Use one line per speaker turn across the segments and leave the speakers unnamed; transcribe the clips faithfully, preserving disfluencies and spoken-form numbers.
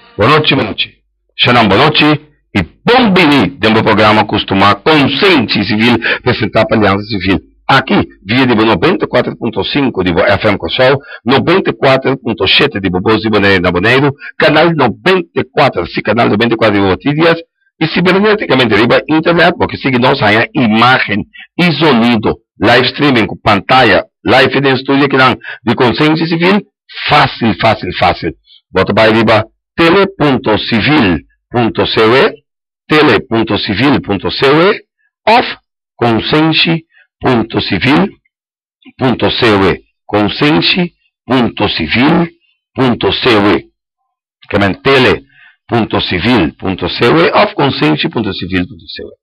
Boa noite, boa noite. Xanam, boa noite e bom bem dentro do programa costuma Consciência Civil apresentar para a Aliança Civil. Aqui, via de noventa e quatro ponto cinco de F M Cossol, noventa e quatro ponto sete de Bobos de Boneiro na Boneiro, canal noventa e quatro, se canal noventa e quatro de Otídias, e ciberneticamente riba internet, porque sigue nós aí a imagem e sonido, live streaming com pantalha, live de estúdio que não, de Consciência Civil, fácil, fácil, fácil. Bota para riba tele ponto civil ponto c u, tele ponto civil ponto c u, off consciência ponto civil ponto c u, consciência ponto civil ponto c u, que é tele ponto civil ponto c u, off consciência ponto civil ponto c u.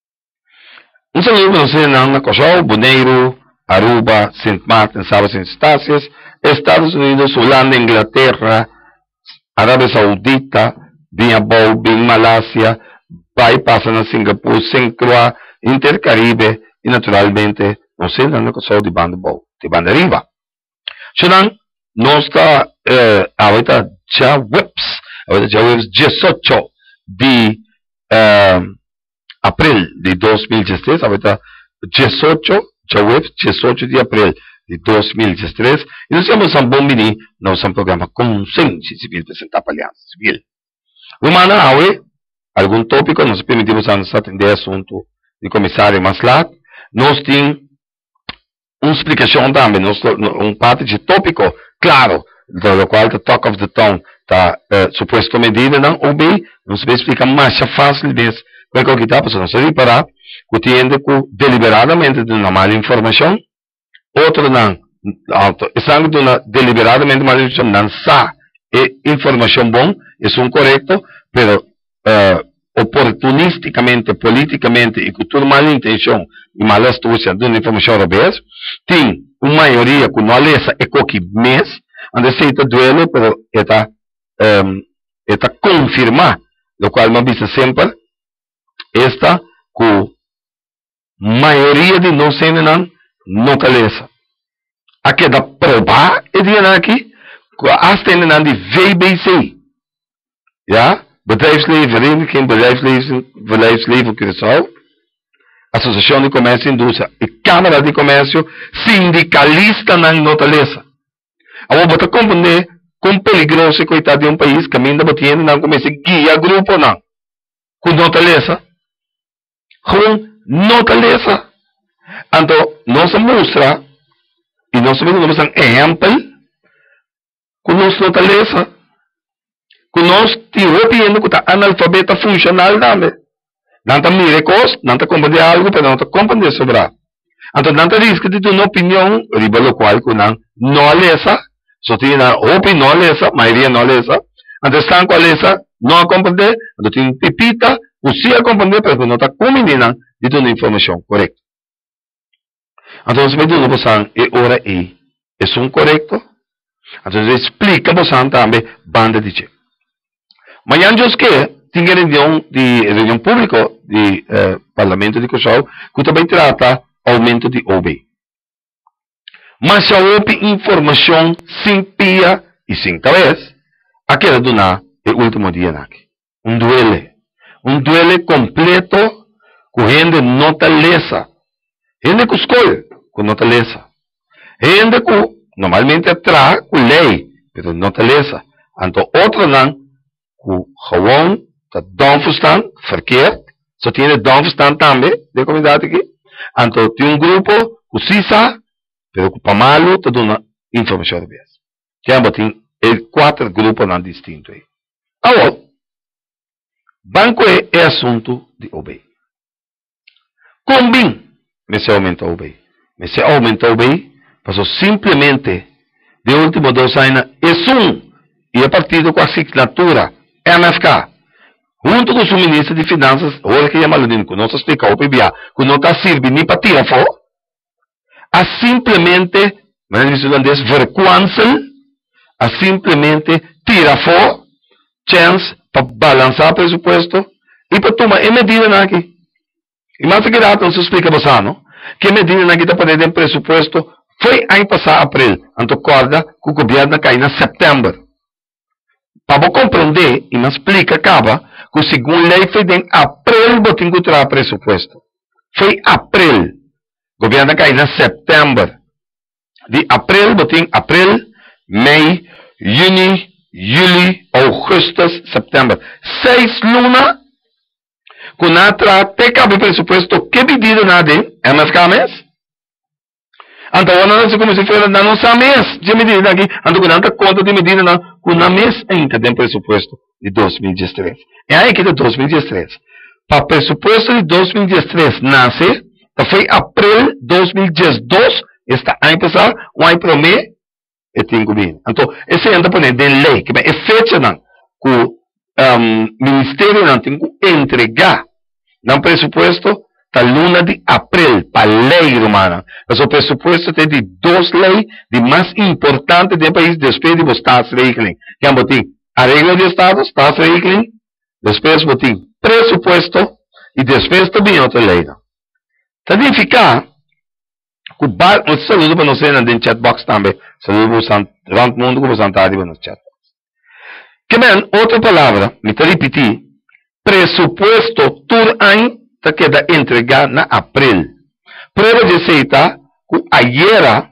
Um saludo para você na Cossol, Boneiro, Aruba, Saint Martin, Sabas e Estácias, Estados Unidos, Holanda, Inglaterra, Arábia Saudita, Biabou, Bim, Malásia, vai passa na Singapura, Sincroa, Intercaribe e naturalmente não sei na Cossol de banda bom, de banda riba. Então, nós está eh, agora já webs, agora já webs dezoito de eh, abril de dois mil e dezesseis, agora dezoito, já webs dezoito de abril de dois mil e dezesseis, e nós temos um bom mini, nós temos um programa Consciência Civil apresentar para a Aliança Civil. Lumana, awe, algum tópico, nós permitimos a nós atender assunto de comissário Maslat, nós temos uma explicação também, nós um parte de tópico, claro, do qual o talk of the town está uh, suposto medida, não, ou bem, nós explica mais fácil vez, porque o que está passando, nós reparar, que tiende com deliberadamente de uma má informação, outro não, estando de uma deliberadamente má informação, não sa e informação bom, é um correto, pero uh, oportunisticamente, politicamente e com toda má intenção e má astúcia de uma informação europeia, tem uma maioria que não lesa e que mês, onde se está duelo, pero está um, está confirmar, o qual me avisa sempre, esta que maioria de nós não não lesa. Aqui da prova é de aqui, hasta não de V B C, ja, bedrijfsleven, vereniging, bedrijfsleven, bedrijfsleven Curaçao, Associação de Comércio e Indústria e Câmara de Comércio, sindicalista não notaleza. Agora, você compreender com perigoso e coitado de um país que ainda batendo não começa guia grupo não. Com notaleza. Com notaleza. Então, nós mostra e nós vemos um exemplo com nós notaleza. Que nós temos que está analfabeta funcional também. Não está miracos, não está compreender algo, mas não está compreender sobre. Então, não está risco de ter uma opinião, riba lo qual que não não lesa, só tem uma opinião não lesa, maioria não lesa. Então, estão com a lesa, não compreender, então tem pepita, o se a compreender, mas não está compreendendo de ter uma informação correta. Então, se me diz, você é hora e é um correto. Então, explica você também, banda de cheque. Amanhã, eu que tem reunião de reunião pública do eh, Parlamento de Cossol, que também trata aumento de O B. Mas se houve informação sem pia e sem cabeça, aquela do na é o último dia aqui. Um duelo. Um duelo completo com gente nota lesa. Gente com escola, com nota lesa. Gente com, normalmente atrás, com lei, mas nota lesa. Então, outro não, que gewoon dat doonverstaan, verkeerd, só tem doonverstaan também, de comunidade aqui. Então, tem um grupo que se sabe, pero que para malo, te dá informação de vez. Que é tem quatro grupos não distintos aí. Agora, banco é, é assunto de O B. Combin, mas se aumenta o O B. Mas se aumenta o O B, passou simplesmente, de último dois anos, é um, e a partir com a assinatura M F K, junto com o ministro de Finanças, agora que chama Ludino, que não se explica o P B A, que não está servindo nem para tirar fora, a simplesmente, mas eles holandês, verkwansel, a simplesmente tirar fora, chance para balançar o presupuesto e para tomar a medida aqui. E mais que nada, não se explica para não? Que medida aqui está para o presupuesto foi ano passado, abril, então corda que o governo cai em setembro. para compreender, e me explica, acaba, que segundo lei foi em abril, botem que terá presupuesto. Foi abril. O governo cai em setembro. De abril, botem abril, mei, junho, julho, agosto, setembro. Seis lunas, com nada, até cabe presupuesto, que medida nada, é mais que mês? Então, não é como se fosse na nossa mês de medida aqui. Então, com tanta conta de medida, não, com na mês ainda tem presupuesto de dois mil e dezesseis. É aí que de dois mil e dezesseis. Para o presupuesto de dois mil e dezesseis nasce, foi abril de dois mil e dois, está a começar, o ano promê, e tem que vir. Então, esse é a lei, que é feita, não, que o Ministério não tem que entregar no presupuesto da luna de abril para a lei romana. Mas o presupuesto tem de duas leis de mais importantes do país depois de Staatsregeling. Que é a regra de Estado, Staatsregeling, depois botem presupuesto e depois também outra lei. Significa que o saludo para nós no chatbox também, saludo para o mundo que você está no chatbox. Que bem, outra palavra, me te repetir, presupuesto tur ano ta queda entregar na abril. Prova de aceita que ayer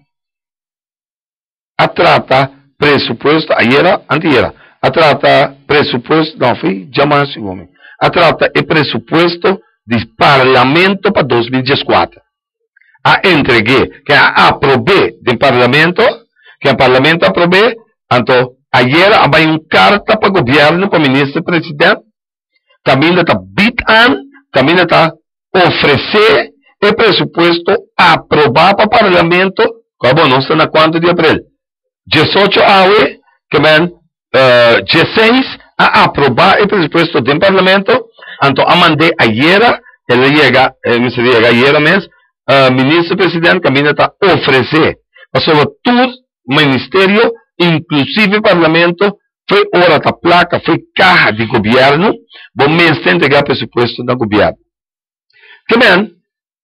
a trata presupuesto, ayer, antiera, a trata presupuesto, não foi, jamais homem. A trata é presupuesto de parlamento para dois mil e dezesseis. A entreguei, que a aprobei do parlamento, que o parlamento aprobei, então, ayer há uma carta para o governo, para o ministro-presidente, também está bit-an, também está oferecer o presupuesto aprovar para o parlamento, como não está na quanto de abril. dezoito awe, que vem uh, dezesseis, a aprovar o presupuesto do parlamento, então a mandei ayer, ele chega, ele chega ayer mesmo, uh, ministro-presidente, também está oferecer, para sobre todo o ministério, inclusive o parlamento, foi hora da placa, foi carga de governo, bom mês tem que entregar presupuesto do governo. Que bem,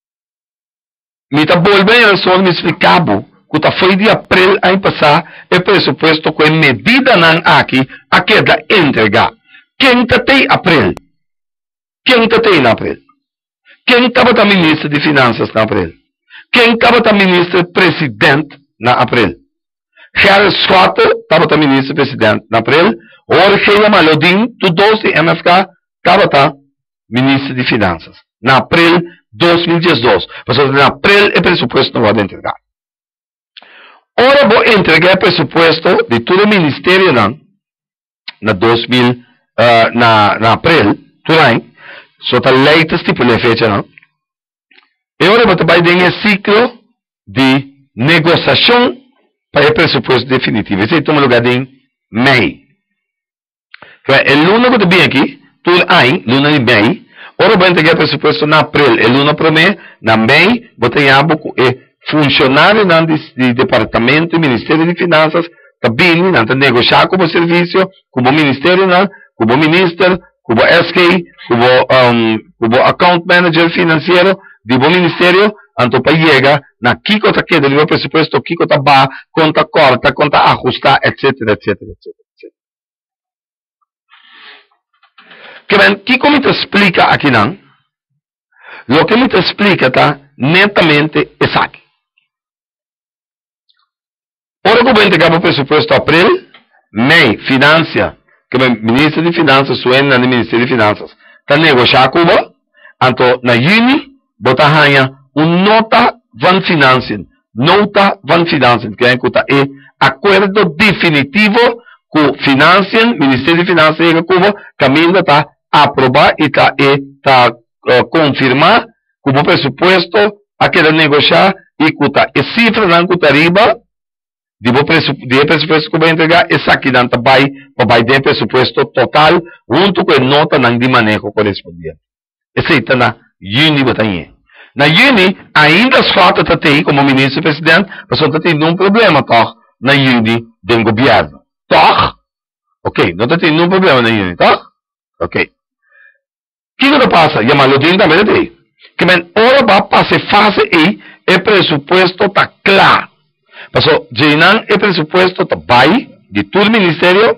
me está volvendo a só me explicar que tá foi de abril ano passado, o presupuesto com medida não aqui, a queda entregar. Quem está tem abril? Quem está tem na abril? Quem estava da ministra de Finanças na abril? Quem estava da ministra presidente na abril? Gerard Scott estava da ministra presidente na abril, Jorge Malodin, do doze M F K, estava da ministra de Finanças. Na abril de dois mil e dezoito. Portanto, na abril o presupuesto não vai entregar. Ora, vou entregar o presupuesto de todo o ministério não, na dois mil, uh, na, na abril, tudo bem, só está leite estipula a fecha não. E agora vou trabalhar em um ciclo de negociação para o presupuesto definitivo. Esse toma lugar em Mei. É o luna que eu aqui, tudo aí, luna de Mei. Ora, vou entregar o presupuesto na abril, é luna para mim, na Mei, vou ter algo que funcionário do de departamento e Ministério de Finanças, também, não negociar com o serviço, com o Ministério, não, com o Ministro, com o S K, com o, um, com o Account Manager financeiro, do Ministério, então para chegar na Kiko está aqui, do presupuesto, Kiko está ba, conta corta, conta ajustar, etc, etc, etc. Que bem, Kiko me te explica aqui não? O que me te explica está netamente é aqui. Ora que eu vou entregar o presupuesto abril, Mei, Finança, que é Ministro de Finanças, suena no Ministério de Finanças, está negociando com Cuba, então na junho, botar ganha uma nota van financing, nota van financing, que é o acordo definitivo com financing, Ministério de Finanças de Cuba, que ainda está aprovar e está tá, uh, confirmar que o presupuesto aquele negociar e que está a cifra não que arriba de o presupuesto que vai entregar essa aqui não está vai vai ter presupuesto total junto com a nota não de manejo correspondente. Esse está na junho botanha. Na junho ainda falta tá ter como ministro presidente, mas só tá tendo um problema tá na junho do governo. Tá? Ok, não tá tendo um problema na junho, tá? Ok. O que que passa? E a malodinha também tem. Que men ora vai passar fase aí, o presupuesto está claro. Passou, Jinan, o presupuesto está vai de todo o ministério,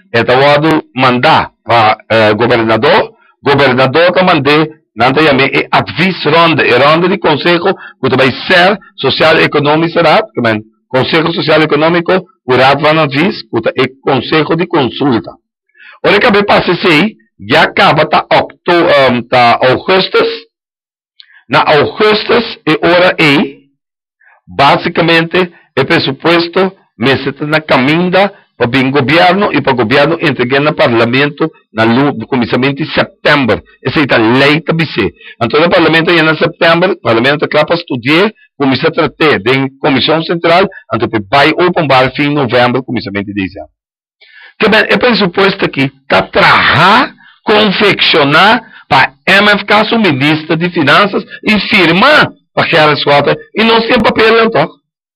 eta wado mandar para uh, governador, governador que mandei, nanta yame e advies ronde, e ronde de consejo, que vai ser social econômico será, que men, consejo social econômico, o raad van advies, que é consejo de consulta. Ora que passa sei, já acaba tá octo, um, tá augustus, na augustus e hora e, basicamente, é pressuposto, mas está na caminha para o governo e para o governo entregar no parlamento no começamento de setembro. Essa é a lei da B C. Então, o parlamento é em setembro, o parlamento é para estudar, começar a tratar da comissão central, então vai open bar fim de novembro, começamento de dezembro. Que bem, é pressuposto que está trabalhar, confeccionar para M F K, o ministro de Finanças, e firmar para aquela suata, e não sem papel, então.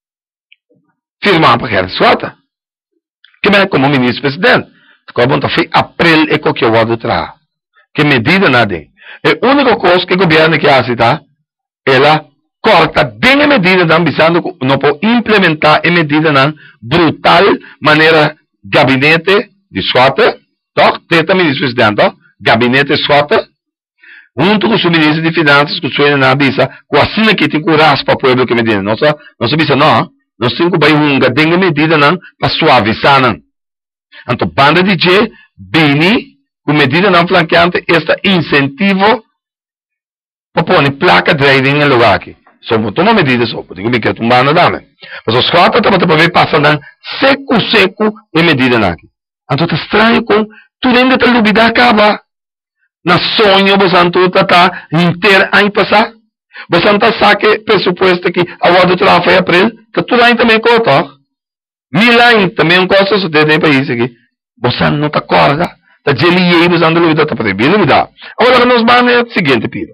Firmar para aquela suata. Que bem, como ministro-presidente, como está feito, april é o que eu vou trazer. Que medida nada. A única coisa que o governo quer fazer, tá? Ela corta bem a medida, não pensando não pode implementar a medida na brutal maneira gabinete de suata, tá? Teta ministro-presidente, gabinete suata, junto com o ministro de Finanças, que suena na bisa, com a sina que tem coragem para o povo que medida. Não só, não se bisa, não. Nós temos que uma dengue medida para suavizar. Então, banda de G, bem, com medida não flanqueante, este incentivo para pôr placa de trading no lugar aqui. Só botou uma medida só, porque eu me quero tumbar na dama. Mas os quatro estão para ver passando seco, seco, e medida aqui. Então, é estranho com tudo ainda está lubida acaba. Na sonho, você não está inteiro a passar. Você não está que pressuposto que a hora do trabalho foi april, que tudo aí também conta. Mil aí também um costa só tem país aqui. Você não está corda, está gelieiro, você não está está para bem, dá. Agora nós vamos é o seguinte, pira.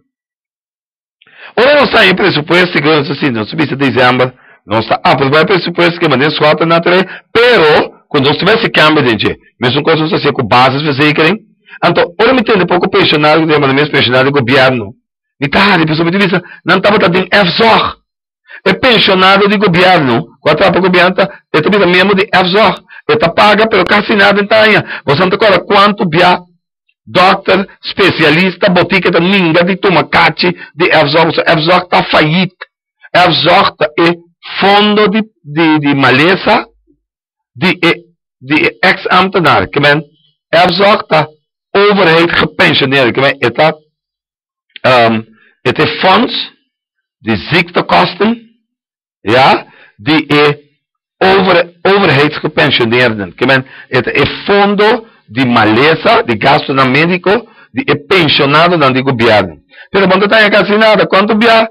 Ora nós sai pressuposto que nós assim, nós subisse dezembro, nós está, ah, mas vai pressuposto que mandei suata na três, pero quando nós tivesse câmbio de gente, mesmo coisa nós assim com bases, você querem. Então, ora me entende pouco pensionário, que mesmo pensionário do governo. Metade, pessoal, me diz, não estava tendo F Z O R. É pensionado de governo. Quando está para o governo, é também mesmo de F Z O R. Está paga, pero quase nada em taia. Você não está quanto via doctor, especialista, botica, de ninguém de tomacate de F Z O R. F Z O R está falhito. F Z O R é fundo de, de, de maleza de, de ex-ambtenaar. F Z O R está overheid gepensioneerd. Het is um, het is fonds de ziektekosten, ja, die é over, overheidsgepensioneerden. Het is fondo de maleza, de gasto na médico, die é pensionado dan die governo. Pero quando está encasinada, quanto via,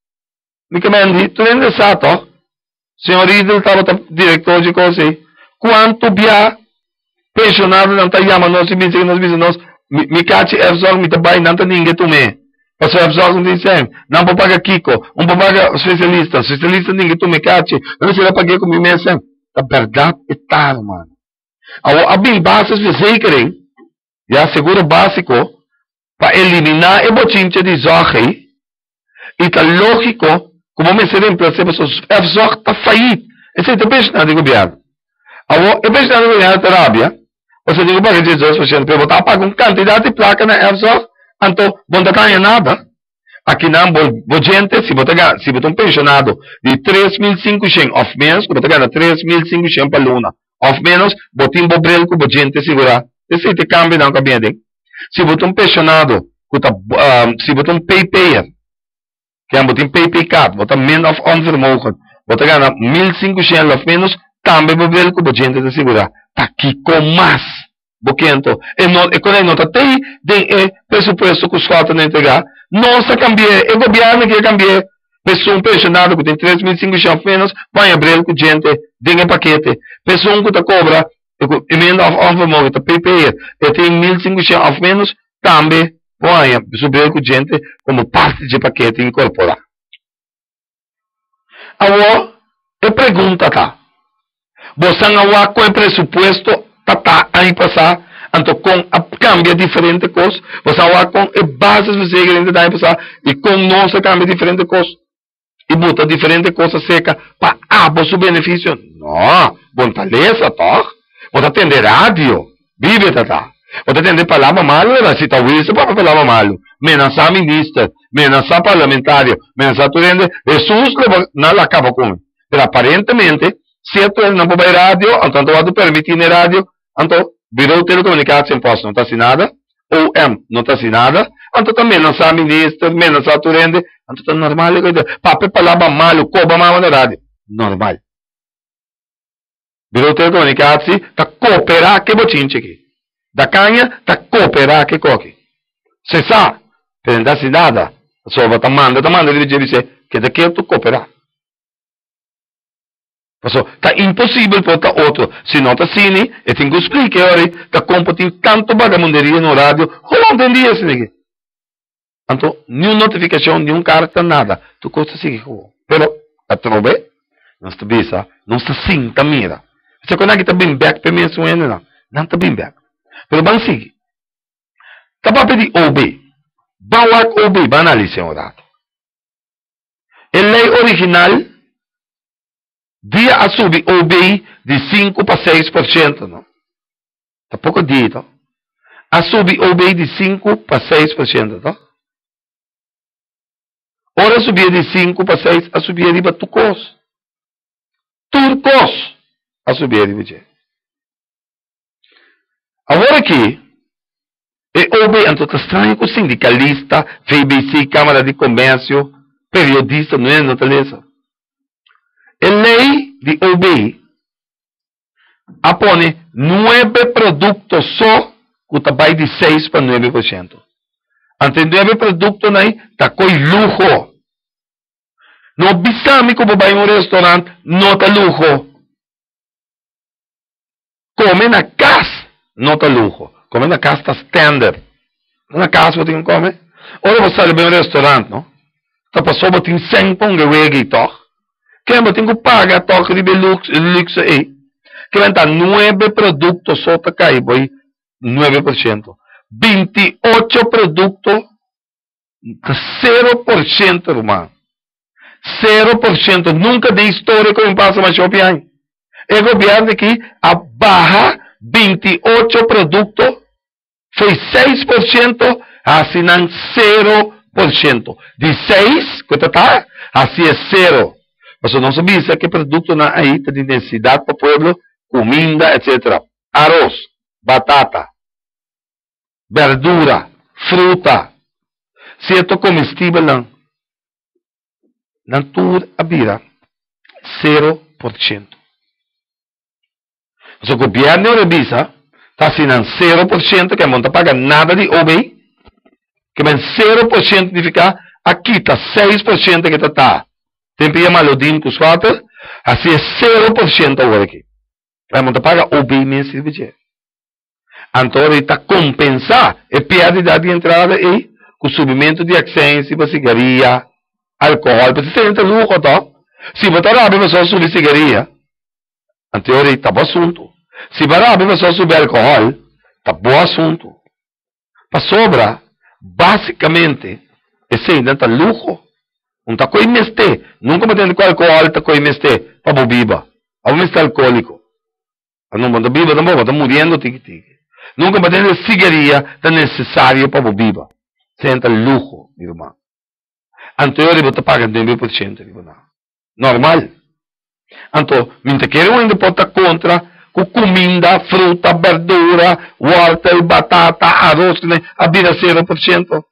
me comandi, tu nem sa to, senhor Idel estava diretor de coisa, quanto via pensionado dan tayo yaman nós, minsan nós, minsan nós, mi kachi F Z O R, mi tabay, nanta ninguém tume. Paso F Z O R não dizem, não vou pagar Kiko, não vou pagar especialista, especialista ninguém tume kachi, não será pagar com mi mesa. A verdade é tal, mano. A bem bases de zekerem, já seguro básico, para eliminar o bochinche de zorre, e tá lógico, como me serem para ser pessoas, F Z O R está fallido. Esse é o pensionado de governo. O pensionado de governo da Arábia, você diz, para que Jesus, você vai botar para uma quantidade de placa na F Z O R, então, não ganha nada. Aqui não, vou gente, se botar se botar um pensionado de três mil e quinhentos, ou menos, que botar ganha três mil e quinhentos para luna, ou menos, botar um bobrel que vou gente segurar. Esse é o câmbio não cabia de. Se botar um pensionado, se botar um pay payer, que é botar um pay pay card, botar men of onvermogen, botar ganha mil e quinhentos, ou menos, também bobrel que vou gente segurar. Tá aqui com mais. Boquento, e não, e quando não tem de pressuposto que os faltam não entregar, não se cambia, o governo que cambia, pessoa um pensionado que tem três mil e quinhentos menos, vai abrir com gente, tem paquete, pessoa que te cobra, emenda of onvermogen, te P P R, e tem mil e quinhentos menos, também vai abrir com gente como parte de paquete incorporar. Agora, a pergunta tá, você não com o pressuposto tá aí passar, então com a cambia diferente coisa, você vai com a base de você ainda daí passar e com nossa cambia diferente coisa e bota diferente coisa seca para ah, o seu benefício. Não, fortaleza, tá? Você atender rádio, Vive tata. O te tende palavra malo, se tá isso para palavra malo. Menos a ministra, menos a parlamentário, menos a turende, Jesus não acaba com. Mas aparentemente, se ele não vai rádio, então vai permitir na rádio, então virou telecomunicação posto, não está assinada, O M não está assinada, então também menos a ministra, menos a turende, então é normal, papai palavra malo, coba mal na rádio. Normal. Virou telecomunicação, está cooperar que bochinche aqui. Da canha, está cooperar que coque. Se sa, per non darsi nada, solo ti manda, ti manda e dice che da che tu cooperar. Perché è impossibile per altro, se non ti sini, e ti spieghi ora, ti compiti tanto vagamonderia no radio, non ti dia se ne Anto, nenhuma notificazione, nenhum carta, nada. Tu cosa si dico. Però, a trove, non sta bisa, non sta sinta mira. Se quando è che ti ben back per me, non non ti ben back. Pero bang sige. Tapos di O B. Bawat O B, ba analisin o dato. El lei original, dia a subi O B di cinco para seis por ciento, no? Tampoco dito. A subi O B di cinco para seis por ciento, no? Ora subia di cinco para seis, a subia di batucos. Turcos. A subia di bichet. Agora aqui, é óbvio, então está estranho que o sindicalista, V B C, Câmara de Comércio, periodista, não é notaleza. A lei de O B apone nove produtos só, que vai de seis para nove por cento. Ante nove produtos, está com luxo. Não bisame que vai em um restaurante, não está luxo. Come na casa. Não está luxo. Come na casa está standard. Na casa você tem come. Ora você sai bem no restaurante, não? Tá passou você tem cem pão de wege e toque. Que você tem que pagar toque de luxo, luxo aí. Que vai estar nove produtos só tá cai, boy, nove por cento. vinte e oito produtos, zero por cento, irmão. zero por cento. Nunca de história como passa mais shopping. O governo aqui abarra vinte e oito produtos, fez seis por cento, assinam zero por cento. De seis, quanto está? Assim é zero. Mas não sabia que produto na aí tem densidade para o povo, comida, etcétera. Arroz, batata, verdura, fruta. Se é comestível, não. Não tudo a vira, zero por cento. O governo revisa, está assinando zero por cento, que não está pagando nada de O B, que vem zero por cento significa, aqui está seis por cento que está. Tem que chamar o D I M com os quatro, assim é zero por cento agora aqui. Não está pagando O B mesmo, budget. Então, ele está compensando a perda de entrada e o subimento de accessos para cigarria, álcool, para você entra luxo, tá? Se você está rápido, você subir cigarria, então ele está bom assunto. Se barato você subir álcool, está bom assunto. Para sobra, basicamente, esse ainda está luxo. Não está com imeste. Nunca me entende com álcool, está com imeste. Para beber. A um está alcoólico. Não manda beber, não está morrendo, tique-tique. Nunca me entende cigarria, está necessário para beber. Senta luxo, meu irmão. Anterior, você paga nove por cento. Normal. Então, mentre que eu ainda pode estar contra com comida, fruta, verdura, horta, batata, arroz, a vida zero por cento.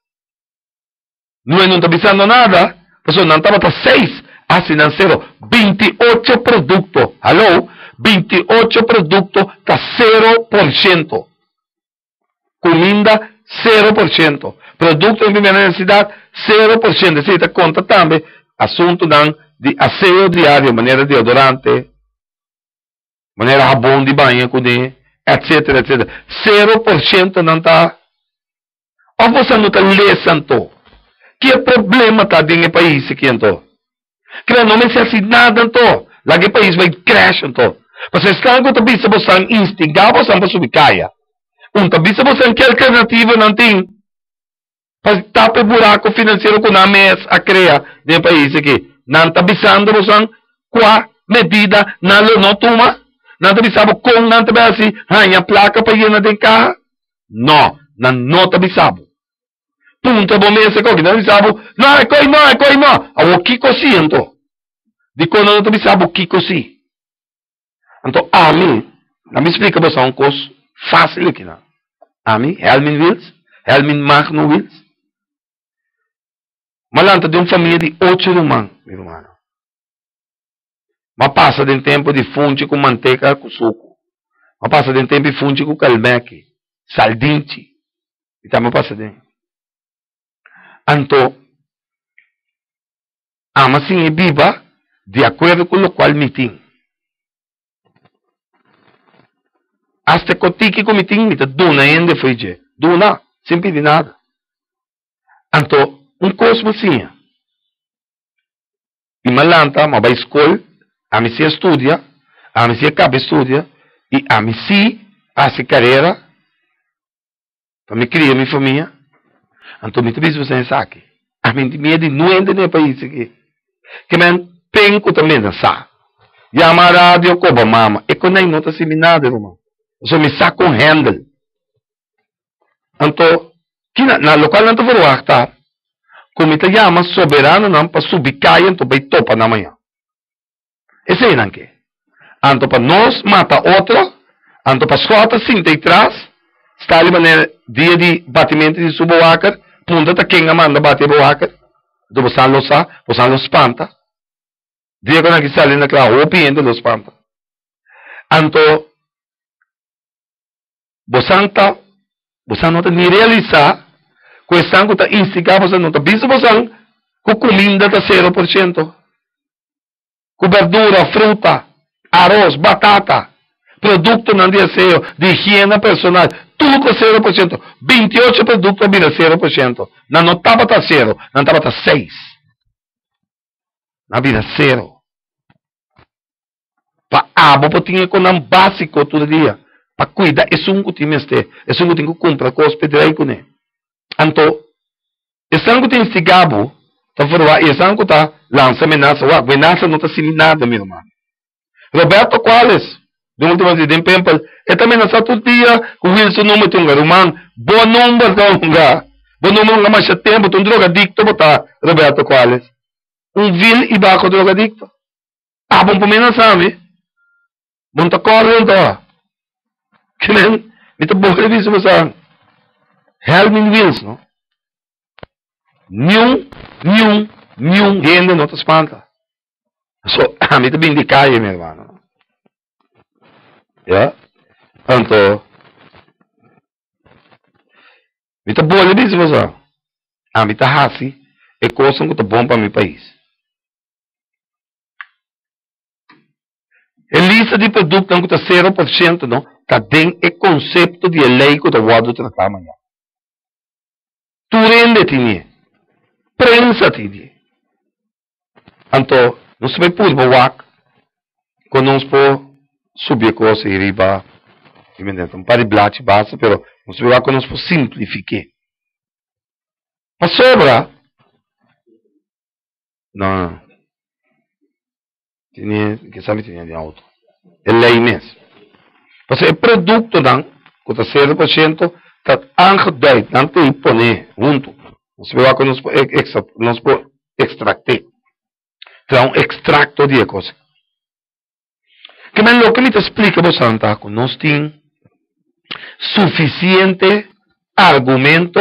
Não é não está avisando nada, pessoal não estava para seis, assinam zero, vinte e oito produtos, alô, vinte e oito produtos, está zero por cento. Comida, zero por cento. Produto de primeira necessidade, zero por cento. Você está conta também, assunto de asseio diário, maneira deodorante, maneira rabão de banho, etc, etcétera. zero por cento não está. Ou você não está lendo, que problema está dentro do país aqui, então? Que não necessita nada, então. Lá que o país vai crash, então. Mas se está com a bisa, você instigar, você vai subir caia. Um bisa, você que alternativa não tem. Para tapar buraco financeiro que não é a criar no país aqui. Não está bisando, você qual medida não não toma. Não te bisabo com não te assim, a placa para ir na de carro? Não, não, não te bisabo. Punta bom mês é que não bisabo, não é coi não, é coi não. A o que cosiento. De quando não te bisabo que cosi. Então, a mim, não me explica você um coisa fácil aqui, não. A mim, Helmin Wills, Helmin Magno Wills. Malanta de uma família de oito irmãos, meu irmão. Mas passa de um tempo de funde com manteca com suco. Mas passa de um tempo de funde com calmeque, saldinche. E também passa de. Então, ama assim é viva de acordo com o qual me tem. Hasta cotiki com me tem, me duna ainda foi de. Duna, sem pedir nada. Então, um cosmo assim. E malanta, mas vai escola, a mim se estudia, a mim se acaba estudia, e a mim se hace carreira, para me criar minha família. Então, me também você não aqui. A mim me de não entra no país aqui. Que men penco também não sabe. E a rádio coba mama, e quando não está seminado, irmão. Eu me saco com handle. Então, que na, na local não estou vendo como te chama soberano não para subir caia, então vai topa na manhã. Esse é não que. Então para nós mata outro, então para escota cinta e trás, está ali maneira dia de batimento de suboacar, punta tá quem manda bater boacar, do você não sabe, você não espanta. Dia quando aqui sai naquela opiente do espanta. Então você não tá, você não está nem realizar. Questão que está instigado, você não está visto, você com comida está zero por cento. Com verdura, fruta, arroz, batata, produto não dia zero, de higiene personal, tudo com zero por cento. vinte e oito produtos vira zero por cento. Não não estava está zero, não estava está seis. Não vira zero. Para abo, para tinha com um básico todo dia. Para cuidar, é um que tem este, é um que tem que comprar coisas para direito com ele. Então, esse ano que tem instigado, está fora, esse ano que está lançando ameaça, a ameaça não está sendo nada, meu irmão. Roberto Quales, do último dia de Pempel, ele também lançou todo dia, o Wilson não meteu um irmão, bom número, não, bom número, mas já tempo, um drogadicto, botar Roberto Quales. Um vil e baixo drogadicto. Ah, bom para mim não sabe. Bom tá correndo, ó. Que nem, me tá bom reviso, você. Helmin Wills, não? Nenhum, nenhum, nenhum gente não te espanta. So, a mim também de caia, meu irmão. Yeah? Então, me tá bom reviso, você. A mim tá raci, é coisa que tá bom para meu país. A lista de produtos que está zero por cento, não? Está dentro do conceito de lei que eu vou tratar amanhã. Tu rende tinha. Prensa tinha. Então, não se vai pôr boac. Quando não se pode subir a coisa e riba. Não para blate basta, pero não se vai quando não se pode simplificar. Mas sobra. Não, não. Tinha, que sabe, tinha de auto. É lei mesmo. Mas é produto, não, que está zero por cento, está angeduid, não tem que pôr junto. Não se vê que não se pode extractar. Então, um extracto de coisa. Que men lo que me te explica, você não está com nós tem suficiente argumento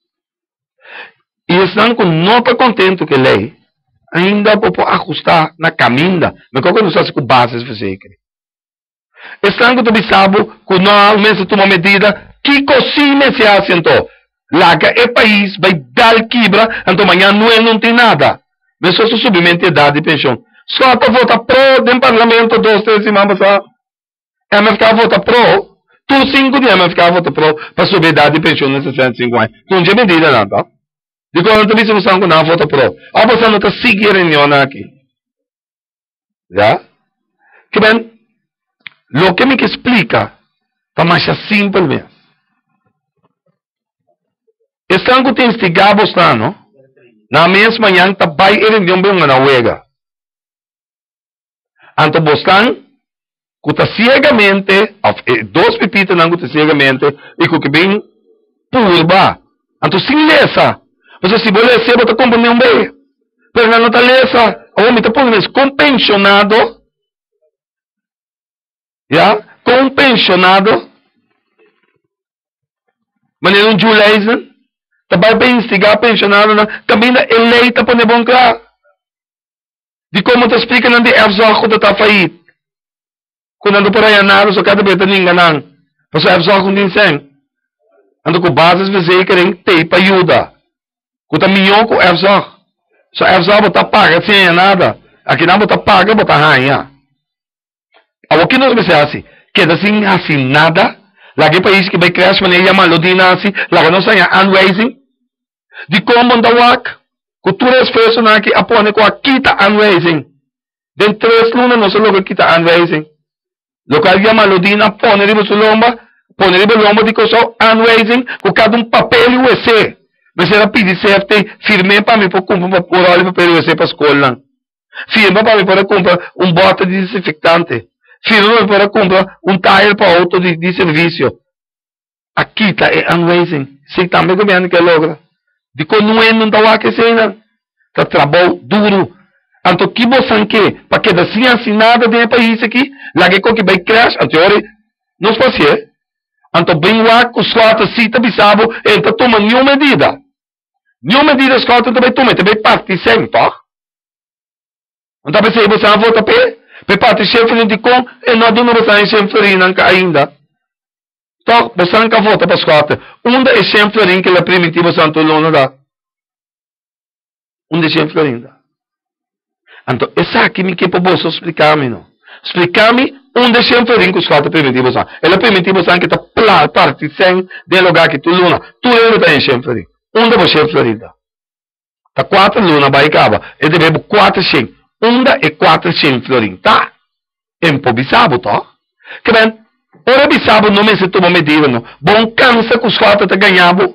e estão com não está contente que a lei ainda pode ajustar na caminha, mas quando não se com bases versículos. Estão com tu bisabo, que não mesmo toma medida, que cocina se assentou. Laga é país, vai dar quebra, então amanhã não é, não tem nada. Mas só submente idade de pensão. Só para votar pro do parlamento, dois, três semanas, é mas ficar vota pro, tu cinco dias, mas ficar vota pro, para subir idade de pensão nesses sessenta e cinco anos. Não tinha medida nada, tá? De quando tu você não não vota pro. Ah, você não está seguindo reunião aqui. Já? Que bem, o que me explica, está mais simples mesmo. Estão que tem instigado está, não? Na mesma manhã, está vai reunião bem na uega. Então, bostan, Kuta ciegamente, dois pepitas não kuta ciegamente, e kuta bem purba. Então, sem lesa, você se você lesa, você compra nenhum bem. Pero não está lesa, o homem está pondo compensionado, já, compensionado, mas ele não julga, também para instigar pensionado, também ele está pondo bom claro. De como te explica não de erfzorg que está faillido. Quando ando por aí nada, só cada vez ninguém não. Mas o erfzorg não tem sem. Ando com bases de verzekering, tem para ajuda. Quando milhão com erfzorg. Só erfzorg está paga sem nada. Aqui não está paga, está ranha. O que nós pensamos assim? Que assim assim nada. Lá que país que vai crescer, mas ele chama Lodina assim. Lá que nós temos unraising. De como anda o ac. Cultura esforço na que apone com a quita unraising. Dentro três lunas nós logo quita unraising. Local chama Lodina, pone riba su lomba, pone riba lomba de coisa unraising, com cada um papel e U E C. Mas era pedir C F T, firme para mim para comprar por olho papel U E C para a escola. Firme para mim para comprar um bota de desinfectante. Firme para comprar um tire para auto de, de serviço. A quita é unraising. Se também como que logra. De quando não é não dá o que seja. Tá trabalho duro. Então, que você quer? Para que assim assinada de país aqui, lá que que vai crash, então, olha, não se pode ser. Então, bem lá, com os quatro cita bisabo, então toma nenhuma medida. Nenhuma medida, os quatro também toma, também parte sempre, tá? Então, você você não vota para para parte sempre de com, e não dá você sempre ainda. Então, você não vota para os quatro. Um é sempre que é primitivo santo não dá. Um é sempre ainda. Então, essa aqui me que para você explicar-me, não? Explicar-me onde sempre vem com os quatro primitivos. Ele primitivo que está plá, parte sem de lugar que tu luna. Tu ele está em sempre. Onde você sempre ainda? Tá quatro luna vai acaba. E deve quatro cem. Onde é quatro cem florin, tá? É um pouco bisabo, tá? Que bem, ora bisabo não me se toma medida, não. Bom cansa com os quatro te ganhava.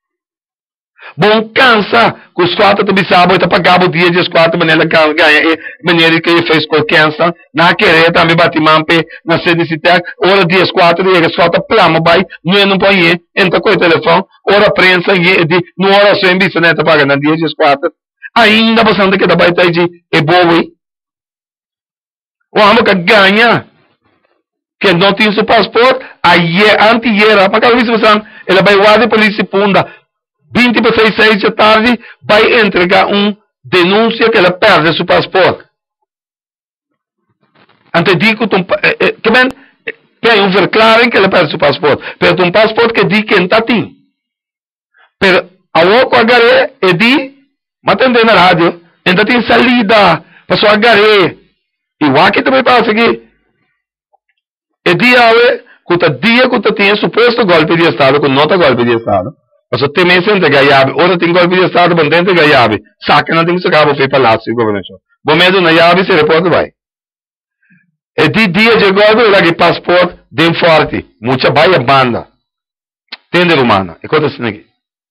Bom cansa com os quatro te bisabo e te pagava o dia de os quatro maneira ganha e maneira que ele fez com cansa na querer também batimampe na sede de tec ora dias quatro dias os quatro plama vai não não põe entra com o telefone ora prensa e de no hora só em bisa neta paga na dia de os quatro ainda bastante que da vai tá de e boa o amo que ganha que não tem seu passaporte aí anti era para que isso você ele vai guardar polícia punda vinte para seis, seis da tarde, vai entregar uma denúncia que ela perde seu passaporte. Antes digo, que bem, tem um verklaring que ela perde seu passaporte, mas um passaporte que diz que não tem. Mas a outra agarré e diz, mas entende na rádio, ainda tem salida, passou a agarré. Igual que também passa aqui. E diz, que o dia que tu tem suposto golpe de Estado, que não tem golpe de Estado, mas o tema é sempre gaiabe. Ora tem golpe de Estado, bandente gaiabe. Saca não tem que sacar para palácio, governação. Bom medo na gaiabe se reporta vai. E de dia de golpe, lá que passaporte, bem forte. Muita baia banda. Tende romana. E conta assim aqui.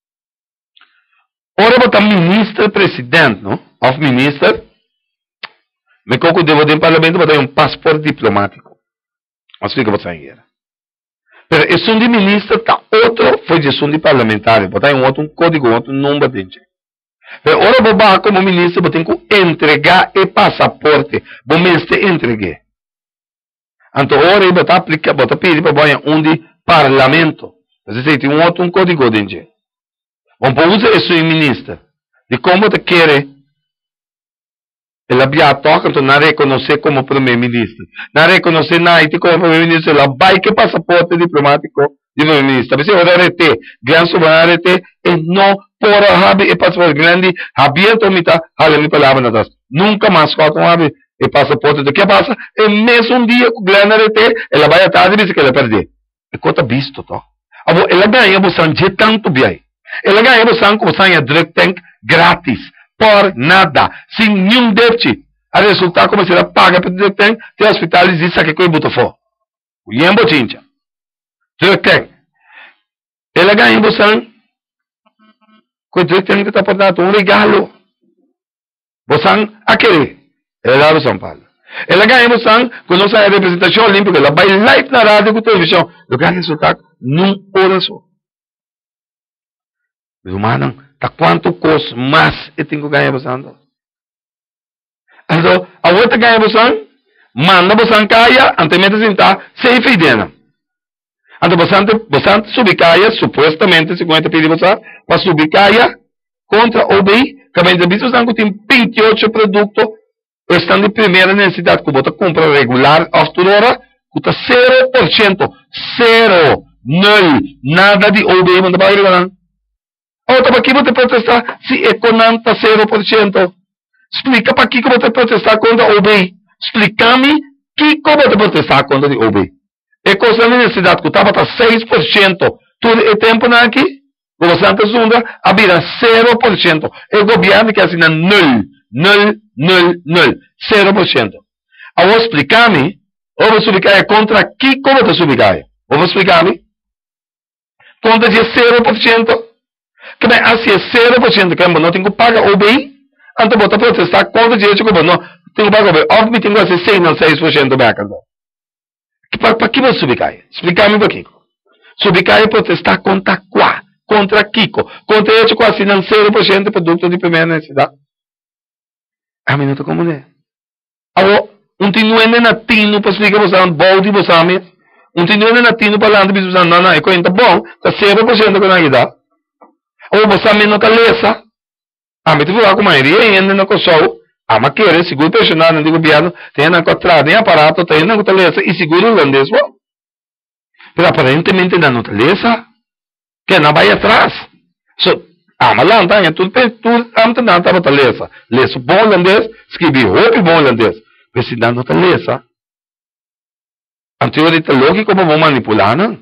Ora botar ministro, presidente, não? Of minister. Me coco devo de parlamento botar um passaporte diplomático. Mas fica você aí. Pero esse um de ministro tá outro foi de um de parlamentar, botar um outro um código, outro número de gente. Pero ora vou barra como ministro, vou ter que entregar o passaporte, vou mestre entregue. Então ora eu vou aplicar, vou pedir para botar um de parlamento, mas esse tem um outro um código de gente. Vamos usar esse ministro, de como te quer. Ela via toca, então não reconhece como primeiro-ministro. Não reconhece nada como primeiro-ministro. Ela vai que passaporte diplomático de primeiro-ministro. Mas se eu arrete, grande soberano arrete, e não por haver o passaporte grande, havia tomita, hale mi palavra na das. Nunca mais quatro haver o passaporte. Do que passa? E mesmo um dia que o grande arrete, ela vai atrás e diz que ela perde. E conta visto, tá? Ela ganha você de tanto bem. Ela ganha você como você drug tank grátis. Por nada, sem nenhum déficit. A resultar como se ela paga para o tem, tem hospital e diz que coi botou fora. O yembo chincha. Drug tank. Ela ganha você com o drug tank que está por dar um regalo. Você a querer. Ela é São Paulo. Ela ganha emoção quando nós a representação olímpica, ela vai live na rádio com televisão, ela ganha resultado num hora só. Mas humano, tá quanto custa mais eu tenho que ganhar emoção? Então, a outra ganha emoção, manda emoção caia, anteriormente sentar, sem feidena. Então, bastante, bastante subicaia, supostamente, segundo pedi você, para subicaia contra o B I, que a gente visto que tem vinte e oito produtos, estão de primeira necessidade, que você compra regular, a hora, custa zero por ciento, zero, null, nada de O B I, manda para ele, não. Outra, para que você protestar se econômica zero por ciento? Explica para que você protestar contra o B I. Explica-me que como você protestar contra o B I. É coisa de necessidade que estava a seis por cento. Tudo é tempo não aqui? O Santa Sunda abrirá zero por cento. O governo que assina null, null, null, null, zero por cento. Eu vou explicar-me, eu vou explicar contra que como você explicar. Eu vou explicar-me contra de zero por cento. Que bem, assim é zero por cento, que eu não tenho que pagar o B I, então vou protestar contra de esse governo. Não, tenho que pagar o B I. Ou me tenho que fazer seis, não seis por cento de mercado. Para que você explicar? Explicar-me para Kiko. Explicar é protestar contra qual? Contra Kiko. Contra ele que assinam zero por cento de produto de primeira necessidade. A minuto como é? Agora, um tinuende natino para explicar você um bom de você mesmo. Um tinuende natino para lá de você não, não, é coisa bom, está zero por cento que não dá. Ou você mesmo não está lesa. A mim tu vai com a maioria ainda não consegue. Ah, mas querer seguro personal no governo, tem na contrata, tem aparato, tem na fortaleza e seguro holandês, bom. Mas aparentemente não fortaleza, que não vai atrás. So, ah, mas lá não, tudo tudo antes não está fortaleza. Leso bom holandês, escrevi roupa bom holandês, mas se não fortaleza, a teoria lógica como vou manipular, não?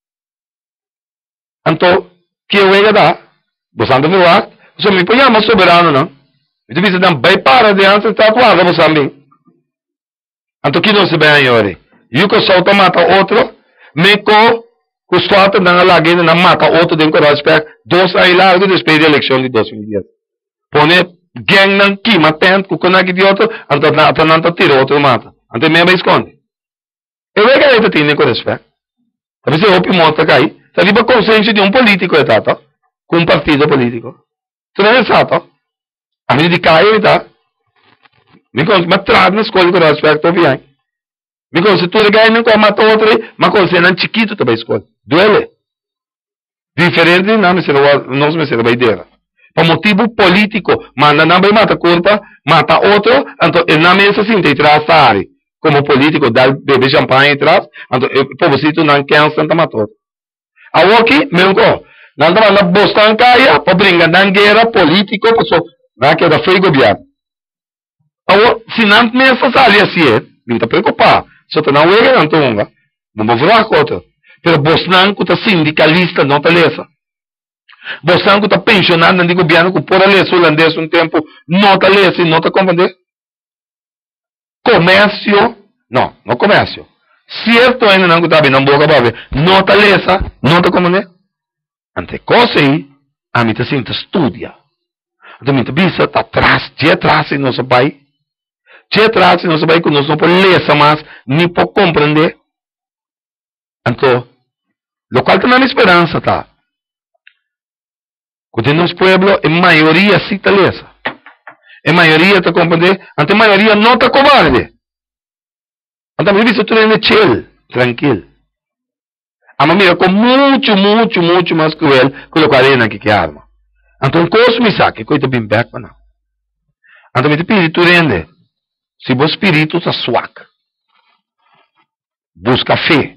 Então, que eu ia dar? Você anda a falar, você me põe a soberano, não? Itu bisa dan baik para dia antes tak kuat apa sambil. Anto kino sebenarnya. Yuko solta mata outro, meko kustuata dan lagi na mata outro dentro do aspecto dos aí largo depois da eleição de dois mil e dez. Pone gang nan ki matent ku kona que de outro, anto na atananta tiro outro mata. Anto me vai esconde. Eu é que aí tem com respeito. Talvez eu opi mota cai. Sabe para consciência de um político é tato, com um partido político. Tu não é sato? A mim de cair, tá? Me conta, mas traz na escola com respeito ao viagem. Me conta, se tu ligar não com matar outro, mas com você não chiquito também escola. Duele. Diferente, não me será, não me será ideia. Por motivo político, manda não vai matar culpa, mata outro, então ele não me assim, te traz área. Como político, dá bebê champanhe atrás, então o povocito não quer Santa matar. A aqui, meu co, não está na Boston caia, para brincar na guerra político, pessoal. Não que é da feio governo. Agora, se não me fazem assim, não está preocupado. Se eu não é não estou, não vou falar contra. Mas você não está sindicalista, não está lesa. Você não está pensionado no governo que por lesa holandês um tempo, não está lesa e não está compreendendo. Comércio, não, não comércio. Certo ainda não está bem, não boca para ver. Não está lesa, não está compreendendo. Ante coisa aí, a mim está sendo estudia. Então, muita bisa está atrás, de atrás em nosso país. De atrás em nosso país, que nós não podemos ler mais, nem podemos compreender. Então, o qual tem uma esperança, tá? Porque nos pueblos, a maioria sim está lesa. A maioria está compreendendo, a maioria não está covarde. Então, me bisa tudo é chill, tranquilo. A maioria com muito, muito, muito mais cruel que o quarenta que que arma. Então, coisa me sabe, coisa bem back para não. Então, me espírito rende. Se o espírito está suaco, busca fé,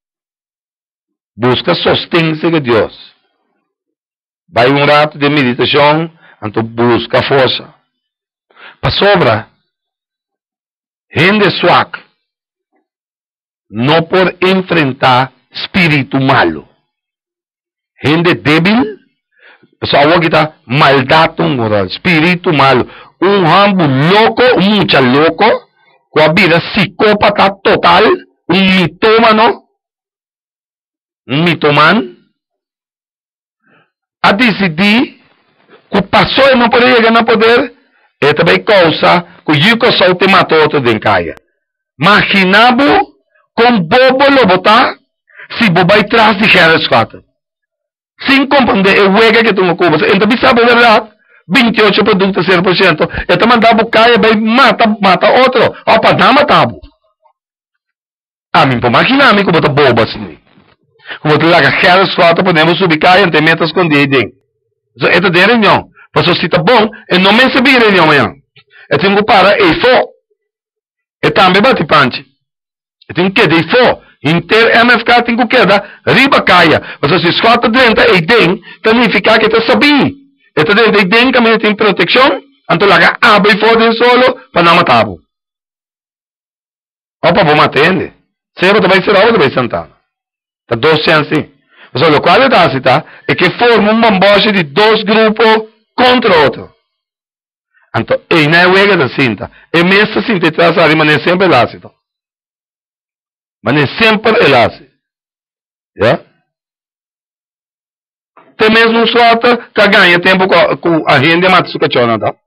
busca sustência de Deus. Vai um rato de meditação, então busca força. Para sobra, rende suaco, não por enfrentar espírito malo. Rende débil, pessoal aqui está maldade moral, espírito malo, um rambo louco, um mucha louco, com a vida psicópata total, um mitómano, um mitomano, a decidir que passou e não poderia ganhar poder, é também causa que o Yuko só te matou outro de caia. Imaginabo com bobo lo botar se bobo vai trás de Harris Scott. Sem compreender o huega que tu me cubas. Então, sabe a verdade? vinte e oito produtos, zero por cento. Então, mandava caia, vai mata, mata outro. Opa, não matava. A mim, para imaginar, me como botar bobo assim. Como tu larga Harris Scott, podemos subir caia, tem metas escondidas. Então, esta é a reunião. Mas se está bom, eu não me recebi a reunião amanhã. Eu tenho que parar e for. Eu também bate panche. Eu tenho que ir for. Inter M F K tem que quedar riba caia. Mas se escuta dentro e den, significa que tu sabia. Então dentro e den também tem proteção. Então laga abre fora solo para não matar. Opa, vou matar ele. Se eu também será outra vez sentado. Tá dois chances. Mas o qual é da cita é que forma um bamboche de dois grupos contra outro. Então, e não é o ega da cinta. E mesmo assim, te traz a rima, sempre elástico. Mas é sempre elástico. Já? Tem mesmo um sorte que ganha tempo com a renda mata sua cachorra, tá?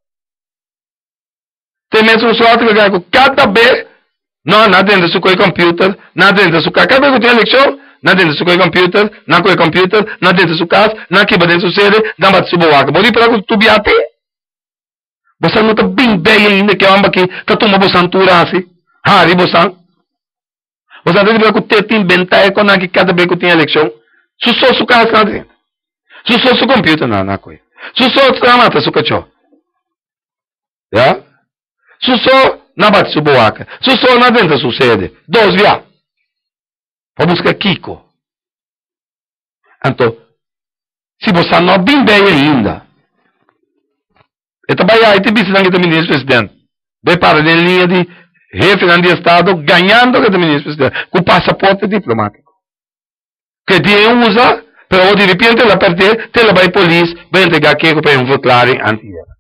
Tem mesmo um sorte que ganha com cada vez, não, não dentro do seu computer, não dentro do seu casa. Cada vez que tem eleição, não dentro do seu computer, não com o computer, não dentro do seu casa, não aqui dentro do seu sede, não bate sua boca. Bom, e para que tu biate? Você não está bem bem ainda que é uma que está tomando você antura assim. Hari você. Você não deve ter que inventar com que cada vez que tem eleição. Se só sua casa não dentro. Se só seu computer não, não coisa. Se só você mata sua cachorro. Já? Se só não bate sua boca. Se só não dentro sucede. Dois via. Vamos buscar Kiko. Então, se você não bem bem ainda. Então, vai aí, tem visto que o ministro presidente. Vai para a linha de referendo de Estado, ganhando que o ministro presidente, com passaporte diplomático. Que dia usa, para de repente ela perder, ela vai à polícia, vai entregar aquilo para um votar anti-ela.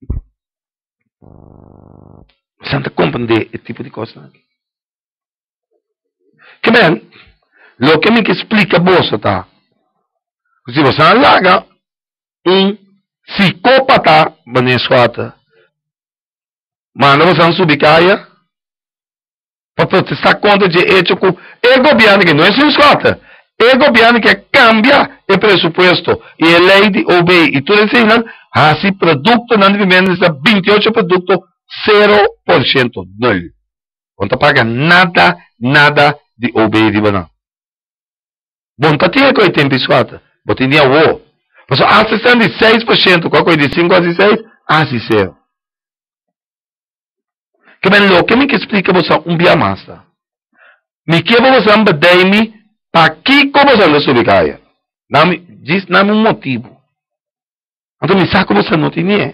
Você não compreende esse tipo de coisa aqui. Que bem, o que me explica você, tá? Se você não larga um psicópata Venezuela manda você não subir caia para protestar contra de hecho com o governo que não é Venezuela, o governo que cambia o presupuesto e a lei de O B I e tudo isso assim produto não deve vender vinte e oito produtos zero por cento nulo não paga nada nada de O B I de banana bom tá tinha que tem Venezuela bom tinha o mas a sessenta e seis por cento, qual coisa de cinco a seis, a zero. Que bem, o que me explica você um dia mais, tá? Me que você não bedeme para que como você não soube caia. Diz não é um motivo. Então me sabe como você não tem nem.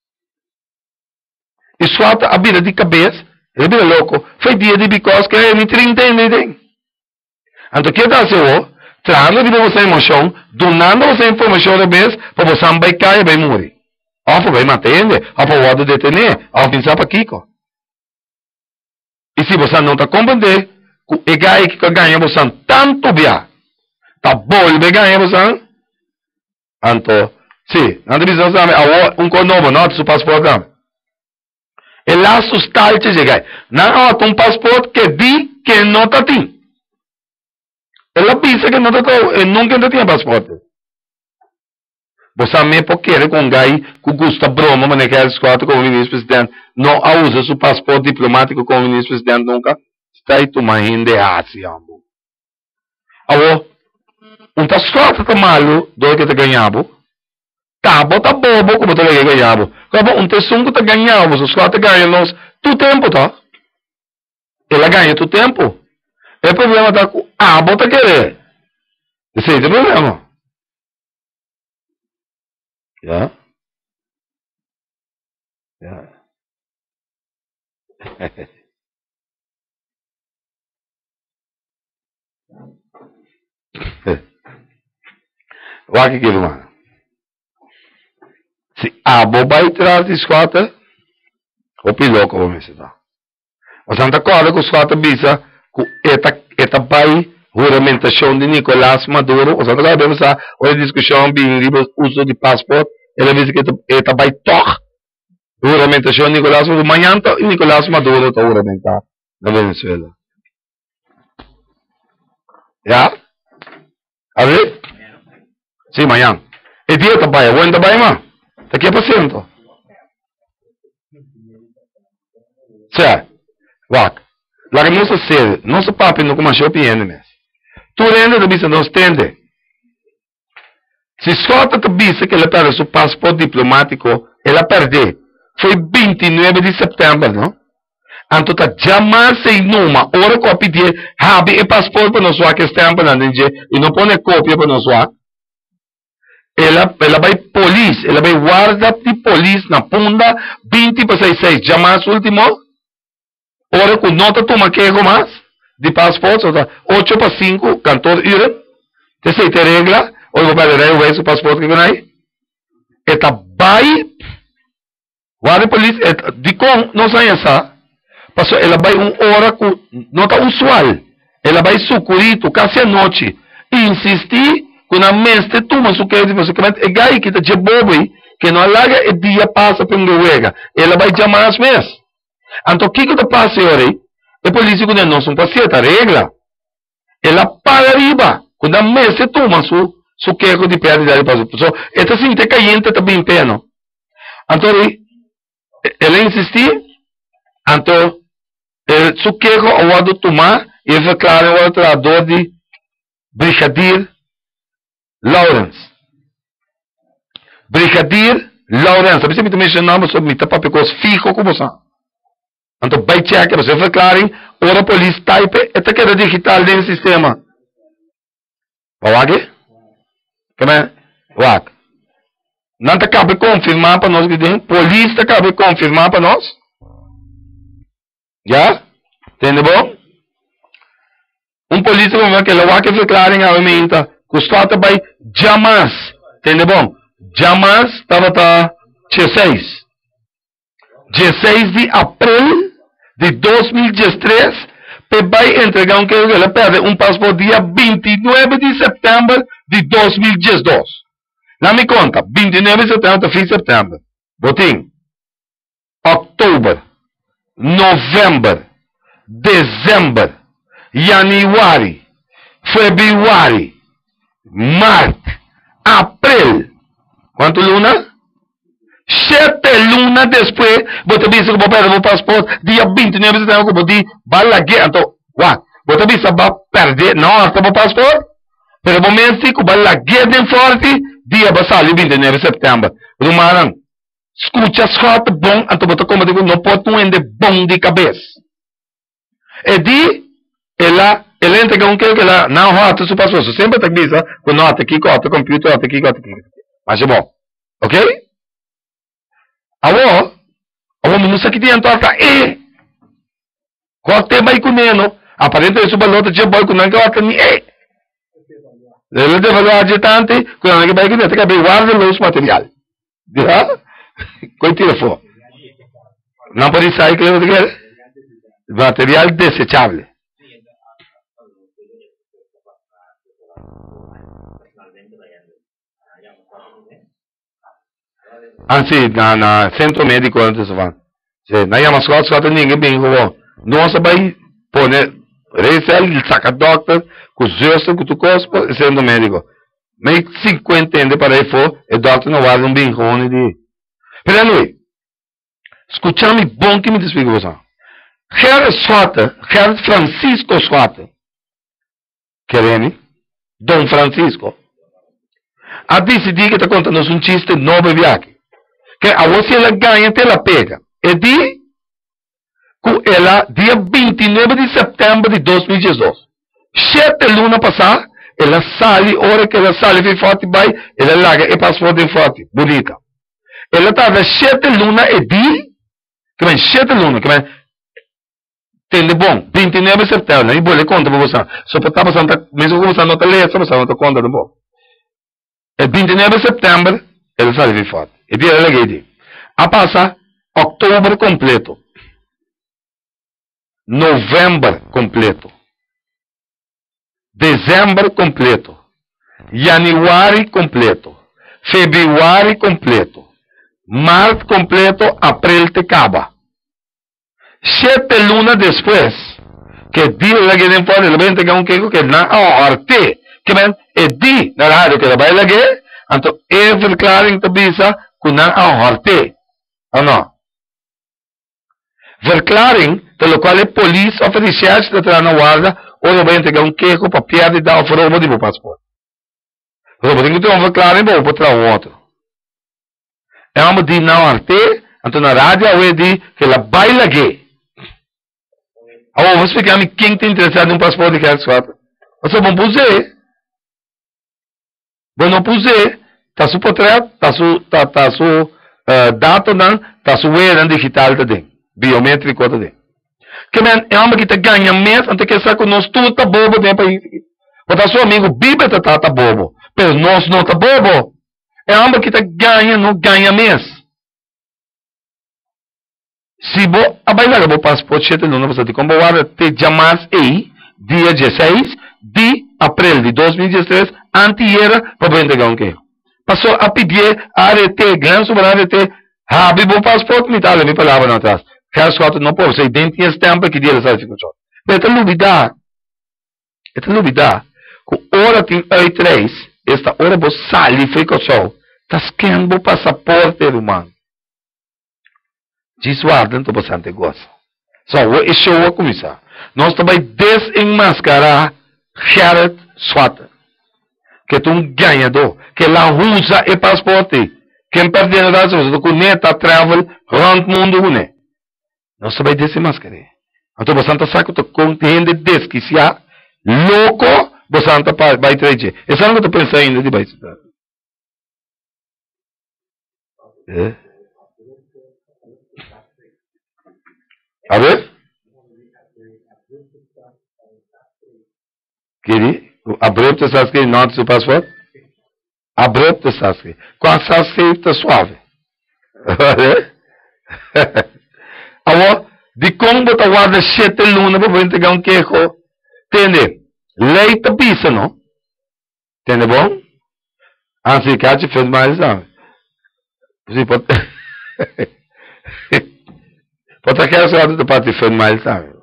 E só a vida de cabeça, ele vira louco. Foi dia de because que ele trinta e nem. Então que tá seu? Trazendo de você emoção, donando você informação de vez, para você não vai cair e vai morrer. Ou vai matar ele, ou para o detener, ou pensar para Kiko. E se você não está compreendendo, o gai que ganha você tanto bem, tá bom de ganhar você, então, sim, não tem visão, um novo, não, seu passaporte. E lá assustar-te de gai. Não, um passaporte que diz que não está tem. Ela pensa que não está, nunca não tinha passaporte. Você me pode querer com um gai que gosta broma, mas não quer escutar como ministro-presidente, não usa seu passaporte diplomático como ministro-presidente nunca, está aí tomando de Ásia. Agora, um tá escuta tá malo do que tá ganhando, tá bom, tá bobo como tá ganhando. Agora, um tessungo tá ganhando, os escuta ganham nós, tu tempo, tá? Ela ganha tu tempo. O problema está com a bota querer. Esse é o problema. Já? Já. Olha aqui, irmão. Se a boba vai trás de escota, o piloto vai me ensinar. Você não está claro que o escota bisa com esta, esta pai, juramentação de Nicolás Maduro, ou seja, vamos a uma discussão bem livre uso de passaporte, ele diz que esta pai toca, Juramentação Nicolás Maduro. Amanhã Nicolás Maduro está juramentar na Venezuela. Já? A ver? Sim, amanhã. E dia está bem, aguenta bem, mas? Está aqui a paciente. Certo? Vá. Lá que não se cede, não se papi no como show piende mesmo. Tu rende da bisa não estende. Se só te bisa que ela perde seu passaporte diplomático, ela perde. Foi vinte e nove de setembro, não? Então tá jamais sem numa hora que eu pedi, habe e passaporte para nós lá que estampa na ninja e não põe cópia para nós lá. Ela, ela vai polícia, ela vai guarda de polícia na punta vinte para seis seis, jamais último. Ora que nota toma que é mais de passaporte, oito para cinco, quatorze horas. Te sei te regla, ou vou perder o resto do passaporte que ganhei. Eta vai, guarda polícia, de com, não sei essa, passou, ela vai uma hora com, não está usual, ela vai sucurito, quase a noite, e insistir, quando a mestre toma o que é, basicamente, é gai que está de bobo, que não alaga e dia passa para um ela vai chamar as mesmas. Então, o que que passa agora? A polícia, quando não são pacientes, a regra, ela para arriba, quando a mesa toma su, su queijo de perda de passo. So, esta sim, te caiente também peno. Então, ela insistiu, então, su queijo, o lado tomar, e declara o tradutor de Brigadier Lawrence. Brigadier Lawrence, sabe se me mencionamos sobre me tapa pecos fijo como são. Então, vai checar, você declarem, ora polícia type, esta que é digital dentro do sistema. Wag? Como é? Wag. Não te cabe confirmar para nós que tem? Polícia te cabe confirmar para nós? Já? Entende bom? Um polícia como é que ele vai declarem a aumenta, custata vai jamais, entende bom? Jamais estava tá dezesseis. dezesseis de abril de dois mil e dezesseis, vai entregar um que ele perde um passaporte dia vinte e nove de setembro de dois mil e dezesseis. Não me conta, vinte e nove de setembro, fim de setembro. Botim. Outubro, novembro, dezembro, januário, fevereiro, março, abril. Quanto luna? Sete lunas depois, você disse que vou perder o passaporte, dia vinte e nove de setembro, que vou dizer, vai lá, então, uau, você disse que vai perder, não, hasta o passaporte, pero o momento que vai lá, bem forte, dia vai sair vinte e nove de setembro. Rumaran, escuta só bom, então você como digo, não pode um ende bom de cabeça. E di, ela, ela entrega um que ela não rota o passaporte, sempre está aqui, com nota aqui, com o computer, aqui, com aqui. Mas é bom, ok? Awo, awo minusa kiti yang torta eh. Kau tebay kuneno, aparente su balota je boy kunan ka wata ni eh. Lele de valor agitante, kunan ka bay kuneno, te ka bay guarda los material. Dia? Koi tira fo. Não pode recycle o que material desechable. Anzi, na, na centro médico antes van. Se na yama squad squad ninguém bem como. Nossa vai poner resel saca doctor, com gesto com tu cospo, centro médico. Make cinquenta ende para aí for, e doctor não vai um bem como de. Pero anyway, escutame bom que me explica você. Herr Swata, Herr Francisco Swata. Querem? Dom Francisco. A decidir que está contando um chiste novo viagem. Que a você ela ganha, ela pega. E di, que ela, dia vinte e nove de setembro de dois mil e dezesseis, sete lunas passar, ela sai, hora que ela sai, vem forte, vai, ela larga e passaporte forte, bonita. Ela estava sete lunas e di, que vem sete lunas, que vem, entende bom, vinte e nove de setembro, não vou lhe contar para você, só para estar passando, mesmo que você não está lendo, você não está contando bom. E vinte e nove de setembro, ela sai, vem forte. E dia ela lhe a passa outubro completo, novembro completo, dezembro completo, januário completo, fevereiro completo, março completo, abril te acaba. Siete lunas después, que di la que den fora, elemento que un queco que na arte, que men, e di na radio que la baila que, anto e verklaring te bisa, que na arte, o no? Verklaring, de lo quale police oficiais de trana guarda, o elemento que un queco pa pierde da o roubo di passport. Roubo tem que ter uma verklaring para o para o outro. É uma di na arte, anto na rádio eu di que la baila que. Oh, vamos explicar me quem está interessado em um passaporte que é suado. Você bom puser. Bom não puser. Tá su portrait, tá su tá tá su uh, data não, tá su era digital também, biométrico também. Que men é uma que te ganha mês, antes que saco nós tudo tá bobo dentro país. O tá seu amigo Bíblia tá tá bobo, mas nós não tá bobo. É uma que te ganha, não ganha mês. Se você abailar o passaporte, você não vai ter como agora te chamas aí, dia dezesseis de abril de dois mil e dezesseis, anti-era, para entregar um que. Passou a pedir a arete, grande sobre a arete, rabi o passaporte, me dá, me palavra não atrás. Quero só não pode ser dentro de tempo que dia sai fica só. Mas é novidade. É novidade. Com hora tem oito três, esta hora você sai fica só. Tá esquecendo o passaporte humano. Desguardando o bastante gosto. Só o esse é o começar. Nós também desenmascarar Jared Swat. Que tu um ganhador, que lá usa o passaporte. Quem perde a razão, do conecta travel around o mundo, né? Nós também desenmascarar. Então bastante saco tu contende des que se há louco, bastante vai trazer. Essa não que tu pensa ainda de baixo. É? A ver? Queria? Abrupto está escrito não do seu passaporte? Abrupto está escrito. Qual está escrito suave? Agora, de como você guarda sete lunas para entregar um queijo? Entende? Leite pisa, não? Entende bom? Assim que a gente fez mais, sabe? Você pode... Pode aquela sorte do parte de mais, sabe?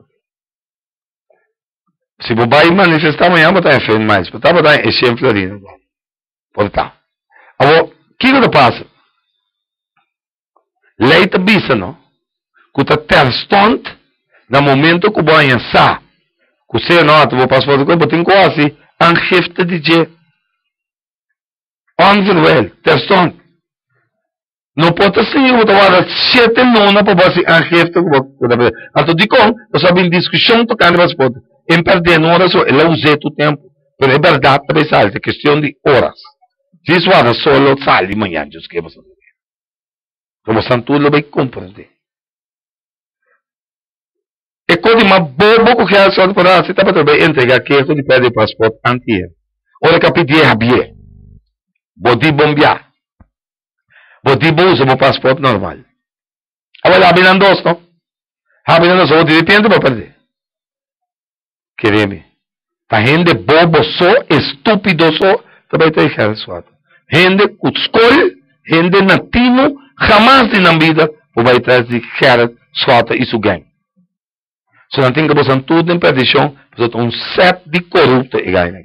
Se você vai manifestar amanhã, você vai fazer mais. Você vai dar exemplo ali. Pode estar. Agora, o que que passa? Leite bisa, não? Que está terstante no momento que você vai sa. Que você não, você vai passar por você tem quase angifte de je. Onverwel, terstante. Não pode ser eu vou dar sete lunas para você angifte. Então, de como, você sabe em discussão tocando você pode. Em perder horas, ela usa o tempo. Mas é verdade, também sabe, é questão de horas. Se isso era só sai amanhã, eu escrevo essa coisa. Como Santulo vai compreender. É coisa mais bobo que a sua para você estava também entregar que é de perder passaporte antier. Ora que pedir a bie. Bodi bombear. Bodi usa o passaporte normal. Agora abrindo dois, não? Abrindo dois, de repente vai perder. Quereme. A gente bobo só, estúpido só, também tem que suado. Gente com escolha, gente nativo, jamais na vida, vai trazer de cara suado e isso ganha. Se não tem que passar tudo em perdição, você tem um set de corrupto e ganha.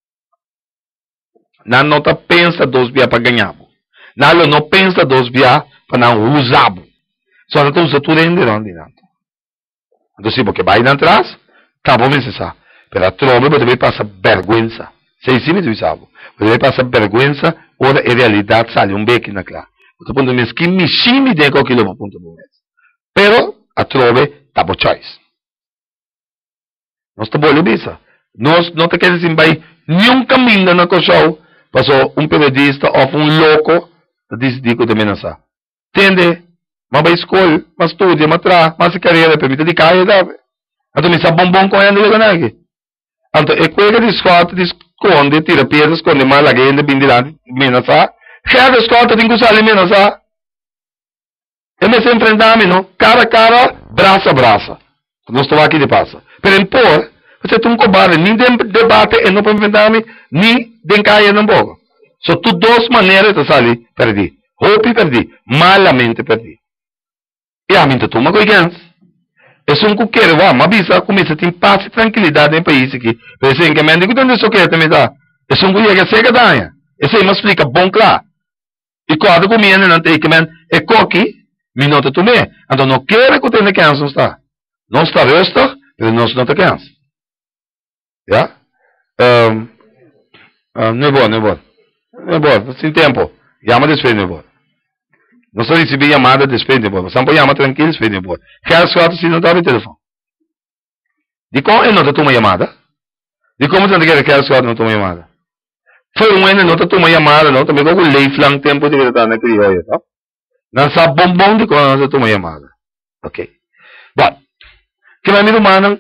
Não não tá pensa dois dias para ganhar. Não não pensa dois dias para não usar. Só não usa tudo ainda não. Então se porque vai atrás, tá bom necessário. Pero a trova você vai passar vergonha. Sei sim, você sabe. Você vai passar vergonha, ora em realidade sai um beco na clara. Você pode me que me chime de aquilo para ponto bom. Pero a trova tá bom choice. Nós tá bom bisa. Nós não te queres vai nenhum caminho na coisa. Passou um periodista ou um louco disse digo de menasa. Entende? Mas vai escolher, mas estudia, mas tra, mas carreira permite de cair, sabe? Então me sabe bombom com ele lá aqui. Então é coisa de escola, de esconde, tira pedras, esconde mais lá que bem de lá, menasa. Cada escola tem que usar ele menasa. E me se enfrentar não, cara a cara, braço a braço. Nós estamos aqui de passa. Pero em por, você tem um cobarde, nem de debate e não pode enfrentar-me, nem de cair não pouco. Só tu duas maneiras de sair, perdi. Hopi perdi, malamente perdi. E a mim toma coisas. É só um cuqueiro, vá, mas bisa começa a ter paz e tranquilidade no país aqui. Recentemente, que tanto isso que também dá. É só um cuqueiro que chega daí. Esse aí me explica bom claro. E quando comendo não tem que men é coque, minuto tomé. Então não quer que tenha cansa não está. Não está resto, mas não está cansa. Já? Um, um, não é bom, não é bom. Não é bom, sem tempo. Chama despeito, não é bom. Não só receber chamada despeito, não é bom. Só para chamar tranquilo, despeito, não é bom. Quer só se não está no telefone. De como ele não está tomando chamada? De como você quer que quer só não toma chamada? Foi um ano não está tomando chamada, não. Também com o leite lang tempo de estar na criança, tá? Não sabe bombom de quando não está tomando chamada. Ok. Bom, que vai me demandar?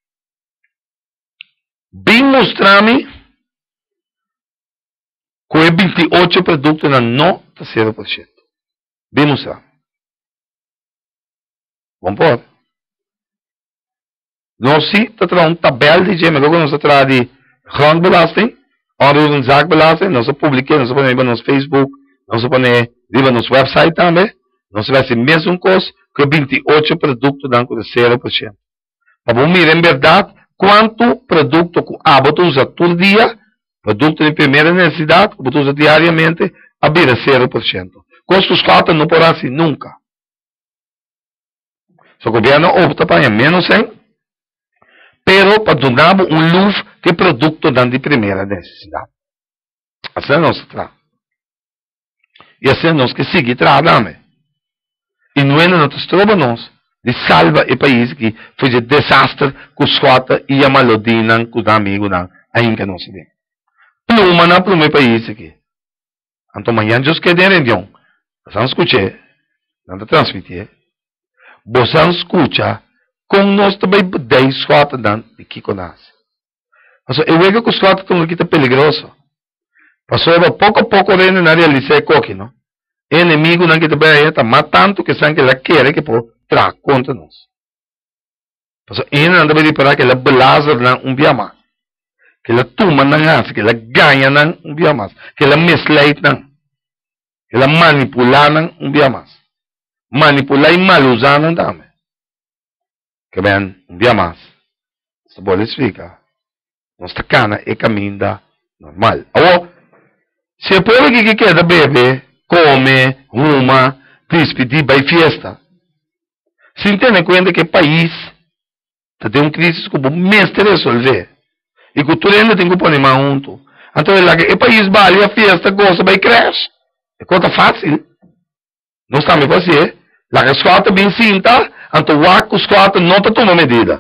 Bem mostrar-me que é vinte e oito produtos na não está zero por cento. Bem mostrar. Vamos pôr. Nós sim, está trazendo uma tabela de gêmeo, agora nós está trazendo de grondbelasting, onroerend zaakbelasting, nós publicamos, nós põe no nosso Facebook, nós põe no nosso website também, nós vai ser mesmo coisa que vinte e oito produtos dão com zero por cento. Para vamos ver, em verdade, quanto produto que a você usa todo dia, produto de primeira necessidade, que você usa diariamente, a beira zero por cento. Custos falta não por assim nunca. Se o governo opta para menos cem, pero para dar um luz que produto dan de primeira necessidade. Assim é nosso trabalho. E assim é nós que seguir trabalhando. E não é nós trobamos de salva o país que foi de desastre com os quatro e a malodina com os amigos ainda não se vê. Pluma na pluma país aqui. Então amanhã eu que der reunião. Você não escute, não transmitir. Você não escute como nós também podemos quatro dan de que conhece. Então eu vejo que os quatro estão aqui peligroso. Passou pouco a pouco reino na realizar coque, não? O inimigo não que também está matando que sangue ela quer que por tra contra nós. Então ele não deve parar que ela blazer na um biama. Que ela toma na gas, que ela ganha na um biama, que ela mislead na, que ela manipula na um biama. Manipular e mal usar não dá. Que bem, um biama. Se pode explicar. Nossa cana é caminho da normal. Agora, se a povo que quer beber, come, ruma, príncipe vai fiesta. Se entende conta que o país tem uma crise que o mestre resolver. E que tu ainda tem que pôr mais junto. Então, o país vale a festa, gosta, vai crescer. É coisa fácil. Não está me fazer. Lá que os quatro bem cinta, então o os quatro não está tomando medida.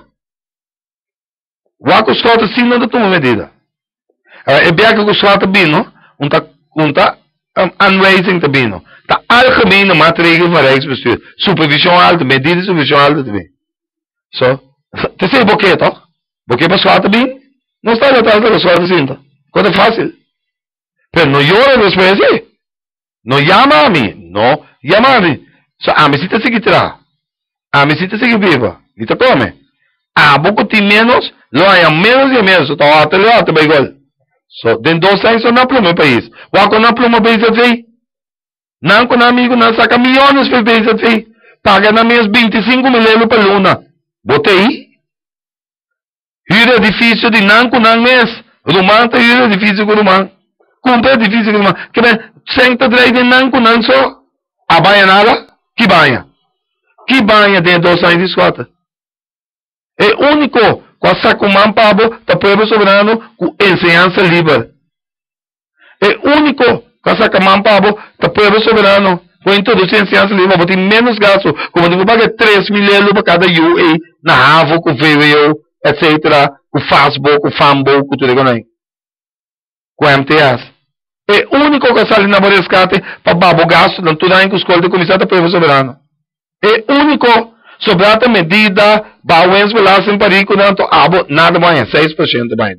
O os quatro sim não está tomando medida. É bem que os quatro bem, não? Um tá, um tá, unraising também, não? Tá algemene maatregelen van Rijksbestuur. Supervisional, de medida supervisional também. So, te sei boquê, toch? Boquê para suata bem? Não está atrás da suata cinta. Coisa fácil. Pero não llora después, ¿sí? No llama a mí, no llama a mí. So, a mí si te sigue tra. A mí si te sigue viva. Y te come. A poco ti menos, lo hay menos y menos. So, tá até lá, tá igual. So, den dos anos na pluma país. Wako na pluma país assim. Não com amigo, não saca milhões de vezes assim. Paga na mês vinte e cinco mil euros por luna. Botei. Hira edifício de não com não mês. Rumã tá hira edifício com rumã. Compra edifício com rumã. Que bem, senta três de não com não só. A banha nada? Que banha? Que banha tem dois anos de escota? É único. Com a sacumã pabo, da povo soberano, com ensinança livre. É único. Com a sacumã pabo, da povo soberano, com introduzir ensinança livre, vou ter menos gasto. Como digo, paga três mil euros para cada U A, na Avo, com V V O, etcétera, com Facebook, com Fambo, com tudo isso aí. Com M T S. É único que sai na Borescate para babo gasto, não tudo aí com escola de comissão da povo soberano. É único. Sobrata medida, bawens velasem parico, nanto abo, nada mais, seis por cento mais.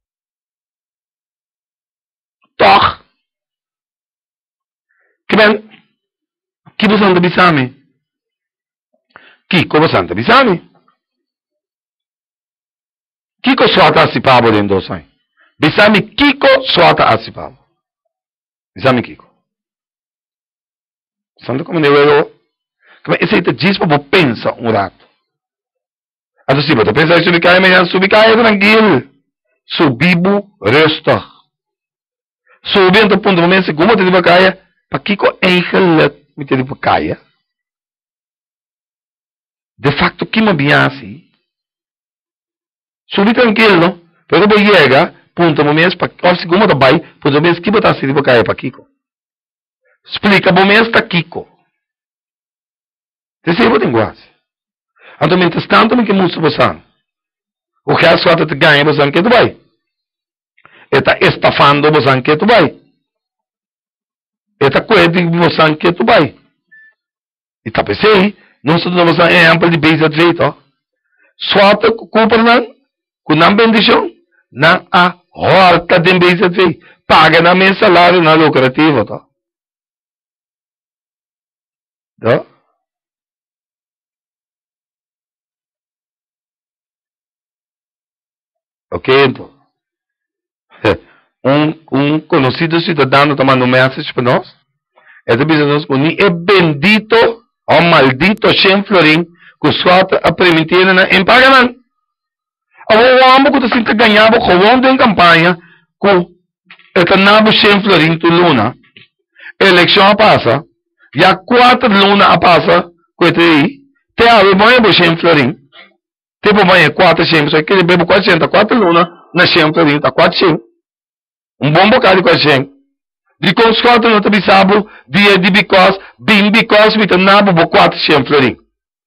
Toch? Que bem, que você anda bisami? Que como você anda bisami? Kiko suata asipabo dentro do sonho. Bisami Kiko suata asipabo. Bisami Kiko. Santo como de luego. Como esse te diz para pensa um rato. Então se você pensa subir caia, mas subir caia tranquilo. Subibo resta. Subindo ao ponto momento como te diba caia, para que co eigenlijk me te diba caia. De facto que me biasi. Subi tranquilo, pero vou chega ponto momento para ou se como vai, ponto momento que botar se diba caia para Kiko. Explica momento tá Kiko. Você sabe linguagem. Então, mientras tanto, me que muito você. O que é só te ganha você que tu vai. Está estafando você que tu vai. Está coedendo você que tu vai. E tá pensei, não se dá você exemplo de base de jeito. Só te compra não, com não bendição, não a horta de base de jeito. Paga na minha salário na lucrativa, tá? Tá? Ok, então. Um, um conhecido cidadão está mandando mensagem para nós. Ele diz a nós que é bendito ou maldito Shem Florim que só a permitir em pagamento. O homem que está ganhando com o homem em campanha com o nabo Shem Florim tu luna. A eleição passa. E há quatro lunas a passa com ele. Tem a ver com Shem Florim. Tipo, mãe, quatro Shem, só que ele bebe quatrocentos, quatro lunas, na Shem, tá quatro Shem. Um bom bocado de quatro Shem. De consquanto não te sabe, dia de because, bim because, me tornava por quatro Shem florim.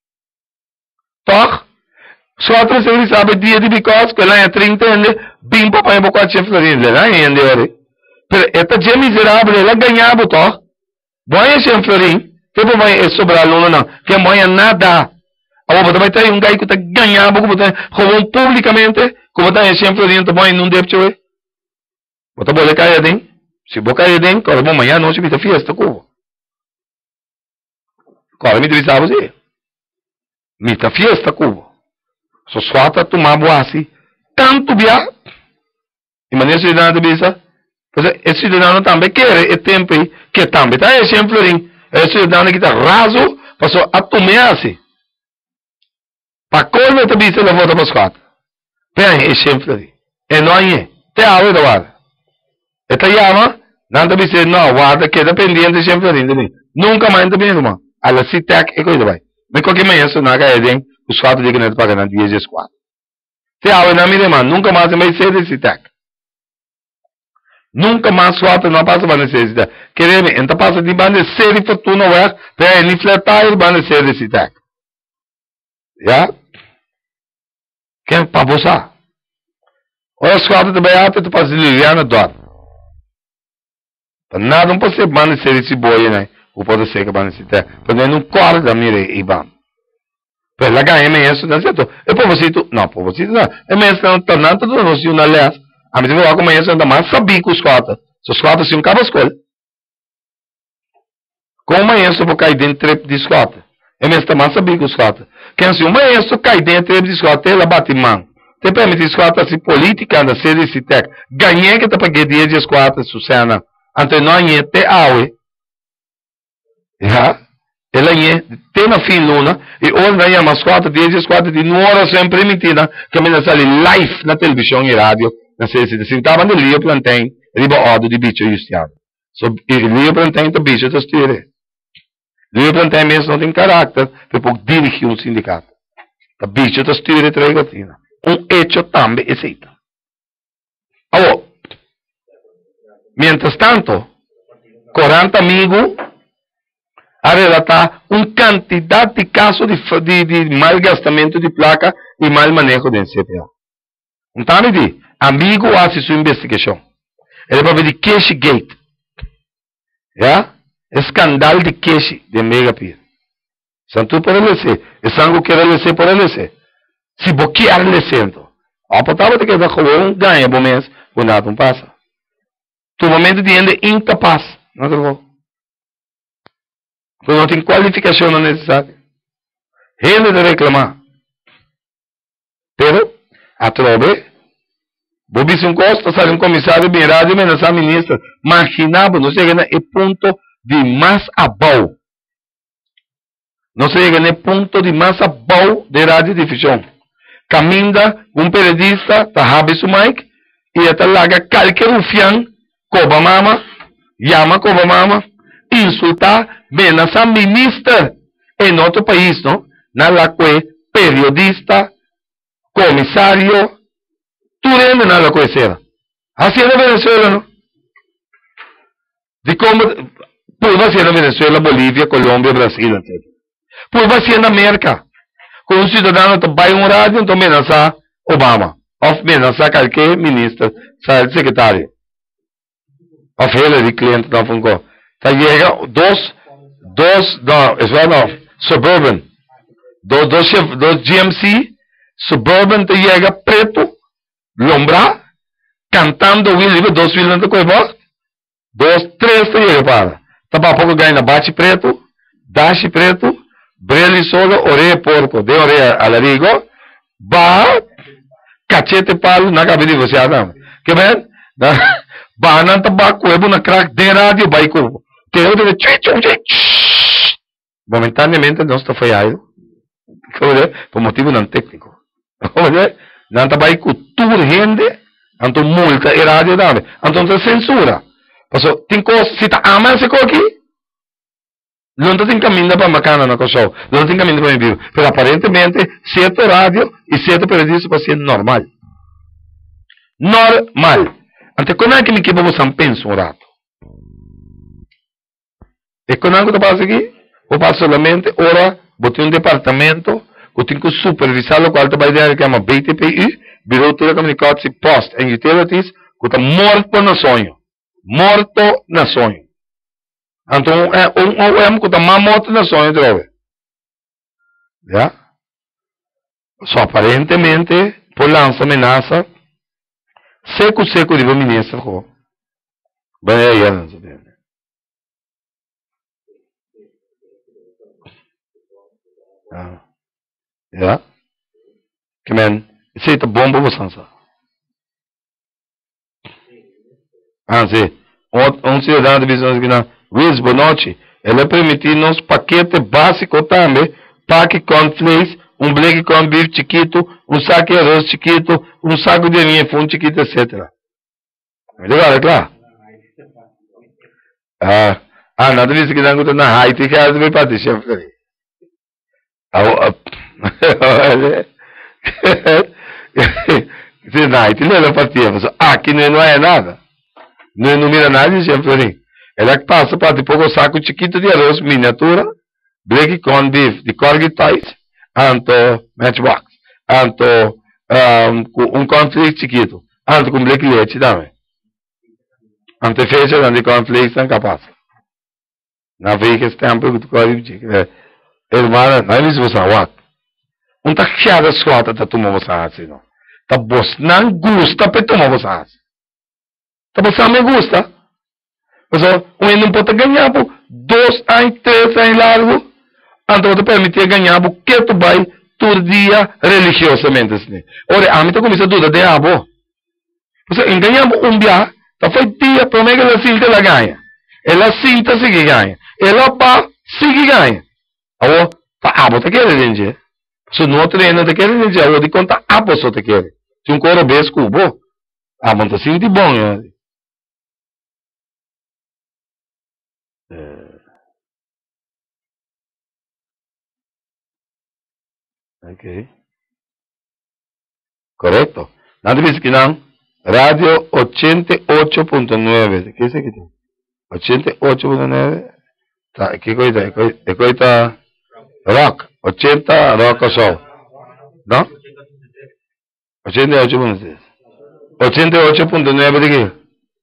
Toch? Só que você sabe, dia de because, que lá é trinta, bim papai por quatro Shem florim, lá é ainda, olha. Pero esta Shem miserável, ela ganhava, toch? Mãe Shem florim, tipo, mãe, é sobrar luna, não, que mãe é nada. Agora, você vai ter um gajo que está ganhando, como está roubando publicamente, como está sempre dentro, bom, não deve ter. Você pode cair dentro. Se você cair dentro, quando bom, amanhã não se vai ter festa, como? Quando me divisava você? Me ter festa, como? Só só para tomar boassi, tanto bia. E maneira de dar de bisa. Esse cidadão também quer, é tempo que também está sempre, esse cidadão que está raso, passou a tomar assim. Para colmo te bisa la volta para os quatro. Tem exemplo ali. E não é. Tem a hora da guarda. E te chama, não te bisa, não, guarda que é dependente de exemplo ali. Nunca mais te bisa, irmão. Ela se tec e coisa vai. Mas qualquer manhã, se não é que os quatro dias que não te pagam, não dias quatro. Tem a hora na minha irmã, nunca mais vai ser esse tec. Nunca mais quatro não passa para necessidade. Queremos, então passa de banda ser e fortuna, ué, para ele fletar e banda ser esse tec. Ja? Quem para você? Olha as quatro de beata, tu passa de Liliana dor. Para nada não pode ser banda ser esse boi, né? Ou pode ser que banda se ter. Para não corre da mira e bam. Para lá ganha mesmo, não certo? E para você tu, não, para você não. É mesmo não tornando tudo não se uma aliás. A mim eu como mesmo ainda mais sabia que os quatro. Os quatro se um cabo escola. Como é isso para cair dentro de quatro? É mesmo também sabia que os quatro. Quem se uma é isso cai dentro de quatro, ela bate mão. Te permite os quatro se política na série se tec. Ganhei que te paguei dia de quatro, Susana. Ante não é te aue. Já? Ela é tem na fim luna e hoje vai a mais quatro dias de quatro de hora sempre permitida que me sale live na televisão e rádio na série se sentava no Rio Plantain, riba ordo de bicho justiado. So Rio Plantain to bicho to stire. Rio Plantain mesmo não tem caráter para poder dirigir um sindicato. A bicho to stire tre gotina. Um hecho também é feito. Agora, mientras tanto, quarenta amigos a relatar uma quantidade de casos de, de, de mal gastamento de placa e mal manejo de C P A. Então, de amigo faz sua investigação. Ele vai ver de cash gate. Já? Escândalo de cash de Megapir. Santo por ele ser. É sangue que ele ser por ele ser. Se bloquear ele sendo. A palavra de que vai rolar um ganha por mês, o nada não passa. Tu momento de ainda incapaz. Não trocou. Porque não tem qualificação necessária. Ele de reclamar. Pero, a trobe, Bobis um costo, sai um comissário bem rádio, mas essa ministra, imaginava, não chega no ponto de mais abau. não se chega no ponto de massa bom de radiodifusão. Caminha um periodista, tá abre o mic, e até larga qualquer rufião, coba mama, chama coba mama, insultar, menaça ministra em outro país, não? Na la que periodista, comissário, tudo é nada conhecer. Assim é na Venezuela, não? De como, por ser na Venezuela, Bolívia, Colômbia, Brasil, etcétera. Por ser na América. Quando um cidadão vai um rádio, então ameaça Obama. Ou ameaça qualquer ministro, secretário. Ou Hillary Clinton, então, fungo. Então, chega dois, dois, não, é não, Suburban. Dois, dois, dois G M C, Suburban, te chega preto, lombra, cantando Willie, dois William de Coibor. Dois, três, te chega para. Tá para pouco ganha bate preto, dash preto, brele solo, orelha porco, de orelha alarigo, ba, cachete palo, na cabine você adam. Que bem? Ba nan tabaco, ebo na crack de rádio, vai com. Que eu deve tchê tchê tchê. Momentaneamente não está falhado. Como é? Por motivo não técnico. Como é? Não tabai com tudo rende, então multa e rádio dame, então censura. Passou, tem coisa, se tá amando esse aqui, não tem caminho para bacana na coisa, não tem caminho para viver. Mas aparentemente, certo rádio e certo periodista para ser normal. Normal. Então, como é que me quebra você pensa um rato? E como é que eu passo aqui? Eu passo solamente, ora, botei um departamento, eu tenho que supervisar o qual eu vai dizer que é uma B T P I, Bureau de Telecomunicações e Post and Utilities, que está morto na sonho. Morto na sonho. Então, é um O M que está mais morto na sonho, droga. Já? Só aparentemente, por lança ameaça, seco, seco de ministro. Bem, aí, não sabia. Ah. Já? Que men, isso aí tá bom para você, ah, sim. Um, um cidadão de visão aqui na Luiz Bonotti, ele é permitido nos paquete básico também, paque com flakes, um bleque com bife chiquito, um saco de arroz chiquito, um saco de linha fundo chiquito, etcétera. Legal, é claro? Ah, ah, nada disso que não na Haiti, que é do para deixar fazer. Ah, se na Haiti não é partia, mas aqui não é nada. Não enumera nada, sempre assim. Ela passa para depois o saco chiquito de arroz, miniatura, bleque com bife, de corgi tais, anto matchbox, anto um, um conflito chiquito, anto com bleque leite também. Anto fecha, anto conflito, não capaz. Na vez que esse tempo, eu corri chiquito. Irmã, não é isso você não. Um taxiada suata tá tomando você assim, não. Tá boss, não gusta para tomar você assim. Tá você me gusta. Mas um não pode ganhar por dois anos, três anos largo. Então te permitir ganhar por que tu vai todo dia religiosamente assim. Ora, a mim tá começando a dúvida de abo. Você enganhamos um dia, tá foi dia para mim que ela cinta ela ganha. Ela cinta se que ganha. Ela pá se que ganha. Agora, tá abo te quer dizer. Se não treina te quer dizer, agora de conta abo só te quer. Se um coro bes cubo, a monta assim de bom, né? Ok. Correcto. Nada dice que no. Radio ochenta y ocho punto nueve. ¿Qué es que tiene? ochenta y ocho punto nueve. ¿Qué cosa? ¿Qué cosa? Rock. ochenta Rock Show. ¿No? ochenta y ocho punto nueve. ochenta y ocho punto nueve de qué?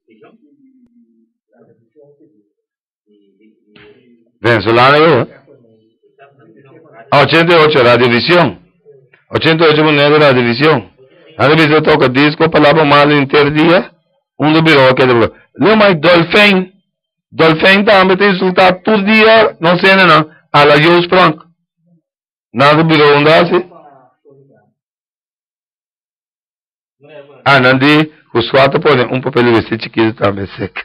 Venezolano, ¿no? ochenta y ocho Radiovisión. ochenta y ocho punto nueve Radiovisión. Nada dice toca disco, palabra mal interdía. Um do biró que do. Não, mas Dolphin. Dolphin também tem resultado todo dia. Não sei, não. A la Jus Frank. Nada do biró onde assim. Ah, não de. Os quatro podem. Um papel vestido chiquito também seco.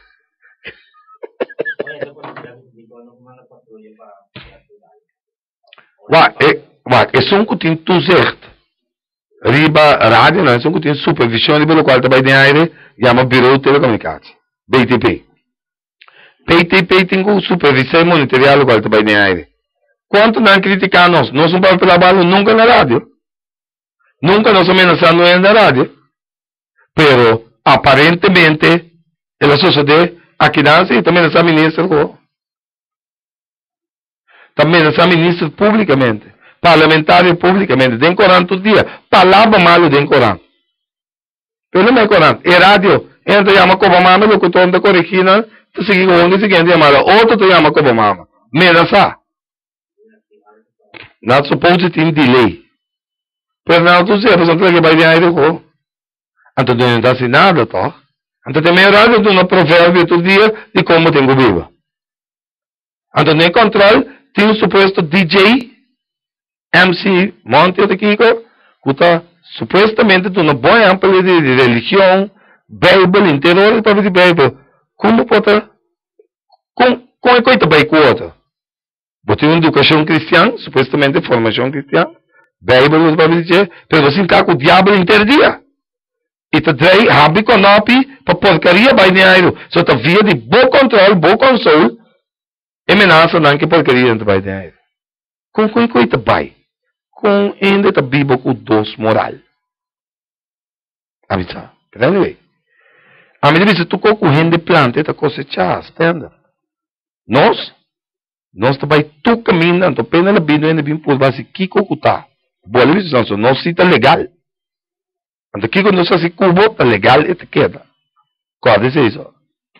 Wa, é, wa, é só um que tem tudo certo. Riba rádio, não é só um que tem supervisão pelo qual trabalha em aire, chama Bureau de Telecomunicações, B T P. B T P tem supervisão monitorial pelo qual trabalha em aire. Quanto não criticar nós? Nós não podemos trabalhar nunca na rádio. Nunca nos amenazamos na rádio. Pero, aparentemente, ela sociedade aqui dança e também essa ministra. Também essa ministra publicamente. Parlamentário publicamente. Tem Corão todo dia. Palavra malo tem Corão. Pero não é Corão. É rádio. Entra e chama Cobamama, locutor da Correquina. Tu segue com o seguinte chamada. Outro tu chama Cobamama. Menaçar. Not supposed to in delay. Pero não tu sei, você não vai ganhar de co. Então não dá assim nada, tá? Então também é rádio tu não provérbio todo dia de como tenho viva. Então nem controle tem um suposto D J, M C, monte de Kiko, que tá supostamente tu não põe amplo de, de religião, Bible, interior para de Bible. Como pode? Com com é coisa bem coisa. Bote uma educação cristã, supostamente formação cristã, Bible para dizer, pero você está com o diabo inteiro dia. E te trai rabi com nopi para porcaria vai dinheiro. Só tá via de bom controle, bom console, e ameaça não que porcaria não vai dinheiro. Com com coisa vai. Com ainda tá Bíblia com dos moral. Avisa. But anyway. A mim diz tu com corrente de planta tá cosechar, entenda? Nós nós também tu caminhando, tu pena na vida ainda bem por base que cocutar. Boa lição, só não cita legal. Então aqui quando nós assim cubo tá legal e te queda. Qual é isso?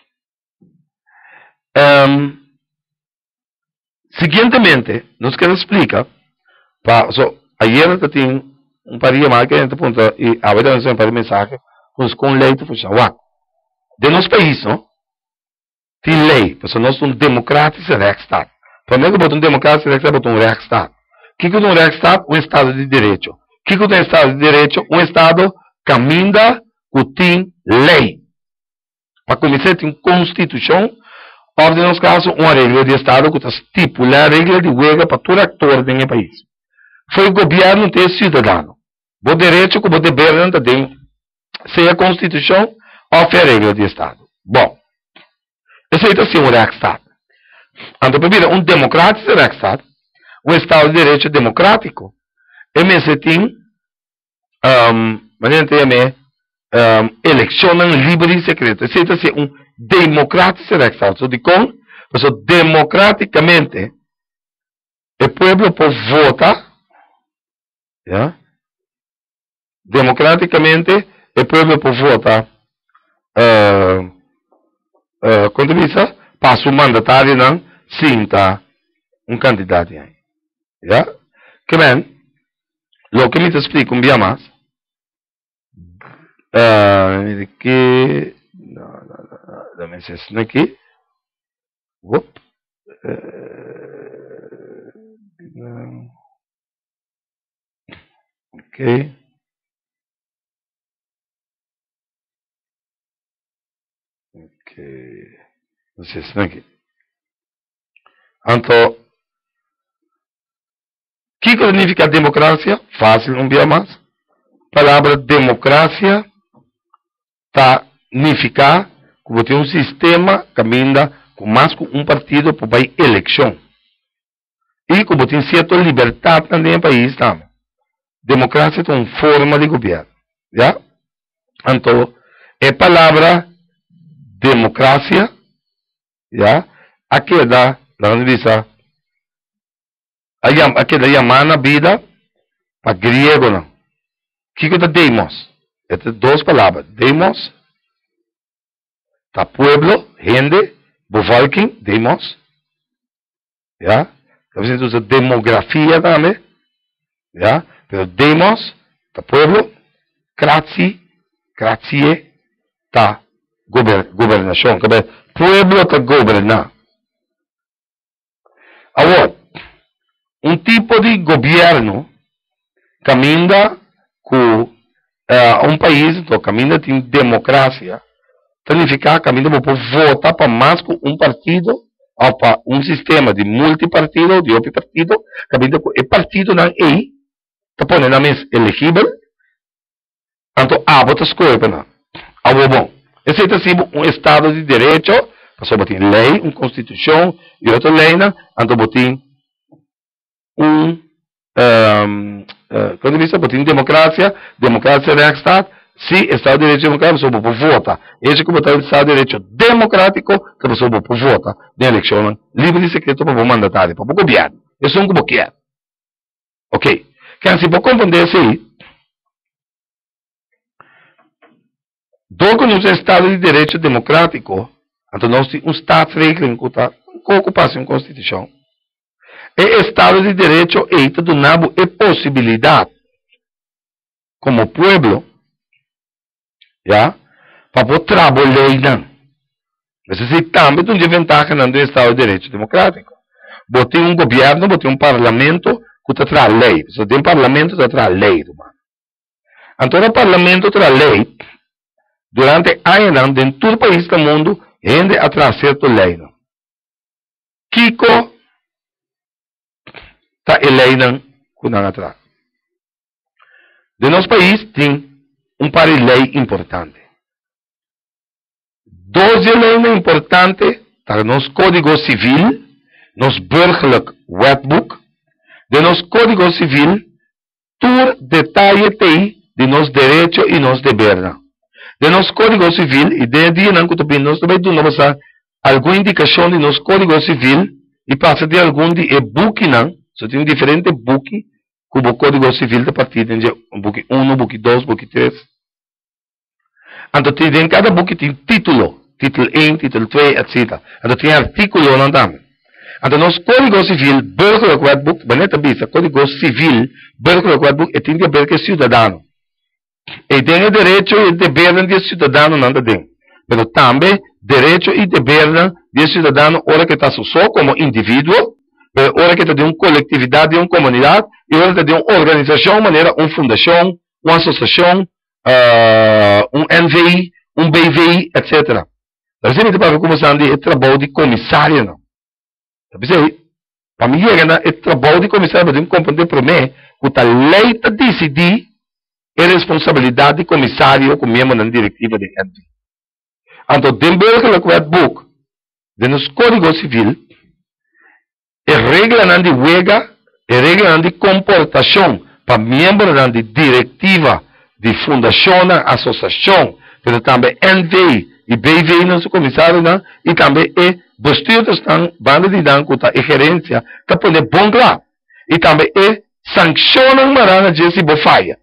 Um, seguintemente, nós queremos explicar, para so ayer eu tinha um paria mais que a gente aponta e a verdade nós temos um mensagem, nós com lei de função. De nosso país, não? Tem lei, porque nós somos democráticos e rechtstat. Primeiro que botam um democrático e rechtstat, botam um rechtstat. O que é um rechtstat? Um Estado de Direito. O que é um Estado de Direito? Um Estado caminha que tem lei. Para começar, tem Constituição, ordem nos casos, uma regra de Estado que estipula a regra de juego para todo ator do país. Foi o governo ter cidadão. O direito que o dever tem, seja a Constituição, ou a regra de Estado. Bom, esse é assim um rechtstat. Então, primeiro, um democrático rechtstat, um Estado de Direito democrático, e mesmo tem, um, maneira de um, eleições livres e secretas. Esse é assim um democrático rechtstat. So, de com, so, democraticamente, o povo pode votar, yeah? Democraticamente, o povo pode votar, uh, uh, quando visa, passa o mandatário, não, sinta um candidato aí. Yeah? Que bem, lo que me te explico um dia mais, uh, que, não, não, não, dá-me isso aqui, Whoop. Uh, ok. Ok. Não sei se aqui. Então, o que significa democracia? Fácil, um dia mais. A palavra democracia tá, significa que você tem um sistema que caminha com mais que um partido para a eleição. E que você tem certa liberdade também no país. Também. Democracia é uma forma de governo. Já? Então, a palavra democracia, já? Aqui dá, na vista, aqui dá chamar na vida, para grego, não. O que é demos? Essas duas palavras. Demos, tá pueblo, gente, bevolking, demos. Já? Talvez usa demografia também. Já? Pero demos, tá pueblo, crazi, crazie, tá governação. Pueblo tá governar. Agora, um tipo de governo caminha com uh, um país, então caminha tem democracia, significa caminha para votar para mais que um partido para um sistema de multipartido, de outro partido, que o partido não é, que põe na mesa elegível, então a voto escolhe para a bom. Esse é assim um Estado de Direito, passou a ter lei, uma Constituição e outra lei, então botem um, um uh, quando vista botem democracia, democracia rechtsstaat, se Estado de Direito democrático, passou por vota. Esse como está o Estado de Direito democrático, que passou por vota na eleição livre e secreto para o mandatário, para o governo. Isso é um como quer. Ok. Quem se pode compreender isso aí? Dopo no Estado de Direito Democrático, então nós temos um Staatsregeling com ocupação Constituição. E Estado de Direito é donado a possibilidade, como povo, já, para poder trabalhar. Mas isso também tem vantagem no Estado de Direito Democrático. Você tem um governo, você tem um parlamento que traz lei. Você tem um parlamento que traz lei. Então o parlamento traz lei. Durante anos, em todo o país do mundo, rende atrás certa lei. Kiko está eleito com não atrás. De nosso país tem um par de leis importante. Doze leis importantes para nosso Código Civil, nosso burgerlijk wetboek, de nosso Código Civil, todo detalhe tem de nosso direito e nosso dever. De nosso Código Civil, e de dia não que nós também damos alguma indicação de nosso Código Civil e passa de algum de e-book não, só tem um diferente book como o Código Civil da partida de book um, book dois, book três. Então tem cada book tem título, título um, título dois, etcétera. Então tem artículo não também. Então nosso Código Civil, burgerlijk wetboek, baneta bisa, Código Civil, burgerlijk wetboek, é tem que ver que é cidadão. E tem o direito e o dever de cidadão não tem. Mas também direito e dever de cidadão hora que está só como indivíduo, hora que está de uma coletividade, de uma comunidade, e hora que está de uma organização, maneira, uma fundação, uma associação, uh, um N V I, um B V I, etcétera. Mas você para começar a trabalho de comissário, não. Para mim, é trabalho de comissário, para compreender para mim, que a lei está decidir é responsabilidade de comissário como membro da diretiva de N V I. Então, dentro do wetbook, de nosso Código Civil, é regra de huelga, é regra de comportação para membros da diretiva de fundação, associação, mas também N V I e B V I, nosso comissário, não, e também é bestuurders dan, banda de dan, e gerência, que pode bom claro. E também é sancionam marana de se falha.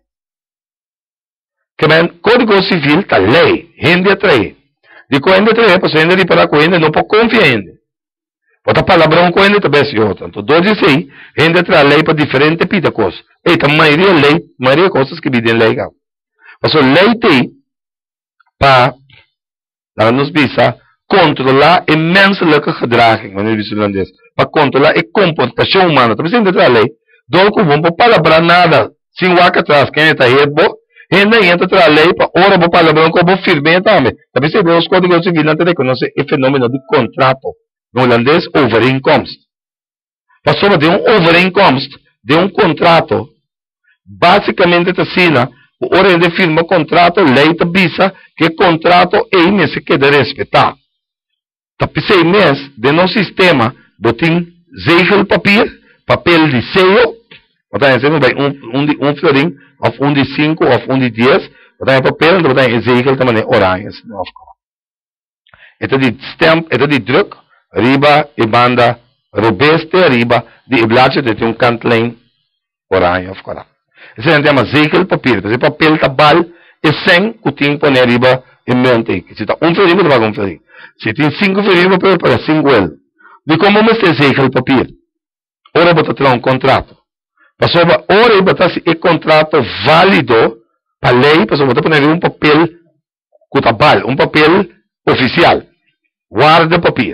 Que o Código Civil está lei, rende atrair. De coende atrair, para rende para coende, não pode confiar ainda. Outra palavra, um coende também se outra. Então, dois aí, rende atrair lei para diferentes pita coisas. E a maioria lei, maioria coisas que videm legal. Mas a lei tem para, lá nos visa, controlar a menselijke gedraging, wanneer we zullen dit, para controlar a comportação humana. Então, rende atrair lei. Dol ko bom palavra nada, sem waka atrás, quem está aí, bom. Ainda entra a lei para ora vou palavra como firme também. Também se vê os códigos civis não reconhece o fenômeno de contrato no holandês overeenkomst. Passou de um overeenkomst, de um contrato, basicamente assina, o hora de firma contrato, lei te bisa que contrato é nesse que deve respeitar. Tapi sei mês de nosso sistema, botim zegel papel, papel de selo, botar exemplo vai um um de um florim, of um de cinco, of um de dez, botar papel, botar zegel também oranje, of. Ito de stamp, ito de druk, riba e banda robuste riba de blaadje de um kantlijn oranje of kora. Esse é o tema zegel papel, esse papel tabal é sem kuting poner riba e mente. Se tá um florim, vai um florim. Se tem cinco florim, papel para cinco el. De como me se zegel papel. Ora botar um contrato. Passou a hora e botar se é contrato válido para lei, passou a botar um papel cutabal, um papel oficial. Guarda papel.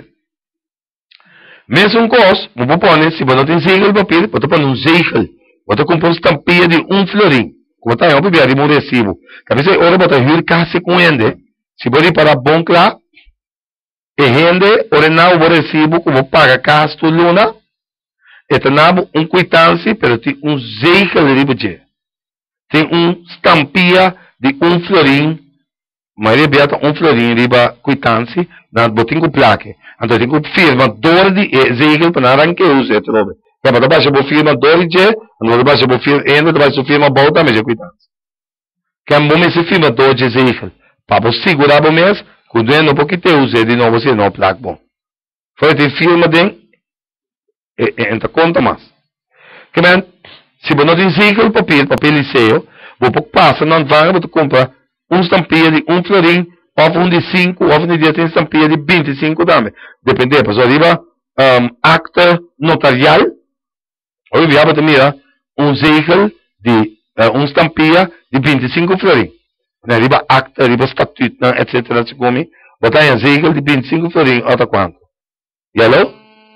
Mesmo coisa, vou pôr, se você tem zegel papel, você põe um zegel. Você compra uma estampinha de um florim. Como está aí, eu vou ver um recibo. Cabeça, hora botar vir case com ele. Se você para bom claro, E gente, ordenado o recibo, como paga gasto luna, e tenabo um quitância, pero tem um zeica de riba. Tem um estampia de um florim, mas ele bota um florim riba quitância, na botin com plaque. Então tem que firma dor de zeica para não arranque o zé, trobe. Que para baixo bo firma dor de, no baixo bo firma ainda, baixo firma volta mesmo quitância. Que é bom se firma dor de zeica, para segurar o mês. Quando é no pouco te use de novo se não plaque bom. Foi de firma de entra conta mais. Que men se você não tem ciclo papel, papel liceu, você passa não vai você compra um estampilha de um florim, ou um de cinco, ou um de tem estampilha de vinte e cinco também. Depende, mas arriba um, acta notarial, ou viava também um ciclo de uh, um estampilha de vinte e cinco florim. Arriba acta, arriba estatuto, etcétera. Come, botar em ciclo de vinte e cinco florim, outra quanto? Yellow?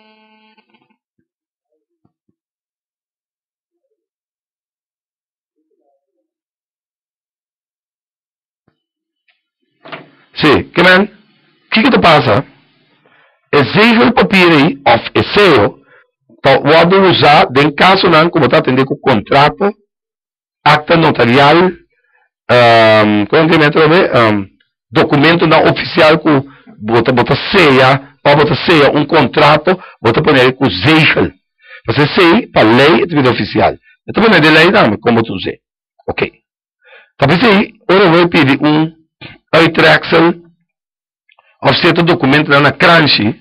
Sim, que men, o que que te passa? Esse papel of esseo, pode usar, em caso não, como está atendendo com contrato, acta notarial, um, um, documento não oficial que bota bota ceia, ou bota ceia um contrato, bota poner com zeigel. Você sei para lei é oficial. Então poner de lei não, como tu sei. Ok. Talvez aí, ora vou pedir um uittreksel of certo documento na crunchy.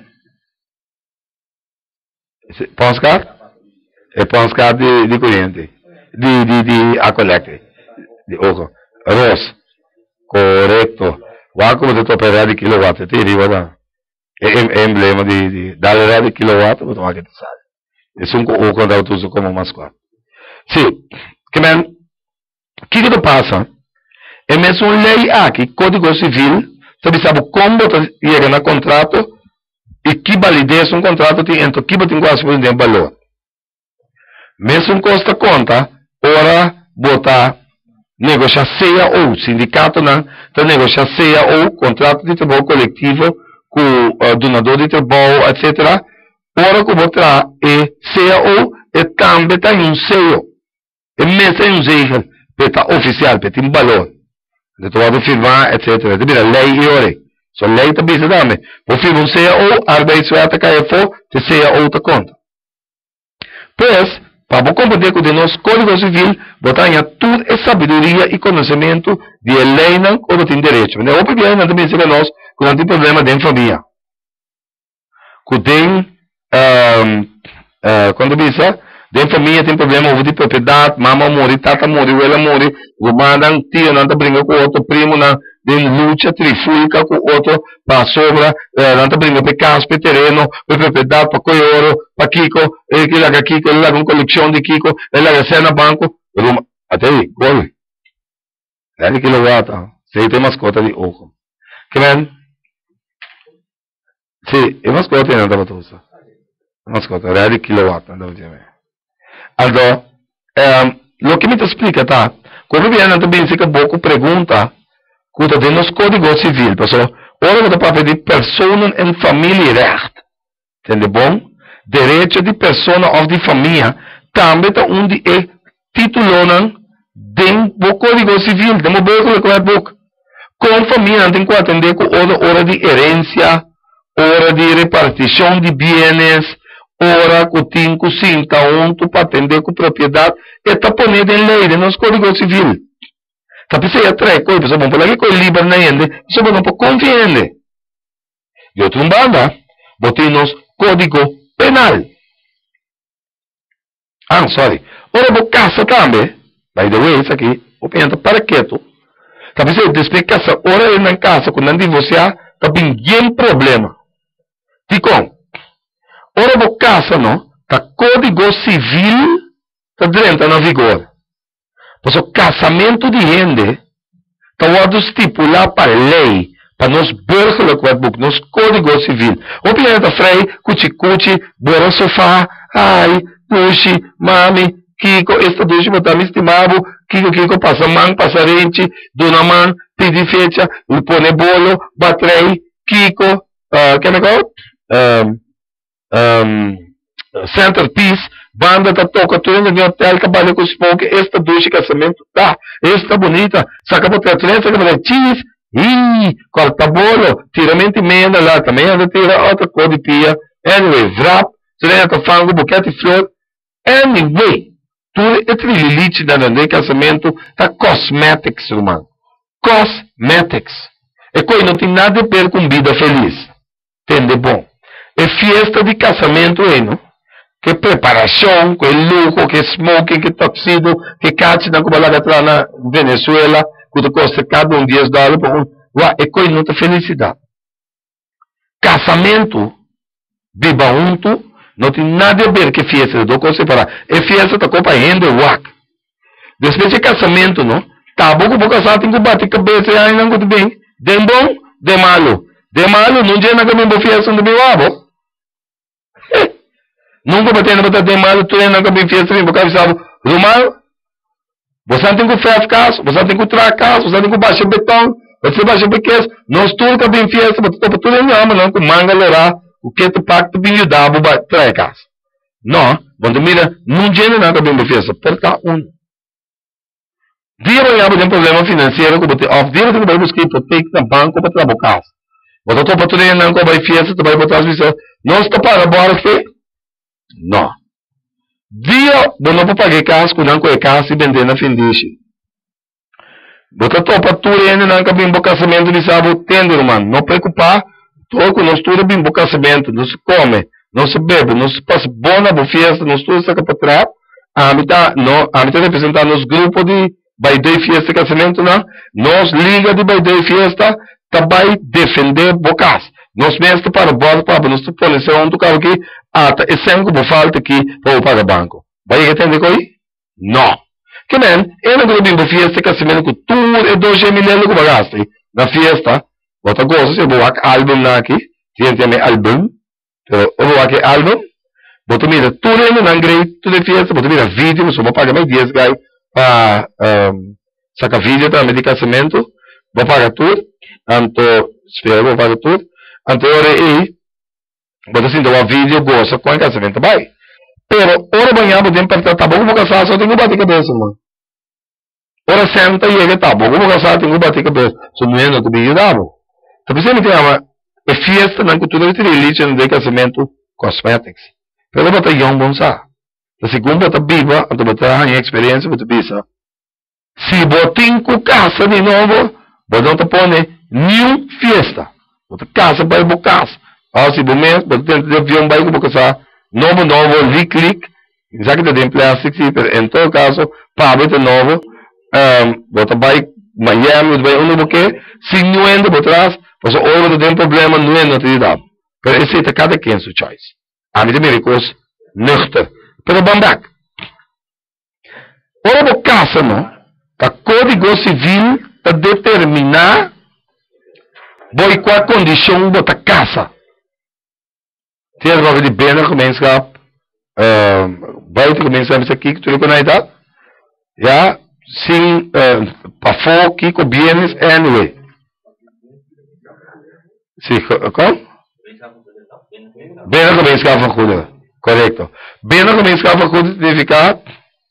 Ponscard? É ponscard de, de corrente. De, de, de a collecte. De ojo. Arroz. Correto. Guarda como te operar de kilowatt. Te digo, ¿verdad? É emblema de, de darle de kilowatt, vou tomar que tu sabe. Isso é um contrato uso como mascote. Sim. Que men, o que que tu passa? É mesmo uma lei aqui, Código Civil, sabe sabe como você chega no contrato e que validez um contrato tem, então que você tem quase de valor. Mesmo custa conta, ora botar negociar C A O, sindicato não, então negociar C A O, contrato de trabalho coletivo com o uh, donador de trabalho, etcétera. Ora que botar é C A O e também tem um selo, e mesmo tem um selo, para oficial, para ter valor. De tu firmar, etcétera. Det blir lei i året. Så lei ta bisa dame. På firma C A O, arbeidsvärta kan jag få till C A O ta konta. Pois, para compreender que o nosso Código Civil, botar tudo é sabedoria e conhecimento de lei não ou tem direito. Mas o problema também é nós, quando tem problema dentro da família. Quando tem, um, uh, quando bisa, dentro da família tem problema de propriedade, mama morre, tata morre, ela morre, guarda tio, não está brincando com outro primo, não tem luta trifulca com outro, para sobra, não está brincando para casa, para terreno, para propriedade, para coioro, para Kiko, ele que larga Kiko, ele larga uma coleção de Kiko, ele larga cena banco, até aí, gol. Ele que lo guarda, se tem mascota de oco. Que ven? Sim, é mascota não estava tosa. Mascota, ele que lo guarda, não deve. Allora, eh, lo che mi ti spiega ta, come viene também se che poco pregunta, quando tem nos código civil, perché ora che parla di persone e familjerecht, entende bom? Direito de persona of de família, também tá um de é titulonan den o código civil, demo book com book. Com família tem que atender com hora de herência, hora de repartição de bienes, ora que tem que cinta onto para atender com propriedade e está pondo em lei, no Código Civil. Tapi saya try ko, bisa bom lagi ko liber na yende, so não po confiende. E outro banda, botei nos Código Penal. Ah, sorry. Ora bo casa também, by the way, isso aqui, o pensa para quieto. Tapi saya despe casa, ora é na casa, quando andi você, tá bem problema. Ticom. Ora bo casa no, tá Código Civil tá dentro na vigor. Pois o casamento de gente tá o estipular para lei, para nós burgerlijk wetboek, nos Código Civil. O planeta frei, cuchi cuchi, bora sofá, ai, puxi, mami, Kiko, esta dushi botar me estimado, Kiko, Kiko, passa man, passarente, dona man, pedi fecha, pone bolo, batrei, Kiko, uh, que negócio? Um, um, centerpiece, banda tá toca tudo no hotel, trabalha com os poucos, esta ducha casamento, tá, esta bonita, saca para trás, saca para cheese, ih, corta bolo, tira mente emenda lá, também anda tira outra cor de pia, anyway, wrap, tira fango, buquete de flor, anyway, tudo é trililite da de casamento, tá cosmetics, irmão, cosmetics, e coi não tem nada a ver com vida feliz, entende bom, é festa de casamento, hein, não? Que preparação, que luxo, que smoking, que tuxedo, que catch na kubalaga lá na Venezuela, que custa cada um dez dólares por um. Ué, é coisa muita felicidade. Casamento, viva junto, não tem nada a ver com festa, do que separar. É festa da copa ainda, uac. Depois de casamento, não? Tá bom que vou casar, tem que bater cabeça e ainda não bem. De bom, de malo. De malo, não tem nada a ver com festa do meu avô. Nunca bateu na batata de mal, tu ainda nunca bem fez assim, porque sabe, do mal, você tem que fazer caso, você tem que trazer caso, você tem que baixar betão, você baixa bequês, nós tudo que bem fez, mas tu tudo em ama, não, com manga lorá, o que tu pacto bem ajudava a trazer caso. Não, quando mira, não tem nada bem fez, por cá um. Dia vai ter um problema financeiro, que você, off dia você vai buscar hipoteca no banco para trazer caso. Você tu para tudo em não, que vai fez, tu vai botar as visões, não está para agora que não. Dia, eu não vou pagar casa, quando não é casa e vender na findice. Bota topa tudo ainda não que bem casamento de sábado, tendo, irmão. Não preocupar, toco nós tudo bem casamento, não se come, não se bebe, não se passa boa na festa, nós tudo saca para trás. A mitad, não, a mitad representar nos grupos de baidei festa casamento, não. Nós liga de baidei festa, também defender bocas. Nós mesmos para o bolo, para nós fornecer um do carro aqui, até é sempre que falta aqui para o pagar banco. Vai entender com isso? Não. Que nem, eu não vou vir festa casamento com tudo e dois milhões que pagaste na festa. Outra coisa, se eu vou aqui álbum aqui, se tem álbum, eu vou aqui álbum, vou mira tudo ainda não grande, tudo é festa, vou mira vídeo, mas eu vou pagar mais dez gai para sacar vídeo para de casamento, vou pagar tudo, então, espero, vou pagar tudo. Anteriore aí, você assim, dá um vídeo, gosta com o casamento, vai. Pero, ora amanhã, você tem que tá bom, vou casar, só tem que bater cabeça, mano. Ora senta e ele, tá bom, vou casar, tem que bater cabeça. Só não é, não te ajudava. Então, você me chama, é festa na cultura de religião de casamento, cosmetics. Pero, você é um bom sa. A segunda, você viva, você tem experiência, você bisa. Se você tem que casa de novo, você não te põe nenhuma festa. Outra casa vai para casa. Ah, se você você tem de avião vai para casa. Novo, novo, reclick. Já que tem plástico, em todo caso, para de novo, você vai Miami, você vai onde você, se não anda por trás, você olha tem problema, não é noticidade. Mas esse é cada quem sua choice. A mim também recurso, nuchter. Pero vamos back. Ora por casa, não? O Código Civil para determinar Boi qual a condição da casa? Tem algo de bem começa a vai ter começa a aqui que tu não conhece, já sim para fora que com bienes anyway. Sim, como? Bem começa a faculdade, correto. Bem começa a faculdade significa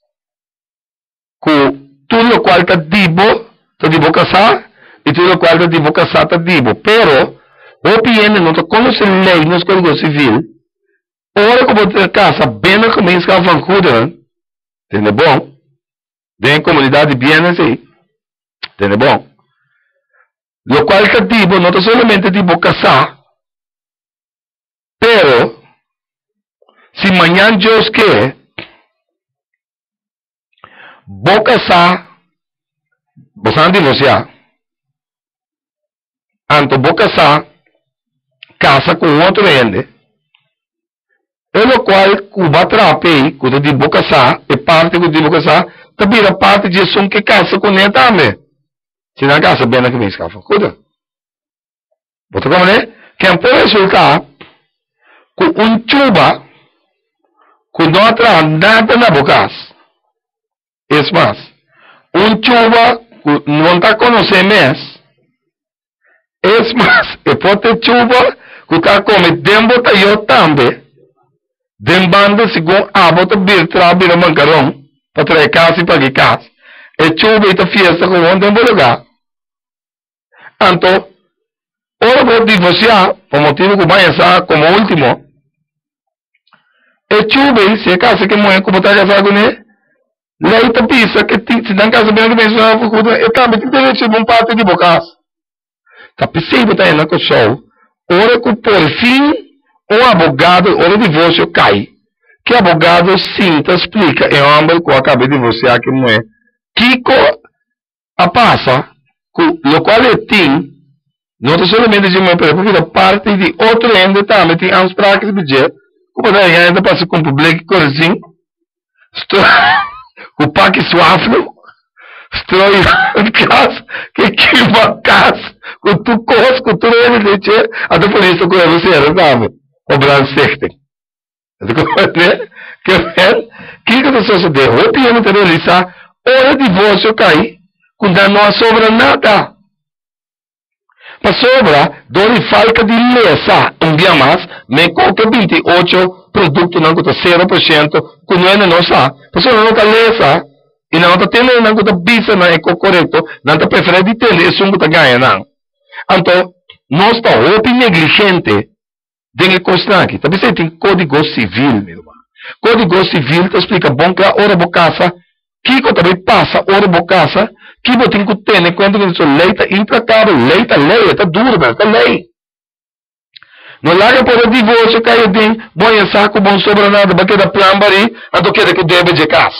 que tudo o qual está dibo, está dibo casar. E tudo o qual está dibo casar está dibo, pero o piene não está conhecendo lei nos códigos civil. Ora como ter casa bem na começa a faculdade, entende bom? Bem comunidade bem assim, entende bom? Lo qual está dibo não está somente dibo casar, pero se amanhã Deus quer, vou casar, você não divorciar. Anto vou casar, casa com outro ende, e lo qual cuba trape, quando de vou casar, e parte que de vou casar, também a parte de som que casa com ele também. Se não casa bem na que vem escapa, cuida. Você como né? Quem pode resultar com um chuba, com não atra nada na boca. É mais, um chuba, não está conhecendo mais. É mais, e pode ter chuva Kuta come dembo ta yo tambe. Dembanda sigon abo ta bir tra bir mancarão. Para trazer casa e pagar casa. E chuva e fiesta com um tempo lugar. Então, ora vou divorciar, por motivo que vai estar como último. E chuva e se a casa que morre como está casado com ele, leita pisa que se não casa bem que vem só no futuro, e também tem direito de um parte de boca. Tá possível tá indo com o show. Ora que por fim, o advogado, ora divórcio cai. Que advogado sinta explica é um homem que acabei de divorciar que não é Kiko a passa o qual é tem não somente de uma empresa parte de outro ente também tem as práticas de budget como daí ainda passa com público corzinho o paque suave estrói casa que que uma casa com tu cos com tu ele de a depois isso com você sabe o branco que é que que você se deu o piano te realizar ora divórcio cai quando não sobra nada para sobra dori falta de lesa um dia mais me qualquer vinte e oito produto não custa zero por cento quando não é nossa pessoa não tá lesa e não tá tendo não custa bisa não é correto não tá prefere de ter isso não tá ganha não então nós está open negligente dengue constante. Também você tem código civil, meu irmão. Código civil te explica bom que a hora bocasa, que também passa hora bocasa, que você tem que ter em conta que isso lei está implacável, lei está lei, está duro, mas está lei. Não larga por o divórcio, cai bem, bom e saco, bom sobra nada, porque da plan bari, a do que que deve de casa.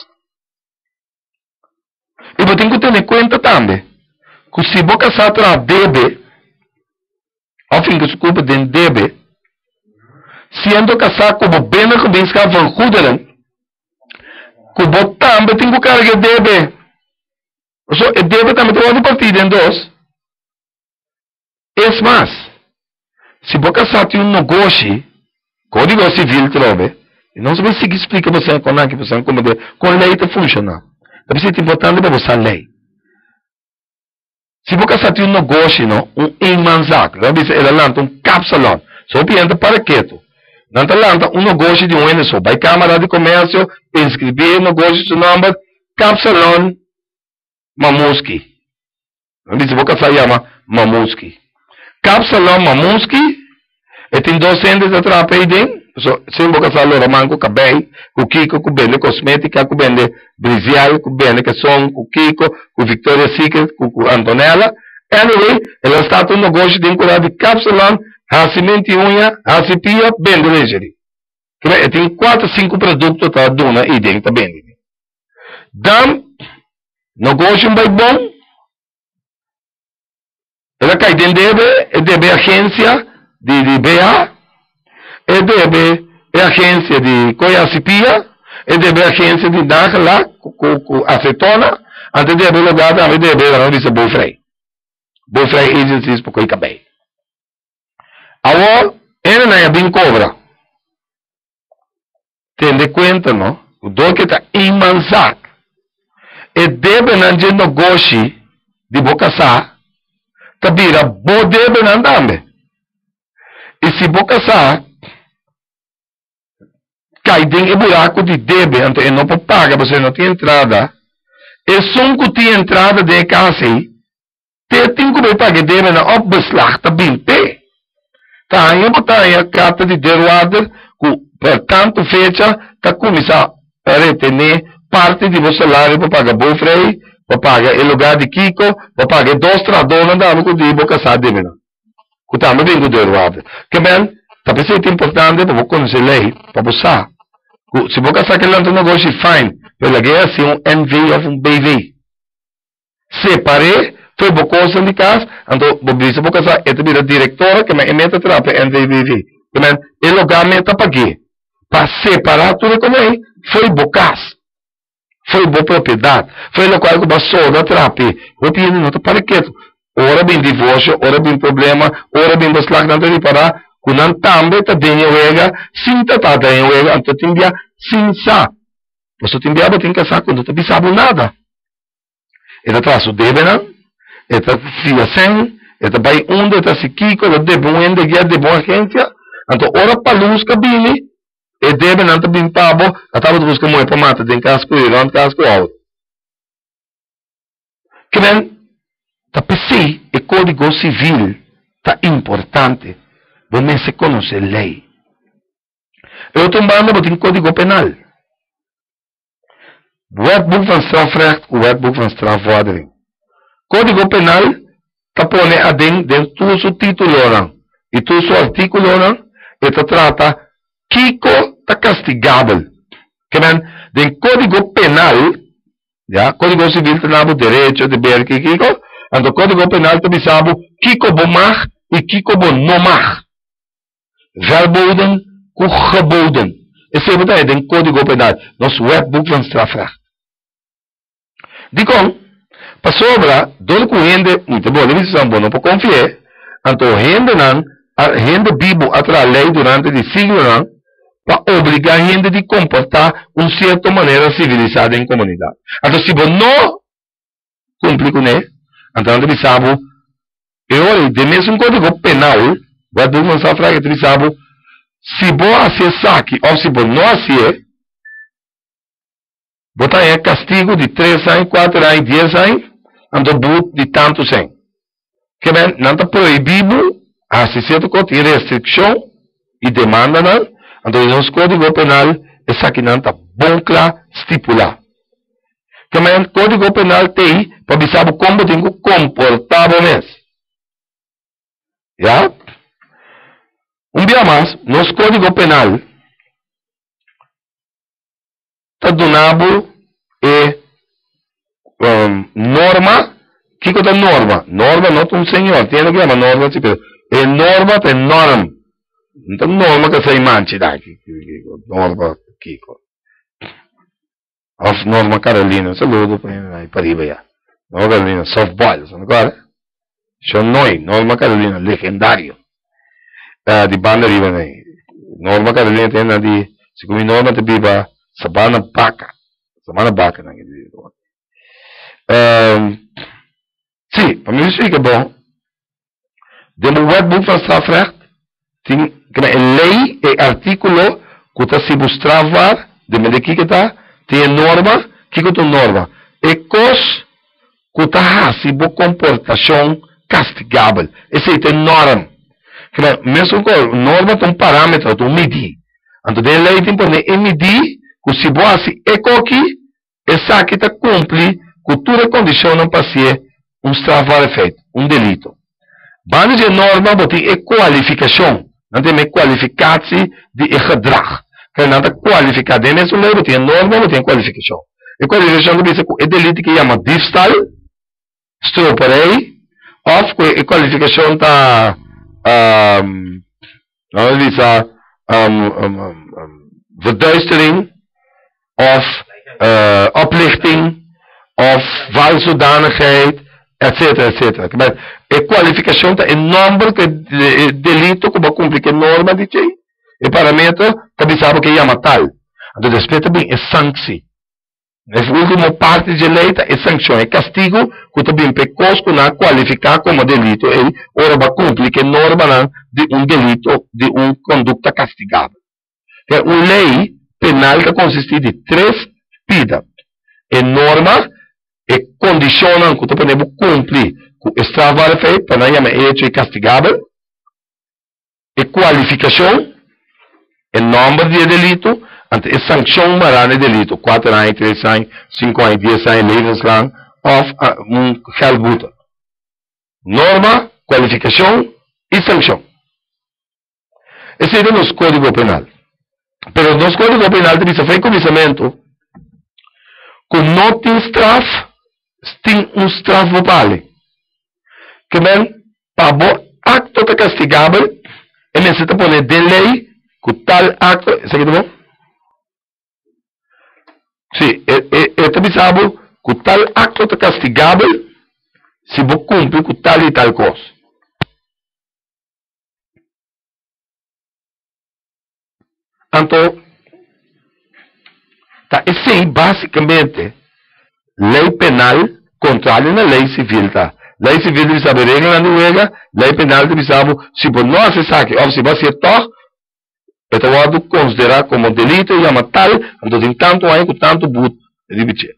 E você tem que ter em conta também, que se boca satra deve, ao fim que se culpa de deve, sendo casado como bem que bem escapa van goederen, como também tem que carregar deve. So, e deve também pode partir em dois. É mais, se você casado tem um negócio, código civil trove, e não se vai seguir explicar você como é que você como de com lei te funciona. Deve ser importante para você a lei. Se você casado tem um negócio, não, um enmanzac, deve ser ele um capsalão, só pienta para quieto. Nanta lanta um negócio de um N S O, vai Câmara de Comércio, inscrever negócio de nome, Capsalon Mamuski. Não diz boca se chama Mamuski. Capsalon Mamuski, e tem dois entes atrás aí dentro, sem boca se lora manco, cabei, o Kiko, que vende cosmética, que vende Brisial, que vende que são, o Kiko, o Victoria's Secret, o Antonella. Anyway, ele está um negócio de encorar de Capsalon, Hascimento e unha, hascipia, bem de legeri. Tem quatro, cinco produtos que dona e dentro também. Dam, negócio bem bom. Ela cai dentro deve, e deve agência de, de B A, e deve é agência de coiacipia, e deve agência de dar lá, com acetona, antes deve lugar também deve, não diz boyfriend. Boyfriend agencies por coisa bem. Agora, ele não é bem cobra. Tende conta, não? O dor que está imansac. E deve não ter negócio de boca sa, tabira, bo deve não também. E se boca sa, cai dentro do buraco de deve, então ele não pode pagar, você não tem entrada. E só que tem entrada de casa aí, tem que pagar deve na opbeslag, tá bem pé. Taia botaia carta de derwader, por tanto fecha, tá começar a retener parte de você salário para pagar boyfriend, para pagar o lugar de Kiko, para pagar dois tradonas da amigo de boca sabe mesmo. Que tá muito bem derwader. Que bem, tá pensando importante para você conhecer lei, para você. Se você sabe que lá no negócio fine, pela guerra se um N V ou um B V. Separei foi bocosa de casa, então, você pode casar, esta vira diretora, que me meta para a N V B V. Que me, e lugar meta para quê? Para separar tudo como é, foi bocas. Foi boa propriedade. Foi o local que passou da trape. O piano não está para quieto. Ora bem divórcio, ora bem problema, ora bem baslag não tem para, quando também está dentro wega, sim está dentro wega, então tem dia sim sa. Você tem dia tem que casar quando não sabe nada. E atrás o deve não? Eta fia sem, Esta vai onde está se Kiko, de bom ende guia de boa agência, então ora para luz cabine, e deve não tá bem pabo, a tava busca muito para mata, tem casco e não casco alto. Que bem, tá pensei, o código civil tá importante, você se conhece a lei. Eu tô falando de um código penal. Wetboek van strafrecht, wetboek van strafvordering. Código penal, tá pone a ding, den tu su título, e tu su artículo, e te trata, Kiko tá castigável. Que bem, den código penal, ja, código civil tem nabo direito de ver que Kiko, então código penal te bisabo, Kiko bo mag, e Kiko bo no mag. Verboden, ku geboden. Esse é den código penal, nos wetboek van strafrecht. Dico, para sobra, dole com gente, muito bom, eles são bons para confiar, então gente não, a gente vivo atrás da lei durante de siglos não, para obrigar a gente a comportar uma certa maneira civilizada em comunidade. Então, se você não cumpre com ele, então ele sabe, e olha, de mesmo código penal, vai dar uma frase que ele sabe, se você fazer saque, ou se você não fazer, botar é castigo de três anos, quatro anos, dez anos, ando boot de tantos anos. Que bem, não está proibido, a certo que tem restrição e demanda, não. Então, no código penal, essa aqui não está bom claro, estipular. Que bem, o código penal tem, para saber como tem que comportar mesmo. Já? Um dia mais, no código penal, está donado e um, norma, que é norma? Norma não é um senhor, tem que chamar norma, é norma, é norma. Então norma que sai manche daqui, norma, Kiko. Of Norma Carolina, saludo para arriba já. Norma Carolina, softball, sabe agora? Shonoi, Norma Carolina, legendário. Uh, de banda arriba, né? Norma Carolina tem na de, se come Norma te biba, Sabana Baca. Sabana Baca, né? Um, sim, para mim isso é bom. Dentro do wetboek van strafrecht, tem lei e artículo que está se mostrava, de onde que está, tem norma, que é norma. E cos que está se bo comportação castigável. Esse é norma. Mesmo que norma tem um parâmetro, tem um medir. Então, a lei tem que medir que se você é coque, essa aqui está cumpre com toda a condição para ser um strafbare feito, um delito. Bando de norma, tem a qualificação. Não tem qualificatie de gedrag. Que não está qualificado. É mesmo lei, tem norma, tem qualificação. A qualificação é delito que chama diefstal, stroperij, ou a qualificação está um, não diz a um, um, um, verduistering, of uh, oplichting, of valszodanigheid, etc, etcétera. A qualificação é número de delito que vai cumprir que norma de lei. E parâmetro que sabe que chama tal. Então, respeita bem, é sanção. A última parte de lei é sanção, é castigo que também pecos que não qualificar como delito. Ele ora vai cumprir que norma de um delito, de uma conduta castigável. É uma lei penal que consiste de três pidas. É norma, é condicionam que podemos cumprir com o strafbare feito, para não chamar hecho e castigável. É qualificação, é número de delito, ante é sanção marana de delito, quatro anos, três anos, cinco anos, dez anos, levenslang, ou um geldboete. Norma, qualificação e sanção. Esse é o nosso código penal. Pero no código penal tem esse começamento que não tem straf, tem um straf vale. Que bem, para o acto de castigável, é necessário poner de lei que tal acto, isso aqui tá bom? Sim, é, é também sabe que tal acto de castigável se você cumpre com tal e tal coisa. Então, tá, esse basicamente lei penal contrário na lei civil, tá? lei civil deve saber regra na luega, lei penal deve saber se por não se saque, ou se vai ser toque, então vado considerar como delito e chama tal, então tem tanto aí com tanto but de biche.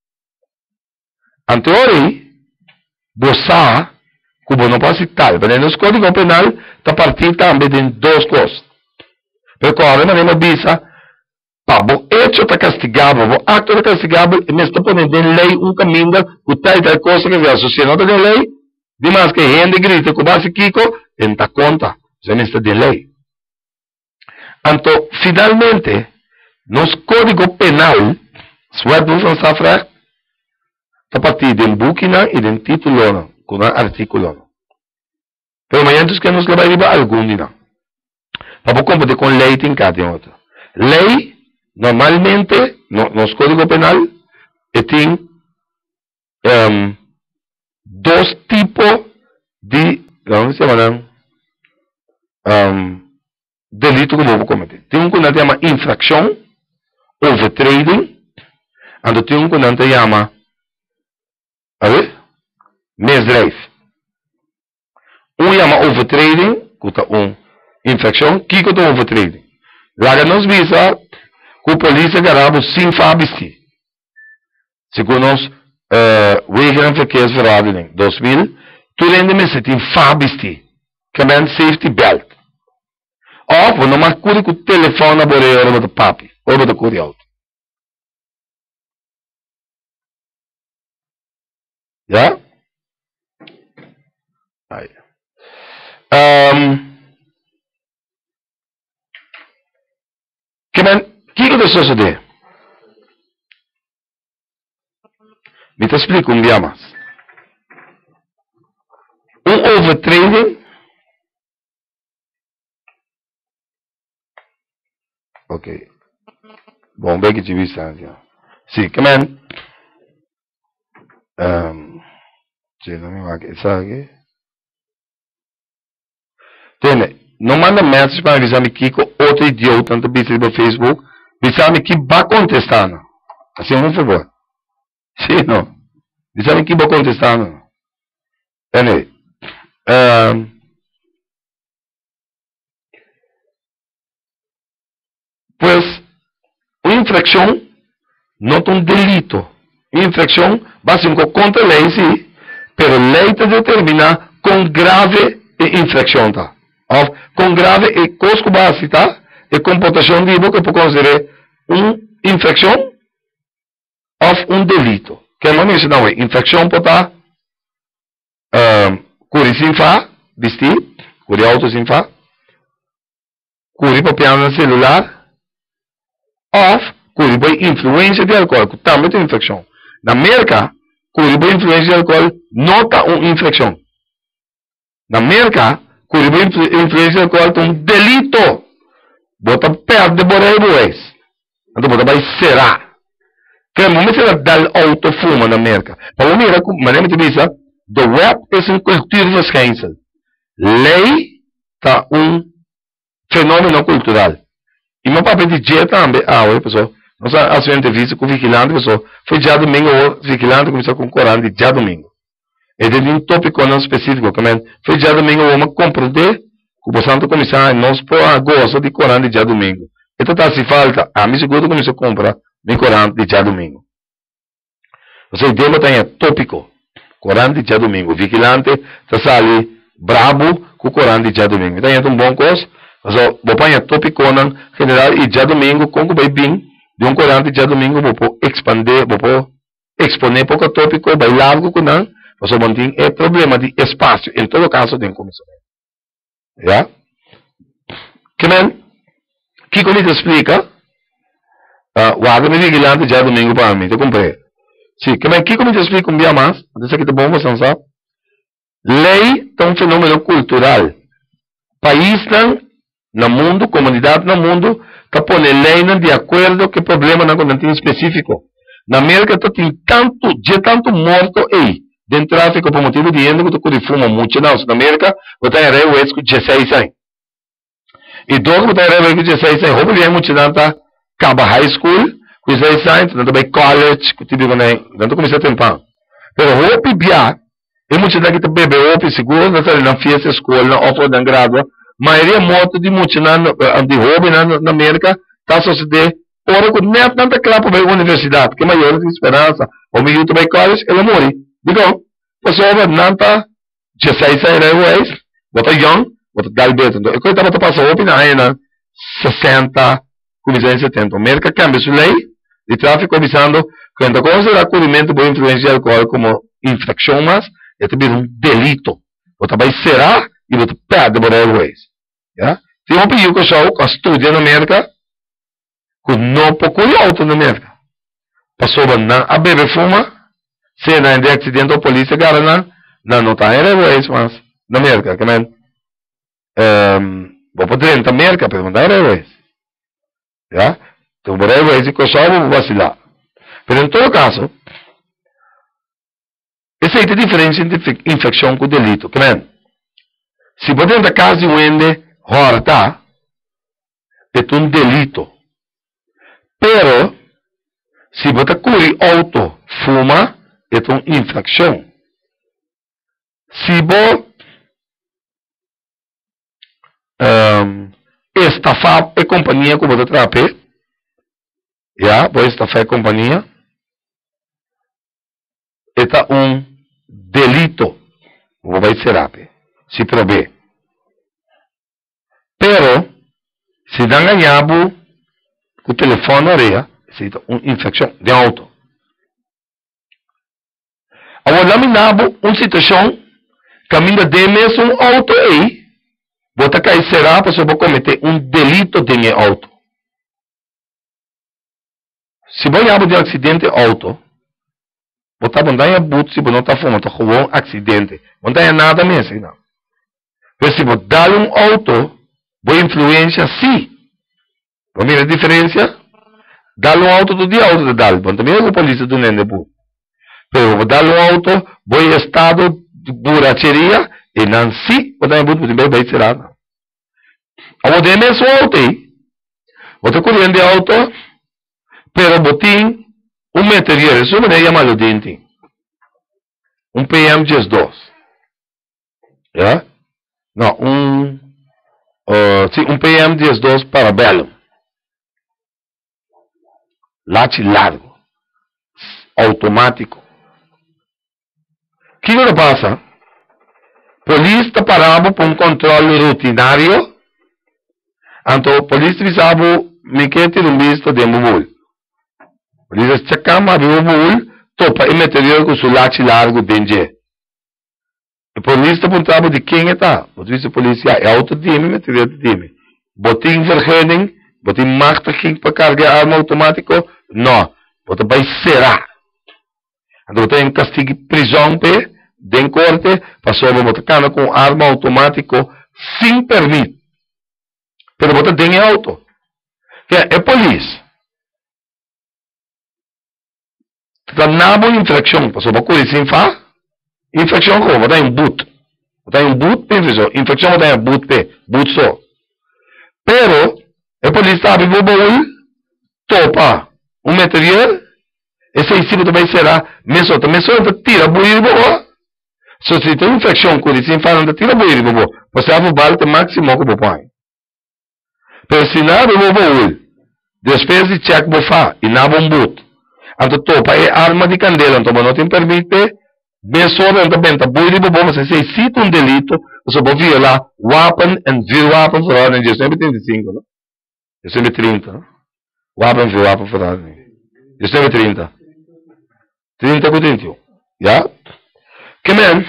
Anteori, bossa, como não pode ser tal, mas no código penal está partido também de duas coisas. Percorre, mas não bisa, o hecho está castigável, o acto está castigável, e me está ponendo em lei um caminho que tal e tal coisa que a sociedade não tem lei, demais que gente grita com base Kiko, não está conta, já não está de lei. Então, finalmente, nos código penal, suado não safra, a partir de um búquina e de um título, com um artículo. Pero amanhã que nos levar a algum dia. Para competir com lei tem cada outro. Lei, normalmente, no, nos código penal, tem um, dois tipos de, como se chama, um, delito que vou cometer. Tem um que se chama infração, overtrading, e tem um que se chama, a ver, misdrijf. Um chama overtrading, que é uma infração, que é uma overtrading. Lá nos visa que a polícia garabo sem fabisti. Segundo nós, Wegen en Verkeersverordening dois mil, tu rende se tem fabisti, que é safety belt. Of, we nog maar ku telefoon naar boren met de papi, of met de koeri auto. Ja? Aí. Um, que men, que que deixou isso de? Me te explico um dia mais. Um overtrading. Ok. Bom, bem que te vi, Sérgio. Sim, que men. Um, sim, não me vai aqui, sabe? Tene, não manda mensagem para avisar-me que outro idiota tanto bicho no Facebook, avisar-me que vai contestando. Assim, por favor. Sim, não. Avisar-me que vai contestando. Tene, um, pues, uma infração não é um delito. Uma infração vai ser contra a lei, sim, pero a lei te determina com grave infração, tá? Ou com grave e cosco básica e comportação de que pode considerar uma infração ou um delito. Que não é não é infração pode estar curi sem fa, vestir, curi auto sem fa, curi para piano no celular, ou curi para influência de álcool, que também tem infração. Na América, curi para influência de álcool não está uma infração. Na América, curi para influência de álcool é um delito. Bota perto de boreio bois. Então bota vai será. Que no momento ela dá auto fuma na América. Para o mira, maneira de dizer, the web é uma cultura verschijnsel. Lei está um fenômeno cultural. E meu papel de dia também, ah, oi pessoal, nós fazemos uma entrevista com o vigilante, pessoal, foi dia domingo, o vigilante começou com o Corão de dia domingo. E de um tópico não específico, também, foi dia domingo, vamos compreender que o Santo Comissário nós por gosto de Corão de dia domingo. Então tá se falta, a minha segunda começou a comprar de Corão de dia domingo. Você deve ter tópico, Corão de dia domingo, vigilante, está ali brabo com o Corão de dia domingo. Então é um bom coisa. So, vou pôr tópico não general e dia domingo, com o bem de um Corão de dia domingo, vou pôr expandir, vou pôr exponer pouco tópico, vai largo com não, você mantém é problema de espaço, em todo caso de comissão. Já? Que men? Que como te explica? O água vigilante dia domingo para mim, te comprei. Sim, que men? Que como te explica um dia mais? Antes que te bom você sabe? Lei é um fenômeno cultural. País não no mundo, comunidade no mundo, está pondo lei de acordo com o problema não tem específico. Na América tem tanto, de tanto morto aí, dentro do tráfico por motivo de dinheiro que tu fuma muito não. Na América, você tem reis com dezesseis anos. E dois você tem reis com dezesseis anos. Houve muito não tá acaba high school com dezesseis anos, não também college, que tipo nem, não começa a tempo. Pero houve bia, E muitos daqui te bebe opi seguro, na sala na fiesta escola, na ofra da gradua, maioria moto de muitos na de hobby na na América, tá suceder, ora com net não tá claro para a universidade, que maior de esperança, ou me YouTube college, ela morre. Digo, pessoa não tá dezesseis anos, bota young, bota galbeto, então, eu estava te passando opi na ainda sessenta, começando em setenta, América cambia sua lei de tráfico avisando que quando considera acolhimento por influência de álcool como infração, mas é também um delito. Você vai será e você perde por airways. Yeah? Tem um pedido que eu sou, que estudia na América, que não procura auto na América. Passou a bebê fuma, se não é de acidente ou polícia, cara, não, não, não está em airways, mas na América, que man, um, vou poder ir na América, mas não está em airways. Yeah? Então, por airways, que eu sou, vou vacilar. Mas, em todo caso, essa é a diferença entre infecção com delito. Que man, se você tem caso onde horta, é um delito. Pero, se você curi auto, fuma, é uma infração. Se você um, estafar a companhia que você trabalha, já, você estafar a companhia, é um delito. Você vai ser rápido. Se provê. Pero, se dá ganhado com o telefone na areia, é uma infecção de auto. Agora, laminado uma situação que ainda de mesmo um auto aí, você cai será para você cometer um delito de auto. Se você ganhado de acidente auto, você não tem abuso se você não está fumando, está com um acidente. Não tem nada mesmo, não. Mas se você dá um auto, boa influência, sim. Vamos ver a diferença? Dá um auto do dia auto de dar. Bom, também é a polícia do Nende Bu. Mas dá um auto, boa estado de borracheria, e não sim, você tem abuso, você vai ser nada. Agora, tem mesmo auto aí. Você correndo de auto, pero botim, um material, isso não é chamado dente. Um P M G S dois. Já? Não, um... Uh, sim, um P M G S dois Parabellum. Late largo. Automático. O que que passa? Polícia está parado para um controle rutinário. Então, a polícia visava me que ter um visto de mobile. Polícia checama de mobile, topa e material com o late largo dentro. A polícia apontava de quem está. O serviço policial é autodime, material de time. Botim vergunning, botim machtiging para carregar arma automático, não. Botim vai será. Então tem castigo prisão pe, den corte, passou a botar com arma automático sem permit. Pero botim tem auto. Que é polícia. Então não há infração, passou a botar sem fa. Infecção como? Você tem um boot. Você tem um boot, infecção. Infecção você tem um boot, boot só. Pero, a polícia sabe que você topa um material, esse em cima também será mesota. Mesota tira buir boa. Se você tem infecção com isso, falando tira buir boa. Você vai valer o máximo que você põe. Pero se nada você buir, depois de check você faz, e não um boot. Então topa é arma de candela, então não te permite. Bem sobre também, tá bom, mas se você cita um delito, você pode violar Weapon and View Weapon for Ordem de Decembro trinta e cinco, não? Decembro trinta, não? Weapon and View Weapon for Ordem. Decembro trinta. trinta com trinta e um. Já? Que men?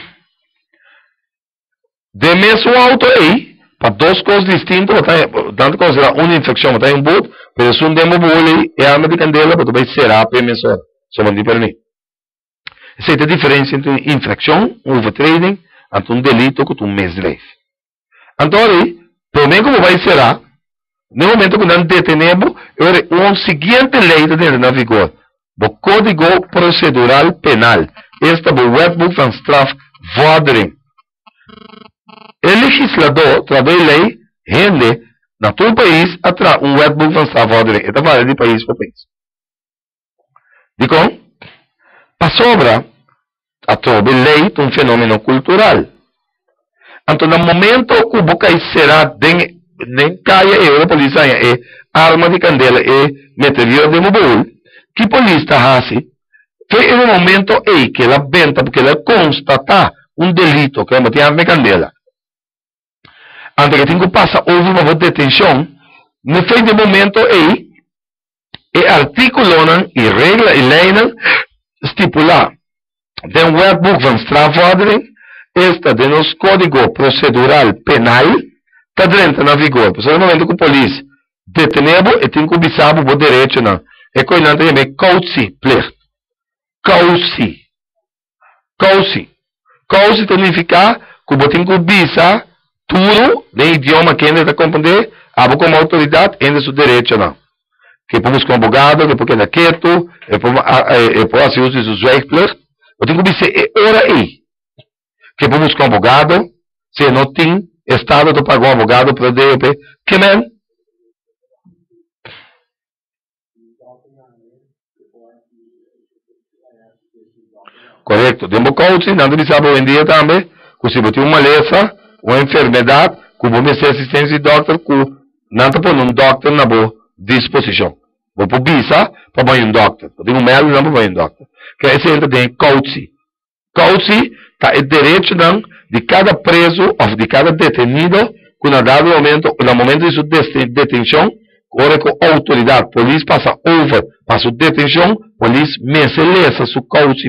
De mesmo auto aí, para duas coisas distintas, tanto considerar uma infecção, mas tem um boot, mas se um demo bolei, é arma de candela, mas também será para emissora. Só mandi para mim. Essa é a diferença entre infração, overtrading, e um delito com um mesleif. Então, também como vai ser, no momento que nós detenemos, é uma seguinte lei que está na vigor, o Código Procedural Penal. Este é o Wetboek van Strafvordering. O legislador, através da lei, rende, na todo país, atrás um Wetboek van Strafvordering. Esta vale de país para país. Digo, para sobra, a trobe lei um fenômeno cultural. Então, no momento que o boca será nem caia e a polícia é arma de candela e material de mobile, que a polícia faz, foi no momento aí que ela venta, porque ela constata um delito que é uma arma de candela. Antes que tem que passar over uma detenção, no fim de momento aí, e articulam e regra e lei estipular de um wetboek van strafvordering esta de nos código procedural penal está dentro na vigor. Por no momento que a polícia detenebo e tem que observar o direito não. É que nós temos causi plicht. Causi. Causi. Causi significa que você tem que observar tudo de idioma que ainda está compreender, abo como autoridade ainda seu direito não. Que podemos com advogado, que porque é quieto, e pode usar os rechtplicht. Eu tenho que observar é hora aí. Que podemos com advogado, se não tem estado de pagar um advogado para o D E P, que men? Correto. Demo coaching, não me sabe hoje em dia também, que se você tem uma lesão, uma enfermidade, que você tem assistência de doctor, que não está por um doctor na boa disposição. Vou por visa para banhar um doctor. Eu tenho um médico não para banhar um doctor. Que é esse entra em coaching. Coaching está o direito não, de cada preso ou de cada detenido, que no dado momento, no momento de sua detenção, agora com a autoridade, a polícia passa over para sua detenção, a polícia meseleza sua coaching.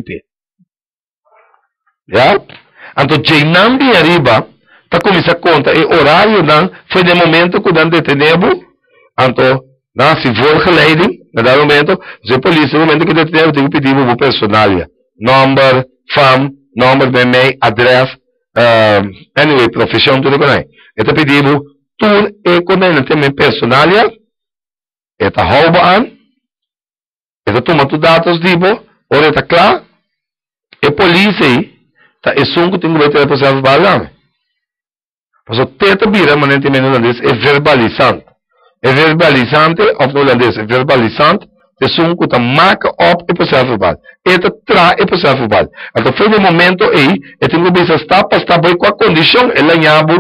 Já? Então, já não de arriba, está começando a conta, e horário não, foi no momento que não detenemos, então, não, se for geleiding, no dado momento, se a polícia, no momento que detenemos, tem que pedir o personalia, number, fam, number, e-mail, adresse, uh, anyway, profissão, tudo que é. Então, pedimos, tudo é quando ele tem personalia, eta rouba an, eta toma tu dados, dibo, ora está claro, e polícia, tá é sungo tem que ter para verbal. Mas o teta bira manente em holandês é verbalizante. É verbalizante, ou no holandês é verbalizante, é sungo tá marca op e para verbal. Eta tra e para verbal. Então foi no momento aí, eu tenho que ver se está para estar bem com a condição, ela nhabo,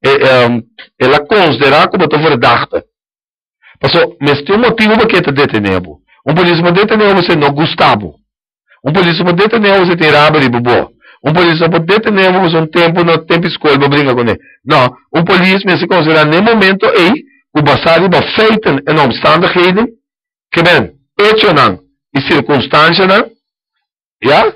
ela considerar como tô verdade. Mas mas tem um motivo para que te detenebo. Um polícia deteneu você não gostava. Um polícia deteneu você tem rabo de bobo. Um polícia pode detener um tempo, no tempo escolha para brincar com ele. Não, um polícia se considera no momento aí, o basado de feiten en omstandigheden, que ben, hecho não, e circunstância não, ja,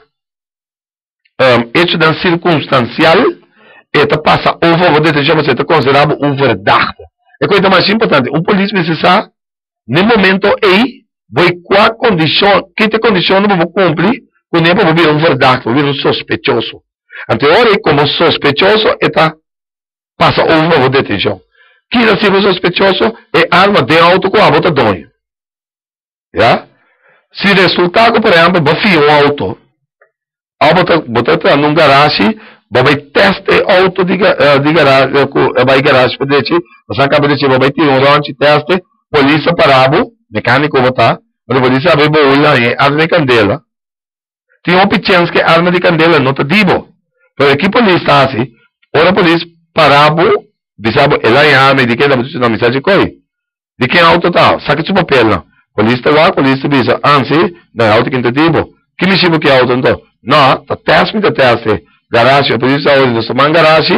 um, hecho não circunstancial, eta passa over, wat dit chama, se considerado um verdade. É coisa mais importante, um polícia precisa, no momento aí, vai qual condição, que te condição não vou cumprir, quando é para vir um verdade, para vir um sospechoso. Então, agora, como sospechoso, está, passa over a detenção. Que é ser sospechoso é arma de auto com a bota dono. Já? Se resultado, por exemplo, vai um auto, a bota, bota num garagem, vai teste auto de, de garagem, vai garagem, para dizer, você acaba de dizer, vai ter um rancho, teste, polícia parado, mecânico botar, mas a polícia vai bolar aí, arma de candela. Tem uma chance que arma de candela não está dibo. Pero aqui a polícia assim, ora a polícia parabo, bisabo, ela é arma de que dá uma mensagem coi. De quem auto tá? Saca de papel não. Polícia lá, polícia bisa, ansi, na auto que está dibo. Que me chama que auto então? Não, tá teste me tá teste. Garagem, a polícia hoje não está man garagem.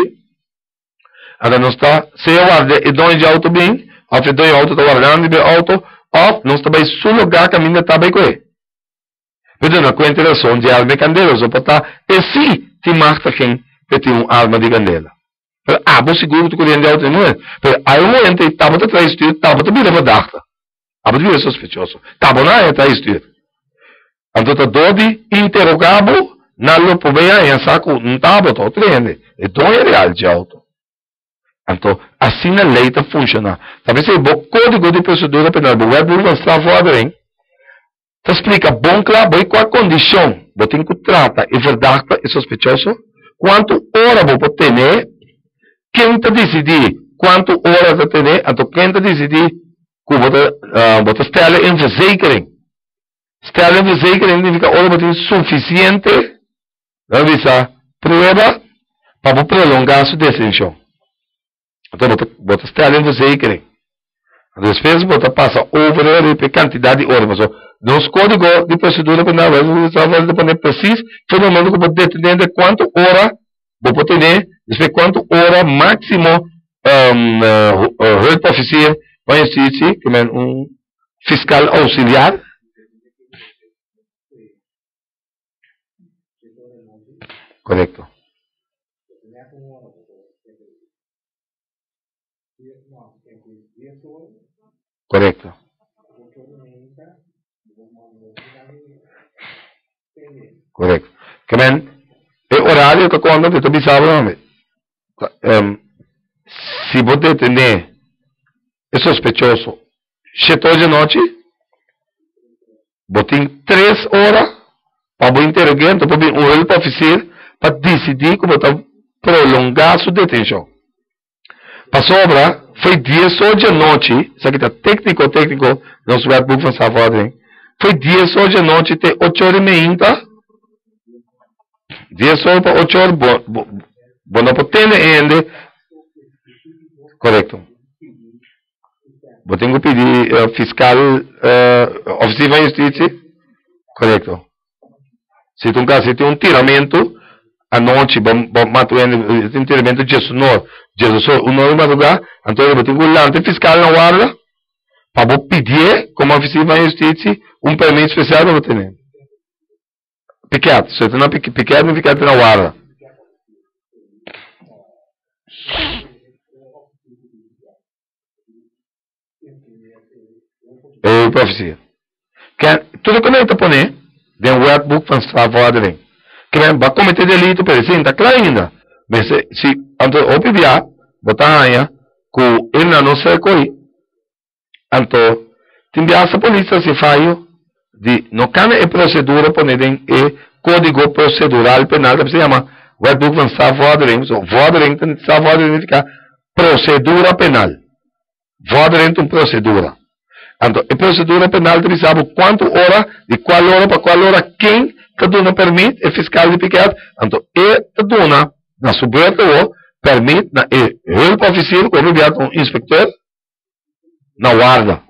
Ela não está, se eu guarde e dono de auto bem, ou se dono auto tá guardando de auto, ou não está bem seu lugar que a minha tá bem coi. Pero na consideração de arma de candela, só para estar, e se te marca quem tem uma arma de candela. Pero, ah, vou seguro que tu correndo de auto não é. Pero, aí um momento, estava te traz tudo, estava te vira verdade. Estava te vira sospechoso. Estava não é traz tudo. Então, tá dove interrogado, na lupa bem aí, saco, não estava, tô treinando. Então, é real de auto. Então, assim a lei está funcionando. Talvez se o código de procedura penal, o web não está fora, hein? Então explica, bom claro, bem qual a condição, você tem que tratar, é verdade, é sospechoso, quanto hora você ter, quem está decidir, quanto hora você ter, então quem está decidir, que você stellen em verzekering. Stellen em verzekering significa hora você tem suficiente avisa prueba para prolongar sua detenção. Então, você está ali você quer. Depois você passa over a quantidade de horas. Nos códigos de procedura penal, você vai depender preciso, todo mundo que pode determinar quanto hora você pode ter, depois quanto hora máximo um, uh, help officer vai existir, que é um fiscal auxiliar. Correto. Correto. Correto. Que men, é horário que quando eu estou pensando, um, se você entender, é sospechoso. Chegou de noite, você tem três horas para o interrogante, para o help officer, para decidir como está prolongar sua detenção. Para sobra, foi dez horas de noite, isso aqui está técnico, técnico, nosso webbook vai saber, foi dez horas de noite até oito horas e meia, dez horas para oito horas, bom, não pode ter ainda, correto. Vou ter que pedir uh, fiscal, uh, oficina de justiça, correto. Se tu caso tem um tiramento, a noite, mato um tiramento de Jesus, não, Jesus, um nome madrugada, então eu tenho que ir lá, fiscal na guarda, para pedir, como oficina de justiça, um permissão especial para ter. Piquete, se tu não piquete, não piquete na guarda. É profecia. Tudo que a gente põe, tem um webbook para salvar de que vai cometer delito, por exemplo, está claro ainda. Mas se, então, o P B A, botar aí, que ele não se recolhe, então, tem que a polícia se falho, de, não can é procedura, por exemplo, é código procedural penal, que se chama webbook para salvar de ring, so, voadering, salvar de ring, procedura penal. Voadering é uma procedura. Então, a procedura penal tem sabe quanto hora, de qual hora para qual hora, quem te dona permite, é fiscal de piquete. Então, ele te dona, na suberta ou, permite, na é help officer, como enviado um inspector, na guarda.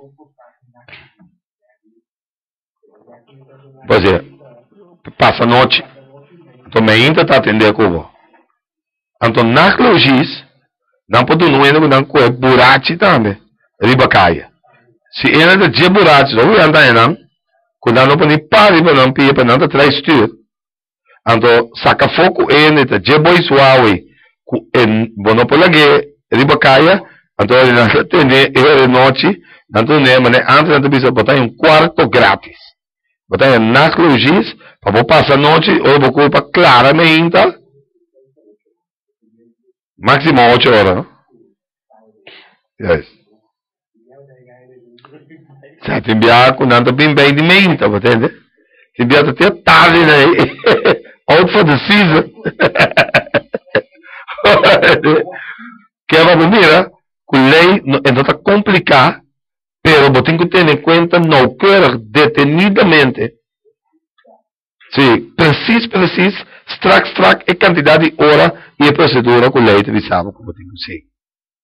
Pois é, passa a noite. Então, me ainda está atendendo a Cuba. Então, na logis, não pode não ainda não com buraco também, riba caia. Se ele é de buraco, não vai andar não, quando não pode parar para não pia para não atrás styr. Então, saca foco ele é de boi suave, en bono polage riba caia, então ele não atende ele noite, então né, mas antes não precisa botar um quarto grátis. Botar nas logis, para passar a noite, ou vou culpa claramente, máximo oito horas, não? Yes. Se ti enviar com tanto bem bem de menta, entende? Ti enviar até tarde, né? Out for the season. Que é uma maneira que a lei não está complicada, pero você tem que ter em conta não quer detenidamente. Sim, preciso, preciso, strax, strax, a quantidade de hora e a procedura que a lei te sabe como tem que ser.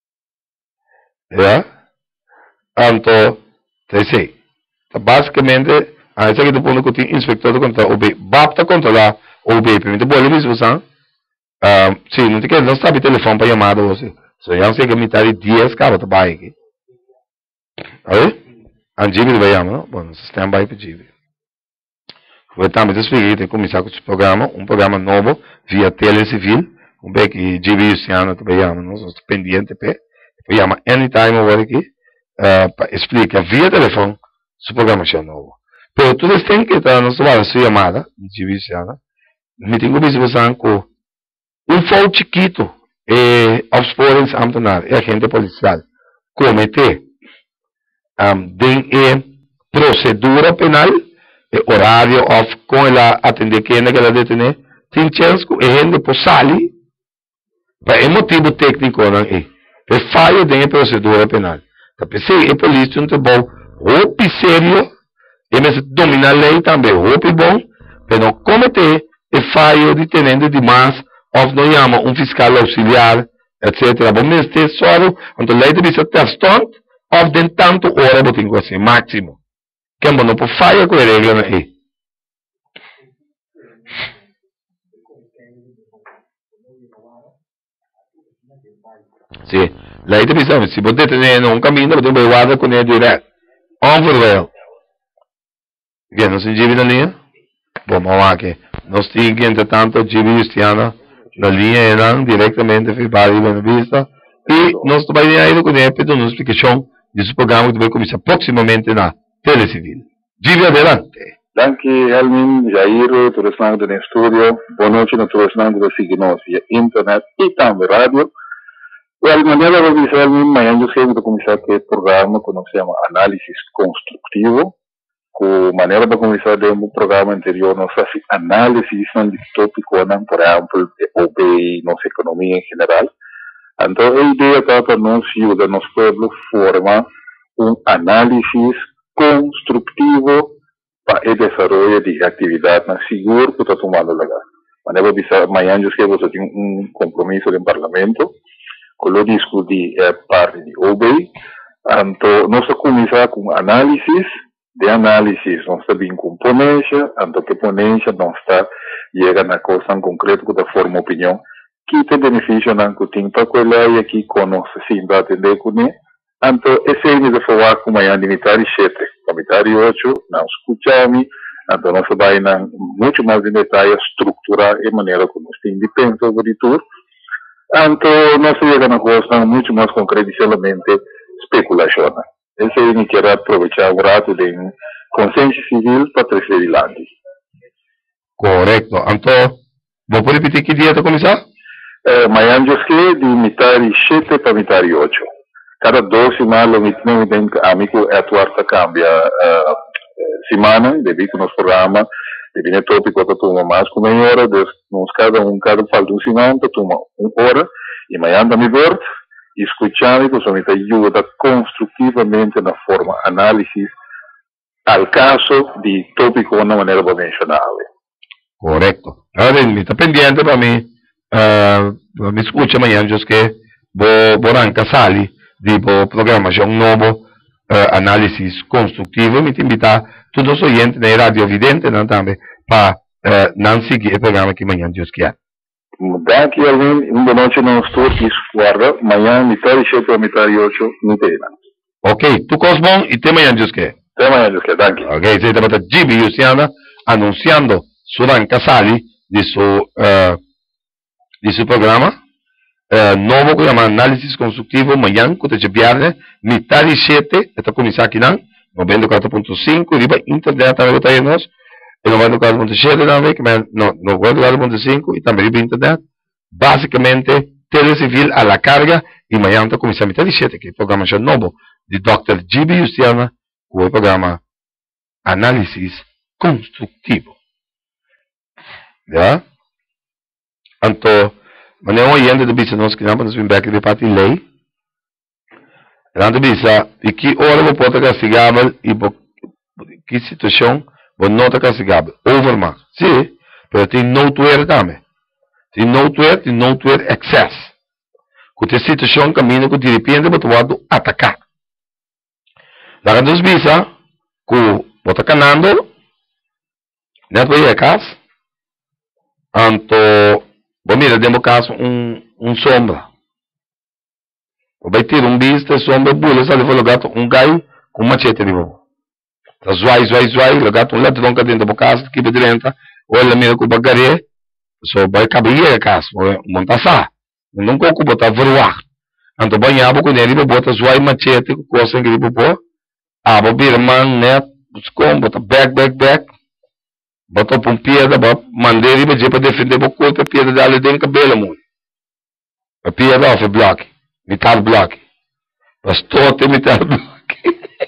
É? Então, sim, basicamente, a essa que tu põe que tem inspector de controle, o B, basta controlar o B, permite boa luz, você, sim, não tem que, não sabe telefone para chamada você, só já sei que metade de dias, cara, tu vai aqui. Aí? A G B vai chamar, não? Bom, sistema vai para G B. Vou também te explicar, tem que começar com esse programa, um programa novo, via telecivil, um B que G B esse ano, tu vai chamar, não? Sou pendiente, pé, vai chamar anytime over aqui. Uh, explica via telefone su programação novo. Pero tudo tem que estar na sua chamada de división. Me tenho visto você com um fogo chiquito e opsporings ambtenaar, é agente policial, cometer um, den e procedura penal, e horário of com ela atender quem é que ela detém, tem chance que a gente pode sair para motivo técnico não é, é falha de procedura penal. Tapi se a polícia não tem bom, roupa sério, e mesmo domina a lei também, roupa bom, mas não cometer e fallo de tenente de mais, ou não chama um fiscal auxiliar, etcétera. Bom, mas este só, então lei de visa testont, ou de tanto hora botinho assim, máximo. Que não pode falhar com a regra aí. Sim, lei de visa, se você tem um caminho, você vai guardar com ele direto. Onverwel. Bien, não se engive na linha? Bom, vamos aqui. Nós temos, entretanto, Gibi Justiana, na linha eram diretamente para a vista. E nós vamos ir com ele para uma explicação desse programa que vai começar proximamente na Telecivil. Gibi, adelante.
Danke, Helmin, Jair, todos nós do estúdio. Boa noite a todos nós que seguem via internet e também rádio. Well, maneira de avisar, Helmin, amanhã eu sei que vou começar aquele programa que se chama Análise Construtivo. Com maneira de começar do programa anterior, nós fazemos análise de tópico, por exemplo, de O B I, nossa economia em geral. Então, a ideia é para nós ajudar nosso povo formar um análise construtivo para o desenvolvimento de atividade na seguro que está tomando lugar. Maneira de avisar, amanhã eu sei que você tem um compromisso no parlamento, que eu discuti a parte de O B I. Então, nós vamos começar com análise. De análise, não está bem com ponência, então que ponência não está chegando a coisa em concreto que da forma opinião, que te beneficia não que tem para colar e aqui conosco sim para atender com ele. Então, esse é de falar com amanhã de mitad sete, a mitad oito, não escutamos, então nós vamos muito mais em detalhe estruturar a maneira como nós temos de pensar sobre tudo. Então, nós chegamos a coisa muito mais concreta, solamente especulação. Esse é o que quero aproveitar o rato de consciência civil para trazer adiante.
Correto. Então, vou repetir que dia está começar?
Amanhã eu sei de mitad sete para mitad oito. Cada duas semanas, eu tenho amigo a atuar cambia semana, devido ao nosso programa, devido ao tópico que toma mais com uma hora, nos cada um cada falta de semana, toma uma hora, e amanhã também volta. Escuchando e somente ajuda construtivamente na forma análise ao caso de tópico de uma maneira convencional.
Correto. Agora, me está pendiente para mim, uh, me escuta amanhã, eu que vou, vou arrancar sali de programação novo, uh, análise construtivo, me invitar todos os oyentes da Rádio Vidente também para uh, não seguir o programa que amanhã eu quero.
Daqui a alguém, uma noite não estou aqui, guarda, amanhã, metade sete ou metade oito, não tem nada.
Ok, tu Cosmon, e até amanhã, Deus quer.
Até amanhã, Deus quer, danke.
Ok, você está para Gibi Luciana, anunciando Suran Casali, de seu, uh, de seu programa, uh, novo programa Análise Construtivo, amanhã, que te viernes, metade sete, está começando aqui, não? noventa e quatro ponto cinco, e vai internet também botar aí nós. E noventa e quatro ponto sete também, que no, noventa e quatro ponto cinco e também via internet. Basicamente, Telecivil a la carga e amanhã está começando a metade sete, que é o programa novo de doutor Gibi Justiana, que é o programa Análise Construtivo. Já? Então, mas não é ainda de bisa nós que não podemos vir aqui de parte de lei. Não bisa, e que hora vou poder castigável e que situação vou não estar castigável. Overmacht. Sim, mas tem não tuer também. Tem não tuer, tem não tuer excesso. Que a situação caminha que de repente vou ter atacar. Lá nos bisa, que vou estar canando, não vai a casa. Então, vou mirar dentro do caso um, um sombra. Vai ter um bicho de sombra, bula, sabe, foi gato um gaio com machete de bobo. Tá zoai, zoai, zoai, o gato um ladrão cá dentro da casa, que vai dentro, olha mira com o bagaré, só vai cabrir a casa, montar sa, não coco botar voar. Então, banhava com ele, bota zoai machete, coisa que ele botou, ah, vou vir man, né, buscou, bota back, back, back, botou para um piada, mandei ele para defender o corpo, a piada dele dentro do cabelo, muito. A piada off, block. Metal block. Bastou ter metal block.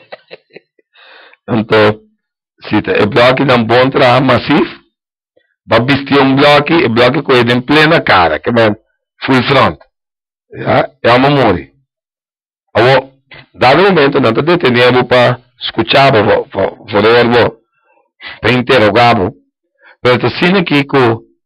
Então, se o bloco não bom trabalho massivo, vai vestir um bloco, o bloco com ele em plena cara, que é full front. É uma memória. Agora, dado momento, não está detendo para escutar, para interrogar, mas assim aqui,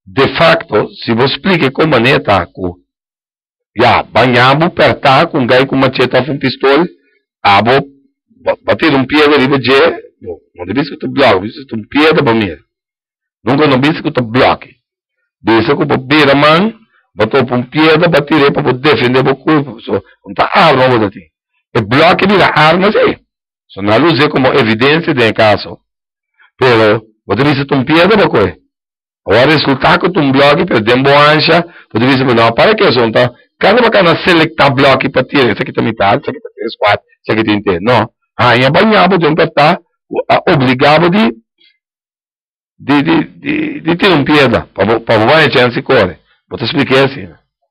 de facto, se você explica como é taco, já, banhamos per tá com gai com machete ou um pistola, abo, bater um pé ali, de, não deve ser que tu bloque, deve ser um pé da banheira. Nunca não deve ser que tu bloque. Deve ser que tu beira man, bater um pé da bater para defender o corpo, so, não tá arma ou assim. E bloque de armas aí. So, não usa como evidência de caso. Pero, você deve ser um pé da coisa. Agora, resultado que tu um bloque, per demboancha, você deve ser, não, para que isso, então, cada bacana selectar bloco para tirar, isso aqui tem metade, isso aqui tem três, quatro, isso aqui tem inteiro. Não. Aí é banhado de um estar obrigado de de, de, de, de ter um pieda para para vai a chance corre. Vou te explicar assim.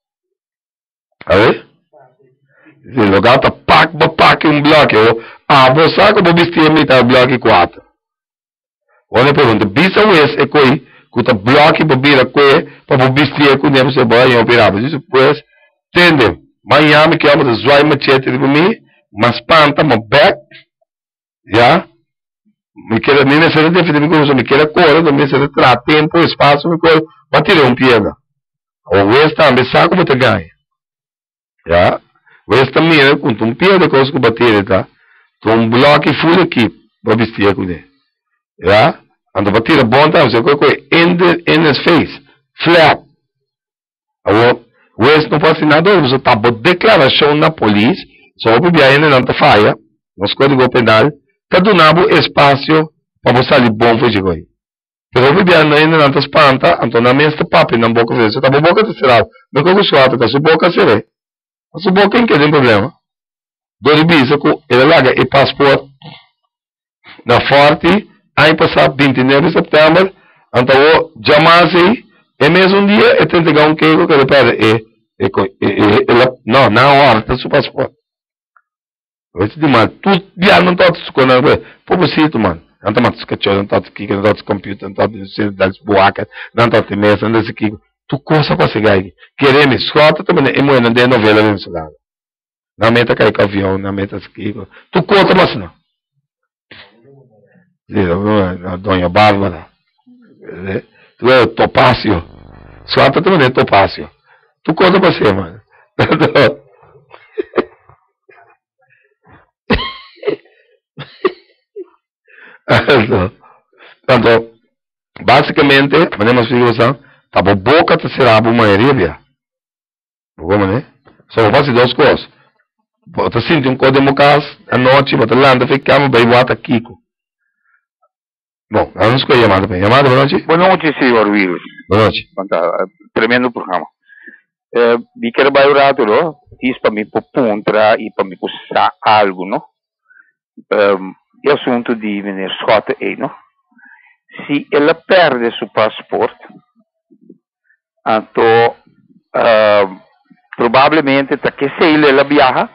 A ver? Se lugar tá pack, ba pack um bloco, ah, vou saco vou vestir metade bloco quatro. Olha pergunta, bisa o é coi, que tá bloco para vir a coi, para vestir com nem você vai operar, isso pois entende? Miami que é uma das zoai machete de mim, mas panta, mas back, já? Me quer nem necessariamente definir como me quer correr, também se terá tempo, espaço, me quer bater um pieda. O West também saco você ganha, já? O West também com um pieda coisa que bater, tá? Com um bloco full aqui para vestir com ele, já? Ando bater a bonta, você coi in the in his face, flat. Agora o ex não pode ser nada, você está por declaração na polícia, só o bebê ainda não está falha, nos códigos penal, está dando espaço para você sair bom para o aí. Mas o bebê ainda não está espanta, então na minha papi na boca você está por boca de será, não com o suado, com a sua boca será. A sua boca não tem problema. Dori bisa com ele larga e passaporte na forte, aí passar vinte e nove de setembro, então o jamais é mesmo um dia, é tentar um queijo que ele pede, é E, e, e, não, na hora, está seu passaporte. Eu te digo, mano, tu já não está escolhendo, pobrecito, mano. Não está mais cachorro, não está aqui, não está computer, não está das boacas, não está de mesa, não está aqui. Tu coisa para chegar aqui. Queremos, escuta também, é muito de novela venezolana. Na meta cai com avião, na meta aqui. Tu conta, mas não. A dona Bárbara. Tu é o Topácio. Escuta também é Topácio. Tu conta pra você, mano. Então, basicamente, podemos explicar, tá bom, boca te será uma maioria. Como, né? Só vou fazer duas coisas. Você sente um código de casa, à noite, você landa, ficamos, bem, bota Kiko. Bom, vamos com a chamada. Chamada, boa noite.
Boa noite, senhor Will.
Boa noite.
Tremendo programa. Vi que era bairrado, no? Diz para mim por puntra e para mim por sa algo, no? Um, o assunto de venir Scott é, no? Se ela perde seu passaporte, então uh, provavelmente tá que se ela viaja,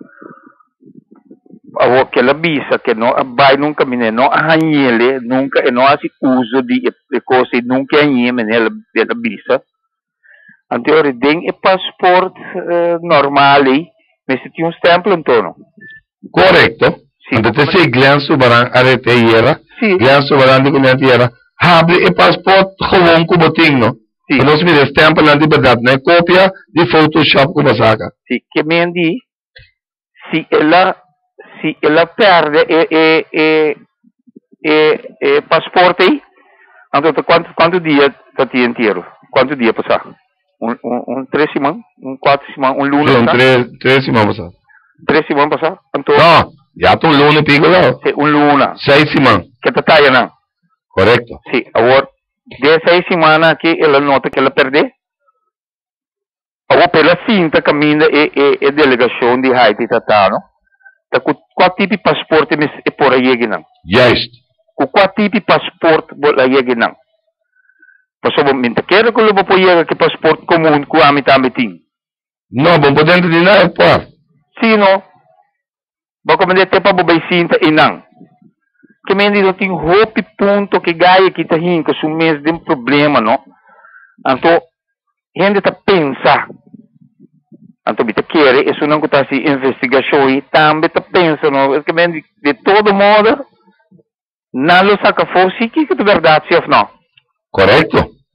ou que ela visa que não vai nunca menino não arranhele nunca e não faz uso de de coisas nunca arranhele ela ela visa. Anterior tem o passaporte uh, normal aí, mas se tinha um stempel então.
Correto. Então se glanço barang arete era, glanço barang de comenta era, abre o passaporte gewoon com botinho, no? Sim. Nós me stempel na verdade, né? Cópia de Photoshop com basaca.
Sim, que me andi, se ela se ela perde e e e e, e passaporte aí, então quanto quanto dia tá inteiro? Quanto dia passar? Um, um, um três semanas, um quatro semanas, um lunes.
Um três, três semanas passar.
Três semanas passar? Então,
não, já estou um lunes pico lá.
Um lunes.
Seis semanas.
Que tá taia não?
Correto.
Sim, agora, de seis semanas que ela nota que ela perde, agora pela cinta caminha e, e, e delegação de Haiti tá não? Tá com qual tipo de passaporte é por aí que não?
Yes.
Com qual tipo de passaporte por aí que não? Pasal minta kira ko lupa po iya ke passport comum ko ami tami ting.
No, bom podendo de nada, pô.
Sino? Bako man dete pa bobay sinta inang. Que men di ting hopi punto que gaya kita hin ko sumes din problema, no? Anto hindi ta pensa. Anto bita kere isso não ko ta si investigação e tambe ta pensa, no? Que men de todo modo nalo sa ka fosi que que verdade se of não.
Correto.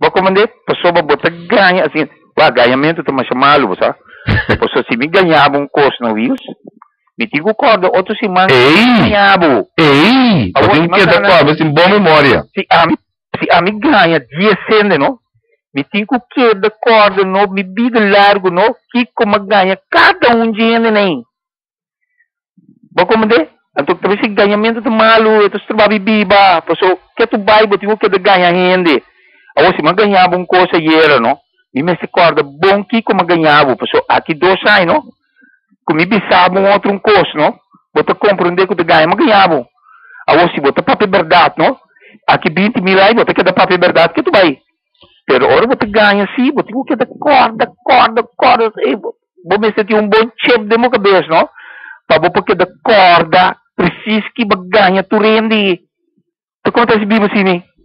Vou comandar, pessoa bota ganha, assim, o ganhamento tá mais chamado, você? Pessoa se me ganhava um curso no vírus, me digo corda, outro se man ganhava.
Ei! Eu tenho que dar corda, sem boa memória.
Se a mim, se a mim ganha dez cento, não? Me digo que da corda, não, me vida largo, não? Que como ganha cada um dinheiro, nem. Vou comandar? Então, talvez se ganhamento tá malo, então se trabalha biba, pessoa, que tu vai, eu digo que da ganha rende. Ou se man ganhava um coisa era, não? E me se corda bom que como ganhava, pessoal, aqui dois anos, não? Como bisava um outro um coisa, não? Você compreender que tu ganha, mas ganhava. Ou se você papel verdade, não? Aqui vinte mil aí, você quer dar papel verdade, que tu vai. Pero agora você ganha sim, você tem que dar corda, corda, corda. Vou me sentir um bom chef de minha cabeça, não? Para você dar corda, preciso que você ganha, tu rende. Tu conta esse bibo assim, né?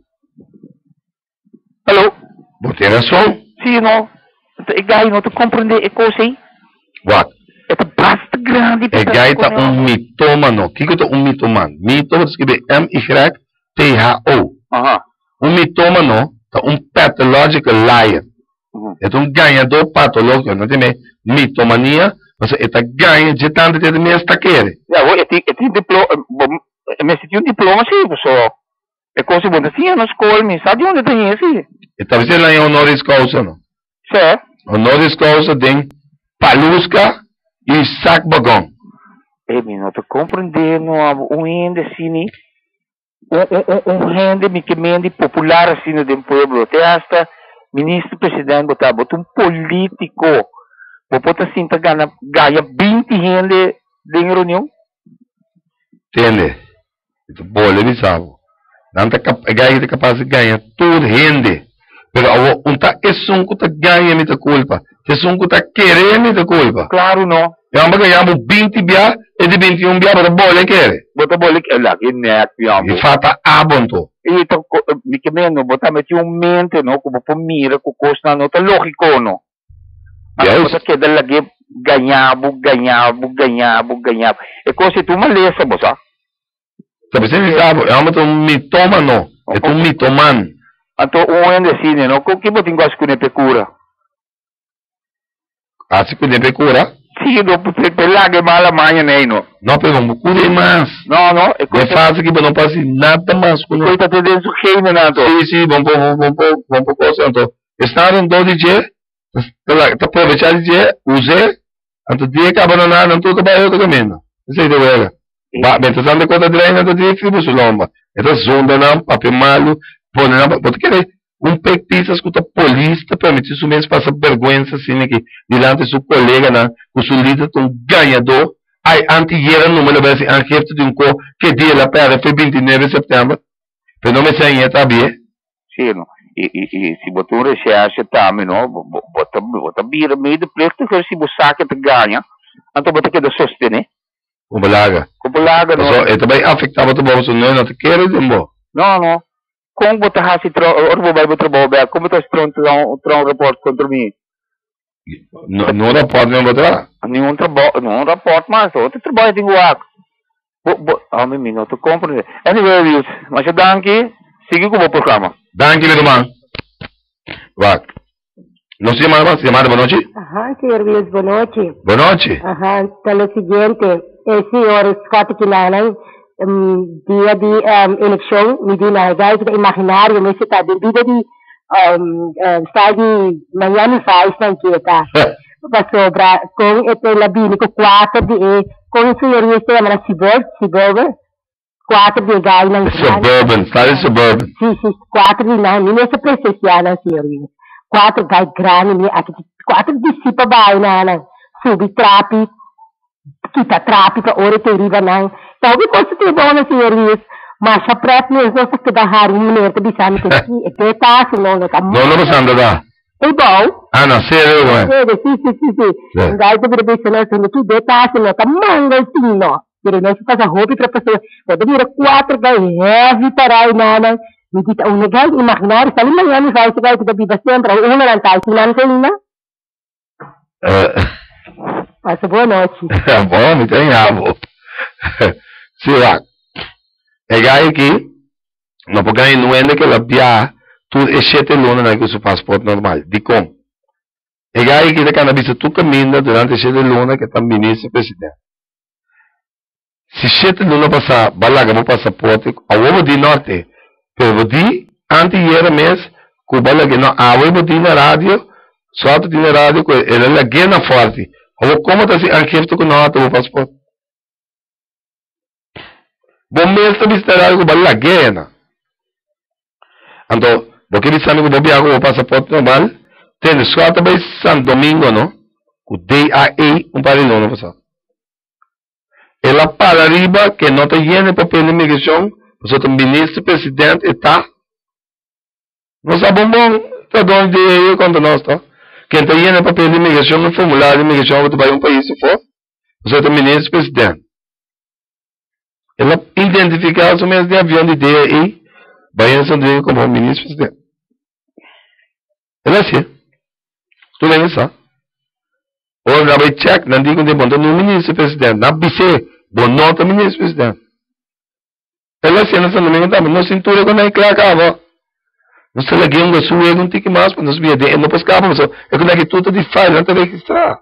Alô?
Você tem razão?
Sim, não. É gai, não, tu compreende a coisa aí?
What?
É bastante grande.
É gai tá um mitômano. O que que é um mitômano? Mito, você escreve M Y T H O.
Aham.
Um mitômano tá um pathological liar.
Uhum.
É um ganhador patológico, não tem mitomania, mas é tá ganha de tanto de mesmo está querendo.
É, é tem diploma, mas tem um diploma sim, pessoal. É coisa que você tinha na escola, mas sabe onde tem esse?
E talvez ele é honoris causa, não?
Certo.
Honoris causa tem Palusca e Sac Bagão.
É, mas não estou compreendendo um rende assim, um, um, um rende que rende popular assim no povo. Até hasta ministro-presidente botar, botar um político, botar assim, tá ganha, ganha vinte rende de reunião.
Entende? Isso boa, ele sabe. Não é ganha capaz de ganhar tudo rende. Pero awo unta esung ko ta ganha mi ta culpa. Esung ko ta querer mi ta culpa.
Claro não.
Eu amo ganhar vinte bia e de vinte e um bia para bola querer.
Bota bola que lá que net piamo.
E fata abonto.
E to mi que menos botar meti um mente no como por mira com costa não tá lógico não. Mas você que dá lagi ganhava, ganhava, ganhava, ganhava. É coisa tu maleza, bossa.
Sabe se sabe, eu amo um mitomano. É um mitoman.
Então, um ano assim, não? Como que você gosta de pecura?
Ah, se cuide pecura?
Sim, não pode pelar que mala manhã nem não.
Não, pero não cuide mais.
Não, não.
É fácil que não passe nada mais com
nós. Coita de dentro reino não.
Sim, sim, vamos vamos vamos vamos vamos coisa então. Estar em dois dias, tá aproveitar o dia, usar, então dia que abandonar não tudo vai outro caminho. Isso aí deu ela. Ba, bem, então conta de ainda do dia fibo sulomba. Então zonda não, papel malo. Pode não, pode querer um petista escuta polícia permitir isso mesmo passar vergonha assim que diante de seu colega na com seu líder um ganhador aí antegueira no número vai ser um jeito de um co que dia la pera foi vinte e nove de setembro pero não me sei é também
sim não e e se botou recherche também não bota bota bira meio de preto que se buscar que te ganha então bota que de sostener
o balaga
o balaga não
é também afetava o bolso não não te quero de bom
não não como você has se orbo vai botar boba como você pronto um report contra mim
não não report não botar
nenhum trabalho não report mas outro trabalho tem guac ah me minuto compreende anyway views mas danke siga com o programa
danke meu irmão vai não se chama mais chamada boa noite
aham senhor views boa noite
boa noite
aham então o seguinte esse senhor Scott Kilanan Um, dia de um, eleição, me diz na guys do imaginário, mas está devido de um, um, está de Miami faz não que tá passou para com este labínico quatro de com o senhor este é uma suburb suburban quatro de guys não
suburban está suburban
sim sim quatro de não nem essa precisa não senhor quatro guys grande aqui quatro de sipa vai não subi trapi kita trapi para ora te riba não Sabe coisa que é bom, senhores, mas a prep mesmo se que dá raro um minuto de sabe que é tá assim não tá
não não passando da
é bom
ah não sério não
é sim sim sim sim daí tu deve ser não tu de tá assim não tá manga assim não pero não se passa roupa para pessoa pode vir quatro daí heavy para aí nada me diz um negócio imaginário sabe Miami vai se vai que deve sempre uma não tá assim não tem não passa boa noite
bom me tem amo Sim, é gai que não pode ganhar não é que ela pia tu é sete luna na que seu passaporte normal. De como? E aí que ele avisa tu caminha durante sete luna que está ministro presidente. Se sete luna passar, balaga meu passaporte, a ovo de norte, pero de antes mês, que balaga não, a ovo de na rádio, só tu de na rádio, que ele é guena forte. Ou como tá se arquivo com nota o passaporte? Bom mês tá visitar algo balaga guena. Então, porque ele sabe que o Bobiago o passaporte normal, tem só também Santo Domingo, não? O D A E, um par de não passar. Ela para arriba, que não tem lleno de papel de imigração, você tem ministro, presidente, está. Não sabe bom, está onde eu conto nós, tá? Quem tem lleno de papel de imigração, no formulário de imigração, você vai a um país, se for, você tem ministro, presidente. Ela identifica os meios de avião de D A E, vai em São Domingo como ministro, presidente. Ela é assim. Tu lembra isso? Ou na vai check, não digo de bom, no ministro presidente, na B C, bom nota ministro presidente. Ela assim, nós não me não cintura quando é que acaba. Nós se liguei um gasto, eu não tenho mais, nós via de, não pescava, mas é quando é que tudo de faz, não tem que registrar.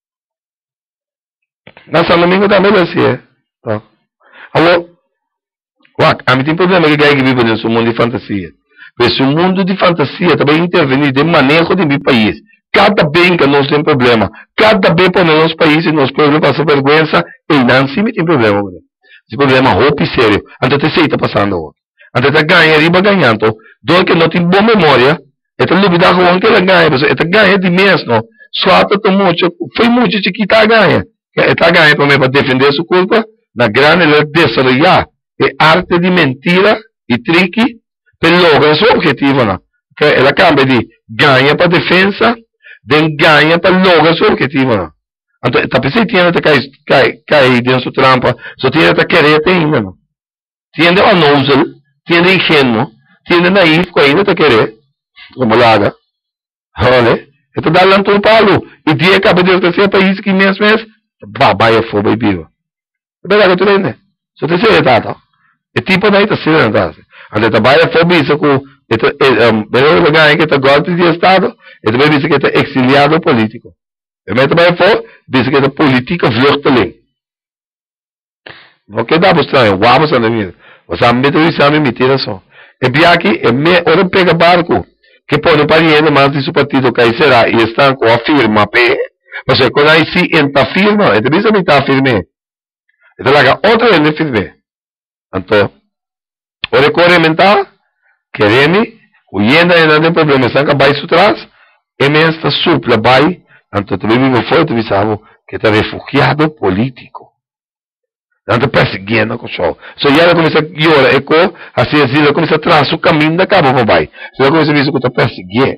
Na São Domingo também é assim, tá? Agora, uac, a mim tem problema que gai que vive nesse mundo de fantasia. Esse mundo de fantasia também intervenir de manejo de meu país. Cada bem que nós temos problema, cada bem para nos países, nos pueblos passam vergonha, e não se tem problema. Esse problema é roupa sério. Antes de ser está passando. Antes de ganhar, riba ganhando. Do que não tem boa memória, é de dúvida com que ela ganha, é de ganhar de mesmo. Só está muito, foi muito chiquita a ganha. Está ganha para mim para defender sua culpa, na grande ela desarrollar. É arte de mentira e trique, para lograr seu objetivo, não? Ela cambia de ganha para defesa, de ganha para lograr seu objetivo, não? Então, está pensando que tiene que cair, cair dentro da trampa, só tiene que querer ainda, não? Tiene a nozel, tiene ingenuo, tiene naif, que ainda te querer, como laga, olha, então dá lá um palo, e dia acaba de ter país que mês mês, vai a fogo e viva. É verdade que tu lembra? Só te sei, tá? É tipo daí, tá sendo, tá? Ante trabalha fobia com o lugar em que está golpe de Estado, e também diz que está exiliado político. E também trabalha fora, diz que está política vluchteling. O que dá para estranho? Vamos a ver. Você a meter isso a mentira só. E bem aqui, é me ora pega barco, que pode parir mais de seu partido que será, e está com a firma P, mas é quando aí se entra firma, e também se está firme. Então lá, outra vez firme. Então, o recorremento, queremos, o yenda ainda tem problema, está acabando isso atrás, e mesmo está supla, vai, então também me foi, tu sabe, que está refugiado político. Então perseguindo com o show. So, já começa a llorar, eco, assim, assim, ela começa a traçar o caminho da cabo, papai. So, ela começa a dizer que está perseguindo.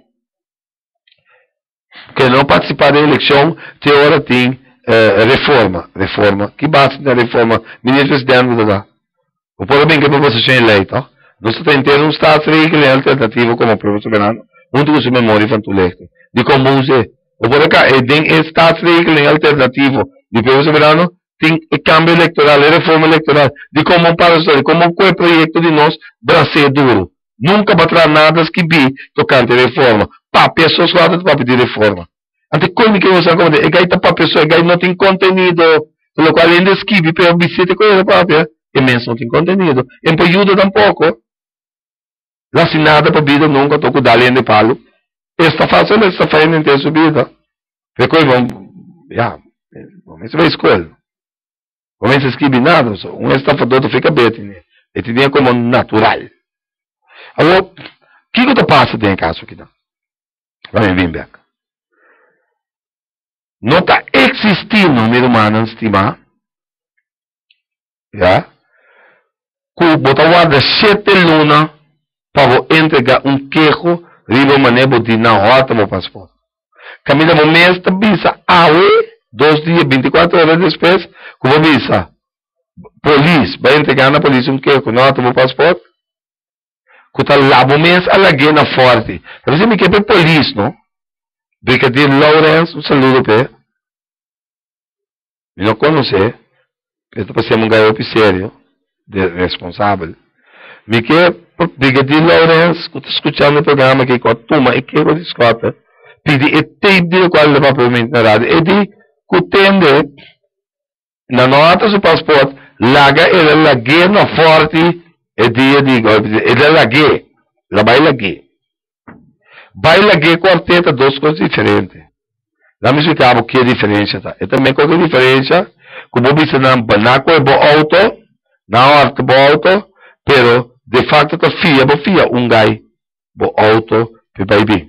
Que não participar da eleição, tem hora tem uh, reforma, reforma, que bate na reforma, ministro presidente, da o povo bem que a população é eleita, nós estamos tendo um Estado que é alternativo como o próprio soberano, junto com sua memória infantil. De como use, o povo cá, é um Estado que é alternativo, de próprio soberano, tem cambio eleitoral, reforma eleitoral, de como para de como o projeto de nós, Brasil duro. Nunca baterá nada que vi tocante reforma. Papi, é só só de papi de reforma. Ante como que você acompanha, é que aí tá papi, é que aí não tem conteúdo, pelo qual ainda esquive, para visita com ele, papi, e mesmo não tem conteúdo. E não ajuda tampouco. La assinada para vida nunca toco dali de palo. Esta fazendo, esta fazendo em ter subida. Porque vamos, já, vamos ver a escola. Vamos escrever nada, um estafador fica bem, né? E tinha como natural. Agora, o que que passa em caso aqui? Vamos vir back. Não está existindo, meu irmão, estimar, já? Que botar guarda sete lunas para entregar um queijo riba maneiro de na rota meu passaporte. Caminha no mês da visa aue, dois dias, vinte e quatro horas depois, como visa. Polícia, vai entregar na polícia um queijo na rota meu passaporte. Que está lá no mês a laguena forte. Então você me quer para polícia, não? Brigadier Lawrence, um saludo para ele. Eu não conheço, eu estou passando um garoto sério, responsável. Me que Brigadier Lawrence, que está escutando o programa aqui com a turma e que eu discuto, pedi e tape de qual leva para o na rádio, e di que tende na nota do passaporte, laga ele lague na forte, e dia digo, ele lague, la vai lague. Vai lague quarteta, duas coisas diferentes. Não me explicava o que é a diferença, tá? E também qual é a diferença, como eu disse, não é bom auto, não é bom auto, pero de facto tá fia, bo fia um gai, bo auto, pe baby.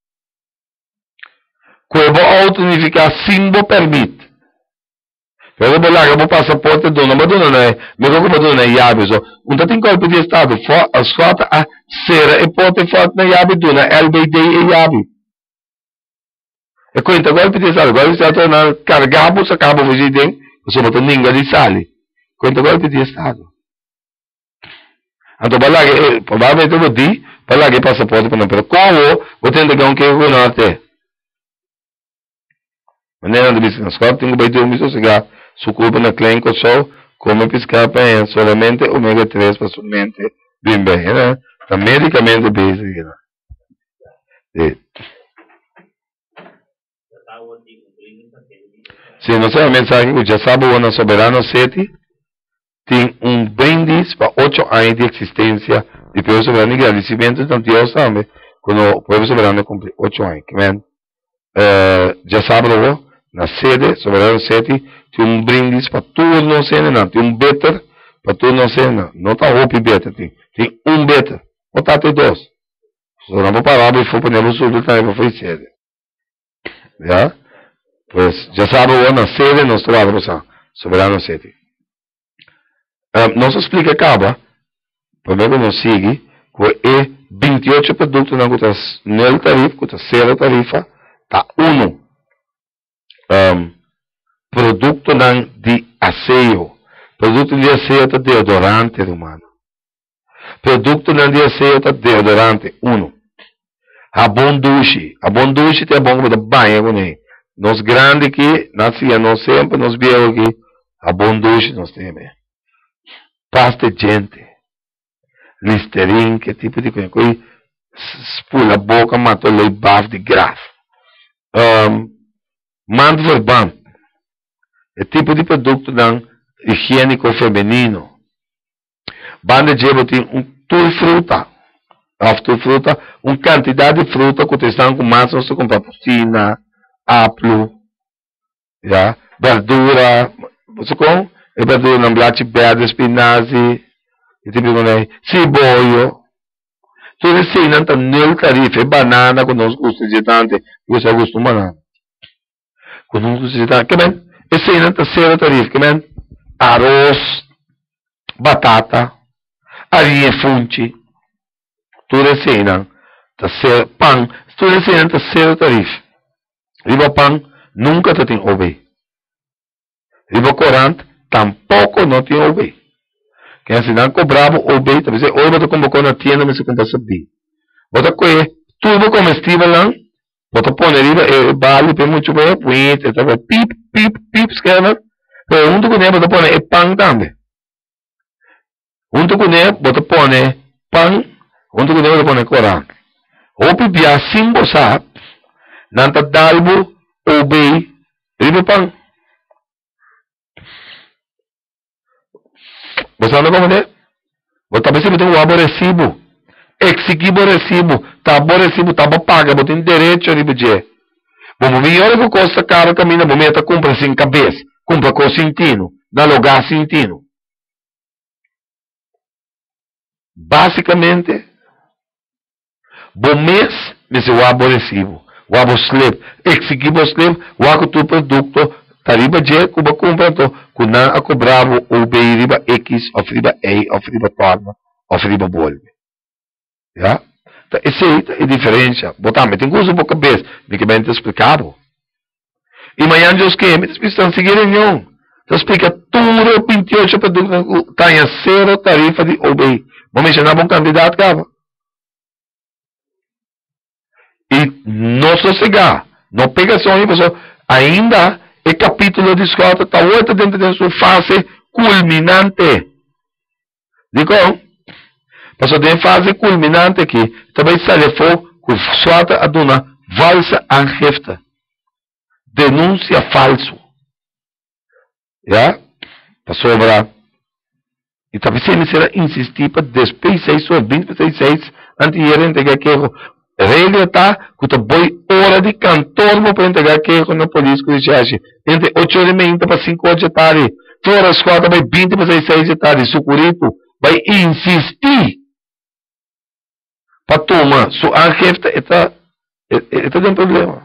Quel bo auto significa sim bo permit. Pero bo laga bo passaporte dona, ma dona não é, me go come dona yabe so. Un tatin colpo di stato, fo a squata a sera e pote fat na yabe dona, L B D e yabe. E quinta golpe di stato, golpe di stato na cargabo sa cabo visiten, so boto ninga di sali. Quinta golpe di stato. Então, para lá que, provavelmente eu vou dizer, para lá que passaporte para não, pero como, vou ter que que eu não até. Maneira de business, claro, tenho que bater o miso cigar, su culpa na claim que só, como pescar para solamente omega três para somente, bem bem, né? Tá medicamente basic, né? Sim, não sei a mensagem que já sabe o ano soberano sete, tem um brindis para oito anos de existência de povo soberano e agradecimento de Deus também, quando o povo soberano cumpre oito anos. Uh, já sabe, na sede, soberano sete, tem um brindis para todos não serem, não. Tem um better para todos não serem, não. Não está roupa better, tem, tem um better. Ou está até dois. Se não vou parar, e for para o sul, também para fazer sede. Já? Pois, já sabe, na sede, nós trabalhamos, soberano sete. Um, não se explica acaba, primeiro não sigue, que é vinte e oito produtos na que nel tarifa, que está zero tarifa, está um um, produto de asseio, produto de asseio está deodorante humano, produto de asseio está deodorante, um, abon duche, abon duche é bom para banho com ele, nós grandes aqui, nós nós sempre, nós viemos aqui, abon duche nós temos. Pasta gente, Listerine, que tipo de coisa, que spula a boca, matou lei baf de graf. Um, Mando verbal, é tipo de produto dan, higiênico feminino. Banda de jebo tem um tudo fruta, after fruta, uma quantidade de fruta que estão com massa, você compra porcina, aplo, já, verdura, você compra? E verdura não blate verde, espinazi, e tipo de cibollo. Tudo isso não está nel tarifa, é banana, que nós gostamos de tanto, você gosta de banana. Quando nós gostamos de tanto, que bem, esse não está zero tarifa, que bem, arroz, batata, arinha funchi, tudo isso não está zero, pão, tudo isso não está zero tarifa. Riba pão, nunca está tem obey. Riba corante, tampouco não tinha O B. Quem assim não cobrava O B, talvez hoje você convocou na tienda, mas você compra sabia. Você coe tudo comestível lá, você põe ali, vale para muito bem, puente, estava pip, pip, pip, escreve. Pero junto com ele, você põe é pão também. Junto com ele, você põe pão, junto com ele, você põe corante. O pipia sem você, não está dalbo, O B, riba pão. Você não como é? Você talvez você tem um aborrecido. Exigir aborrecido. Tá aborrecido, tá bom paga, você tem direito a ribejar. Bom, melhor que custa caro caminho, bom, meta compra sem cabeça, compra com sintino, dá lugar sintino. Basicamente, bom mês, esse é o aborrecido. O aborrecido, exigir aborrecido, o aborrecido produto, tariba je kuba compra to kuna ako bravo o be riba X of riba A of riba torna of riba bolve. Ja? Então, essa é a diferença. Botamos, tem coisa pouca vez, me que bem te explicado. E amanhã eu que me estão seguindo não. Então explica tudo vinte e oito produtos tá em zero tarifa de O B. Vamos mencionar um candidato cava. E não sossegar, não pega só aí, pessoal, ainda o capítulo de escola está outra dentro da sua fase culminante. Digo, Passou de fase culminante aqui, também sale fogo com suata aduna valsa angefta. Denúncia falso. Já? Passou para. E talvez se será insistir para despei seis ou vinte seis seis antes de entregar queijo. Regra tá que tu boi hora de cantor para entregar queijo na polícia que diz entre oito horas e meia para cinco horas da tarde. Fora as quatro vai vinte para seis da tarde. Sucurito vai insistir para tomar sua angefta está está tem problema.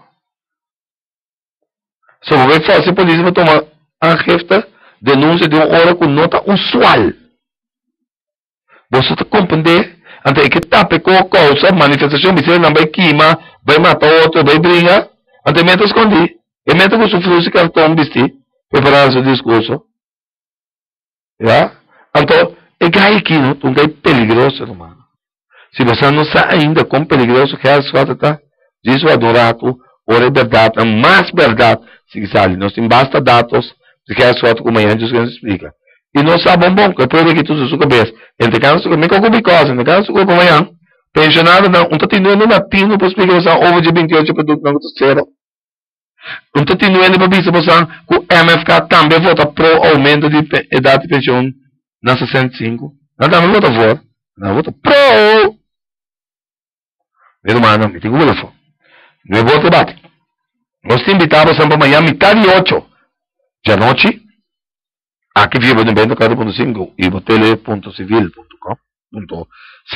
Só vai fazer a polícia para tomar angefta denúncia de uma hora com nota usual. Você está compreendendo? Ante que tape com a causa, manifestação, você não vai queimar, vai matar outro, vai brigar. Ante meta escondi. E meta que sofreu esse cartão vestir, preparar seu discurso. Já? Então, é gai aqui, não? Um gai peligroso, irmão. Se você não sabe ainda como peligroso que é a sua tá, diz o adorato, ora é verdade, é mais verdade, se sabe, nós temos basta dados, se quer a sua como amanhã, Deus nos explica. E não sabe bom, que pode aqui tudo sua cabeça. Entre caso, me coco coisa, entre caso, coco amanhã, pensionado não, um tatinuendo latino para explicar você over de vinte e oito produtos não zero. Um tatinuendo para dizer você que o M F K também vota pro aumento de idade de pensão na sessenta e cinco. Não também vota for, não vota pro. Meu irmão, me digo o fo. Não é bom debate. Nós te invitamos para amanhã, metade de oito da noite. Aqui vivo no vinte e quatro ponto cinco e botele ponto civil ponto com.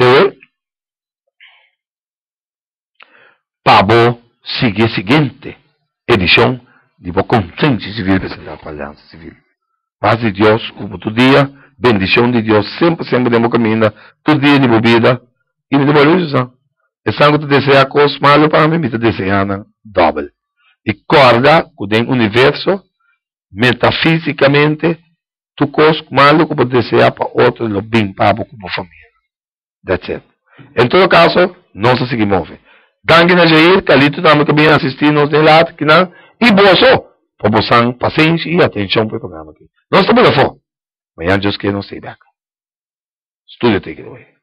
Para a seguinte edição de a consciência civil apresentada para a Aliança Civil. Paz de Deus, como todo dia, bendição de Deus, sempre, sempre demos caminho, todo dia de vida, e me devolvemos. E sangue te deseja coisas malas para mim, me te deseja doble. E corda, que tem universo, metafisicamente, tu coisa malo como desejar para outro, lo bem papo como família. That's it. Em todo caso, não se segue move. Danke na Jair, Calito também que bem assistir nos de lá, que não, e boa só, para você paciência e atenção para o programa aqui. Nós estamos lá fora. Amanhã Deus quer não sei back. Studio take it away.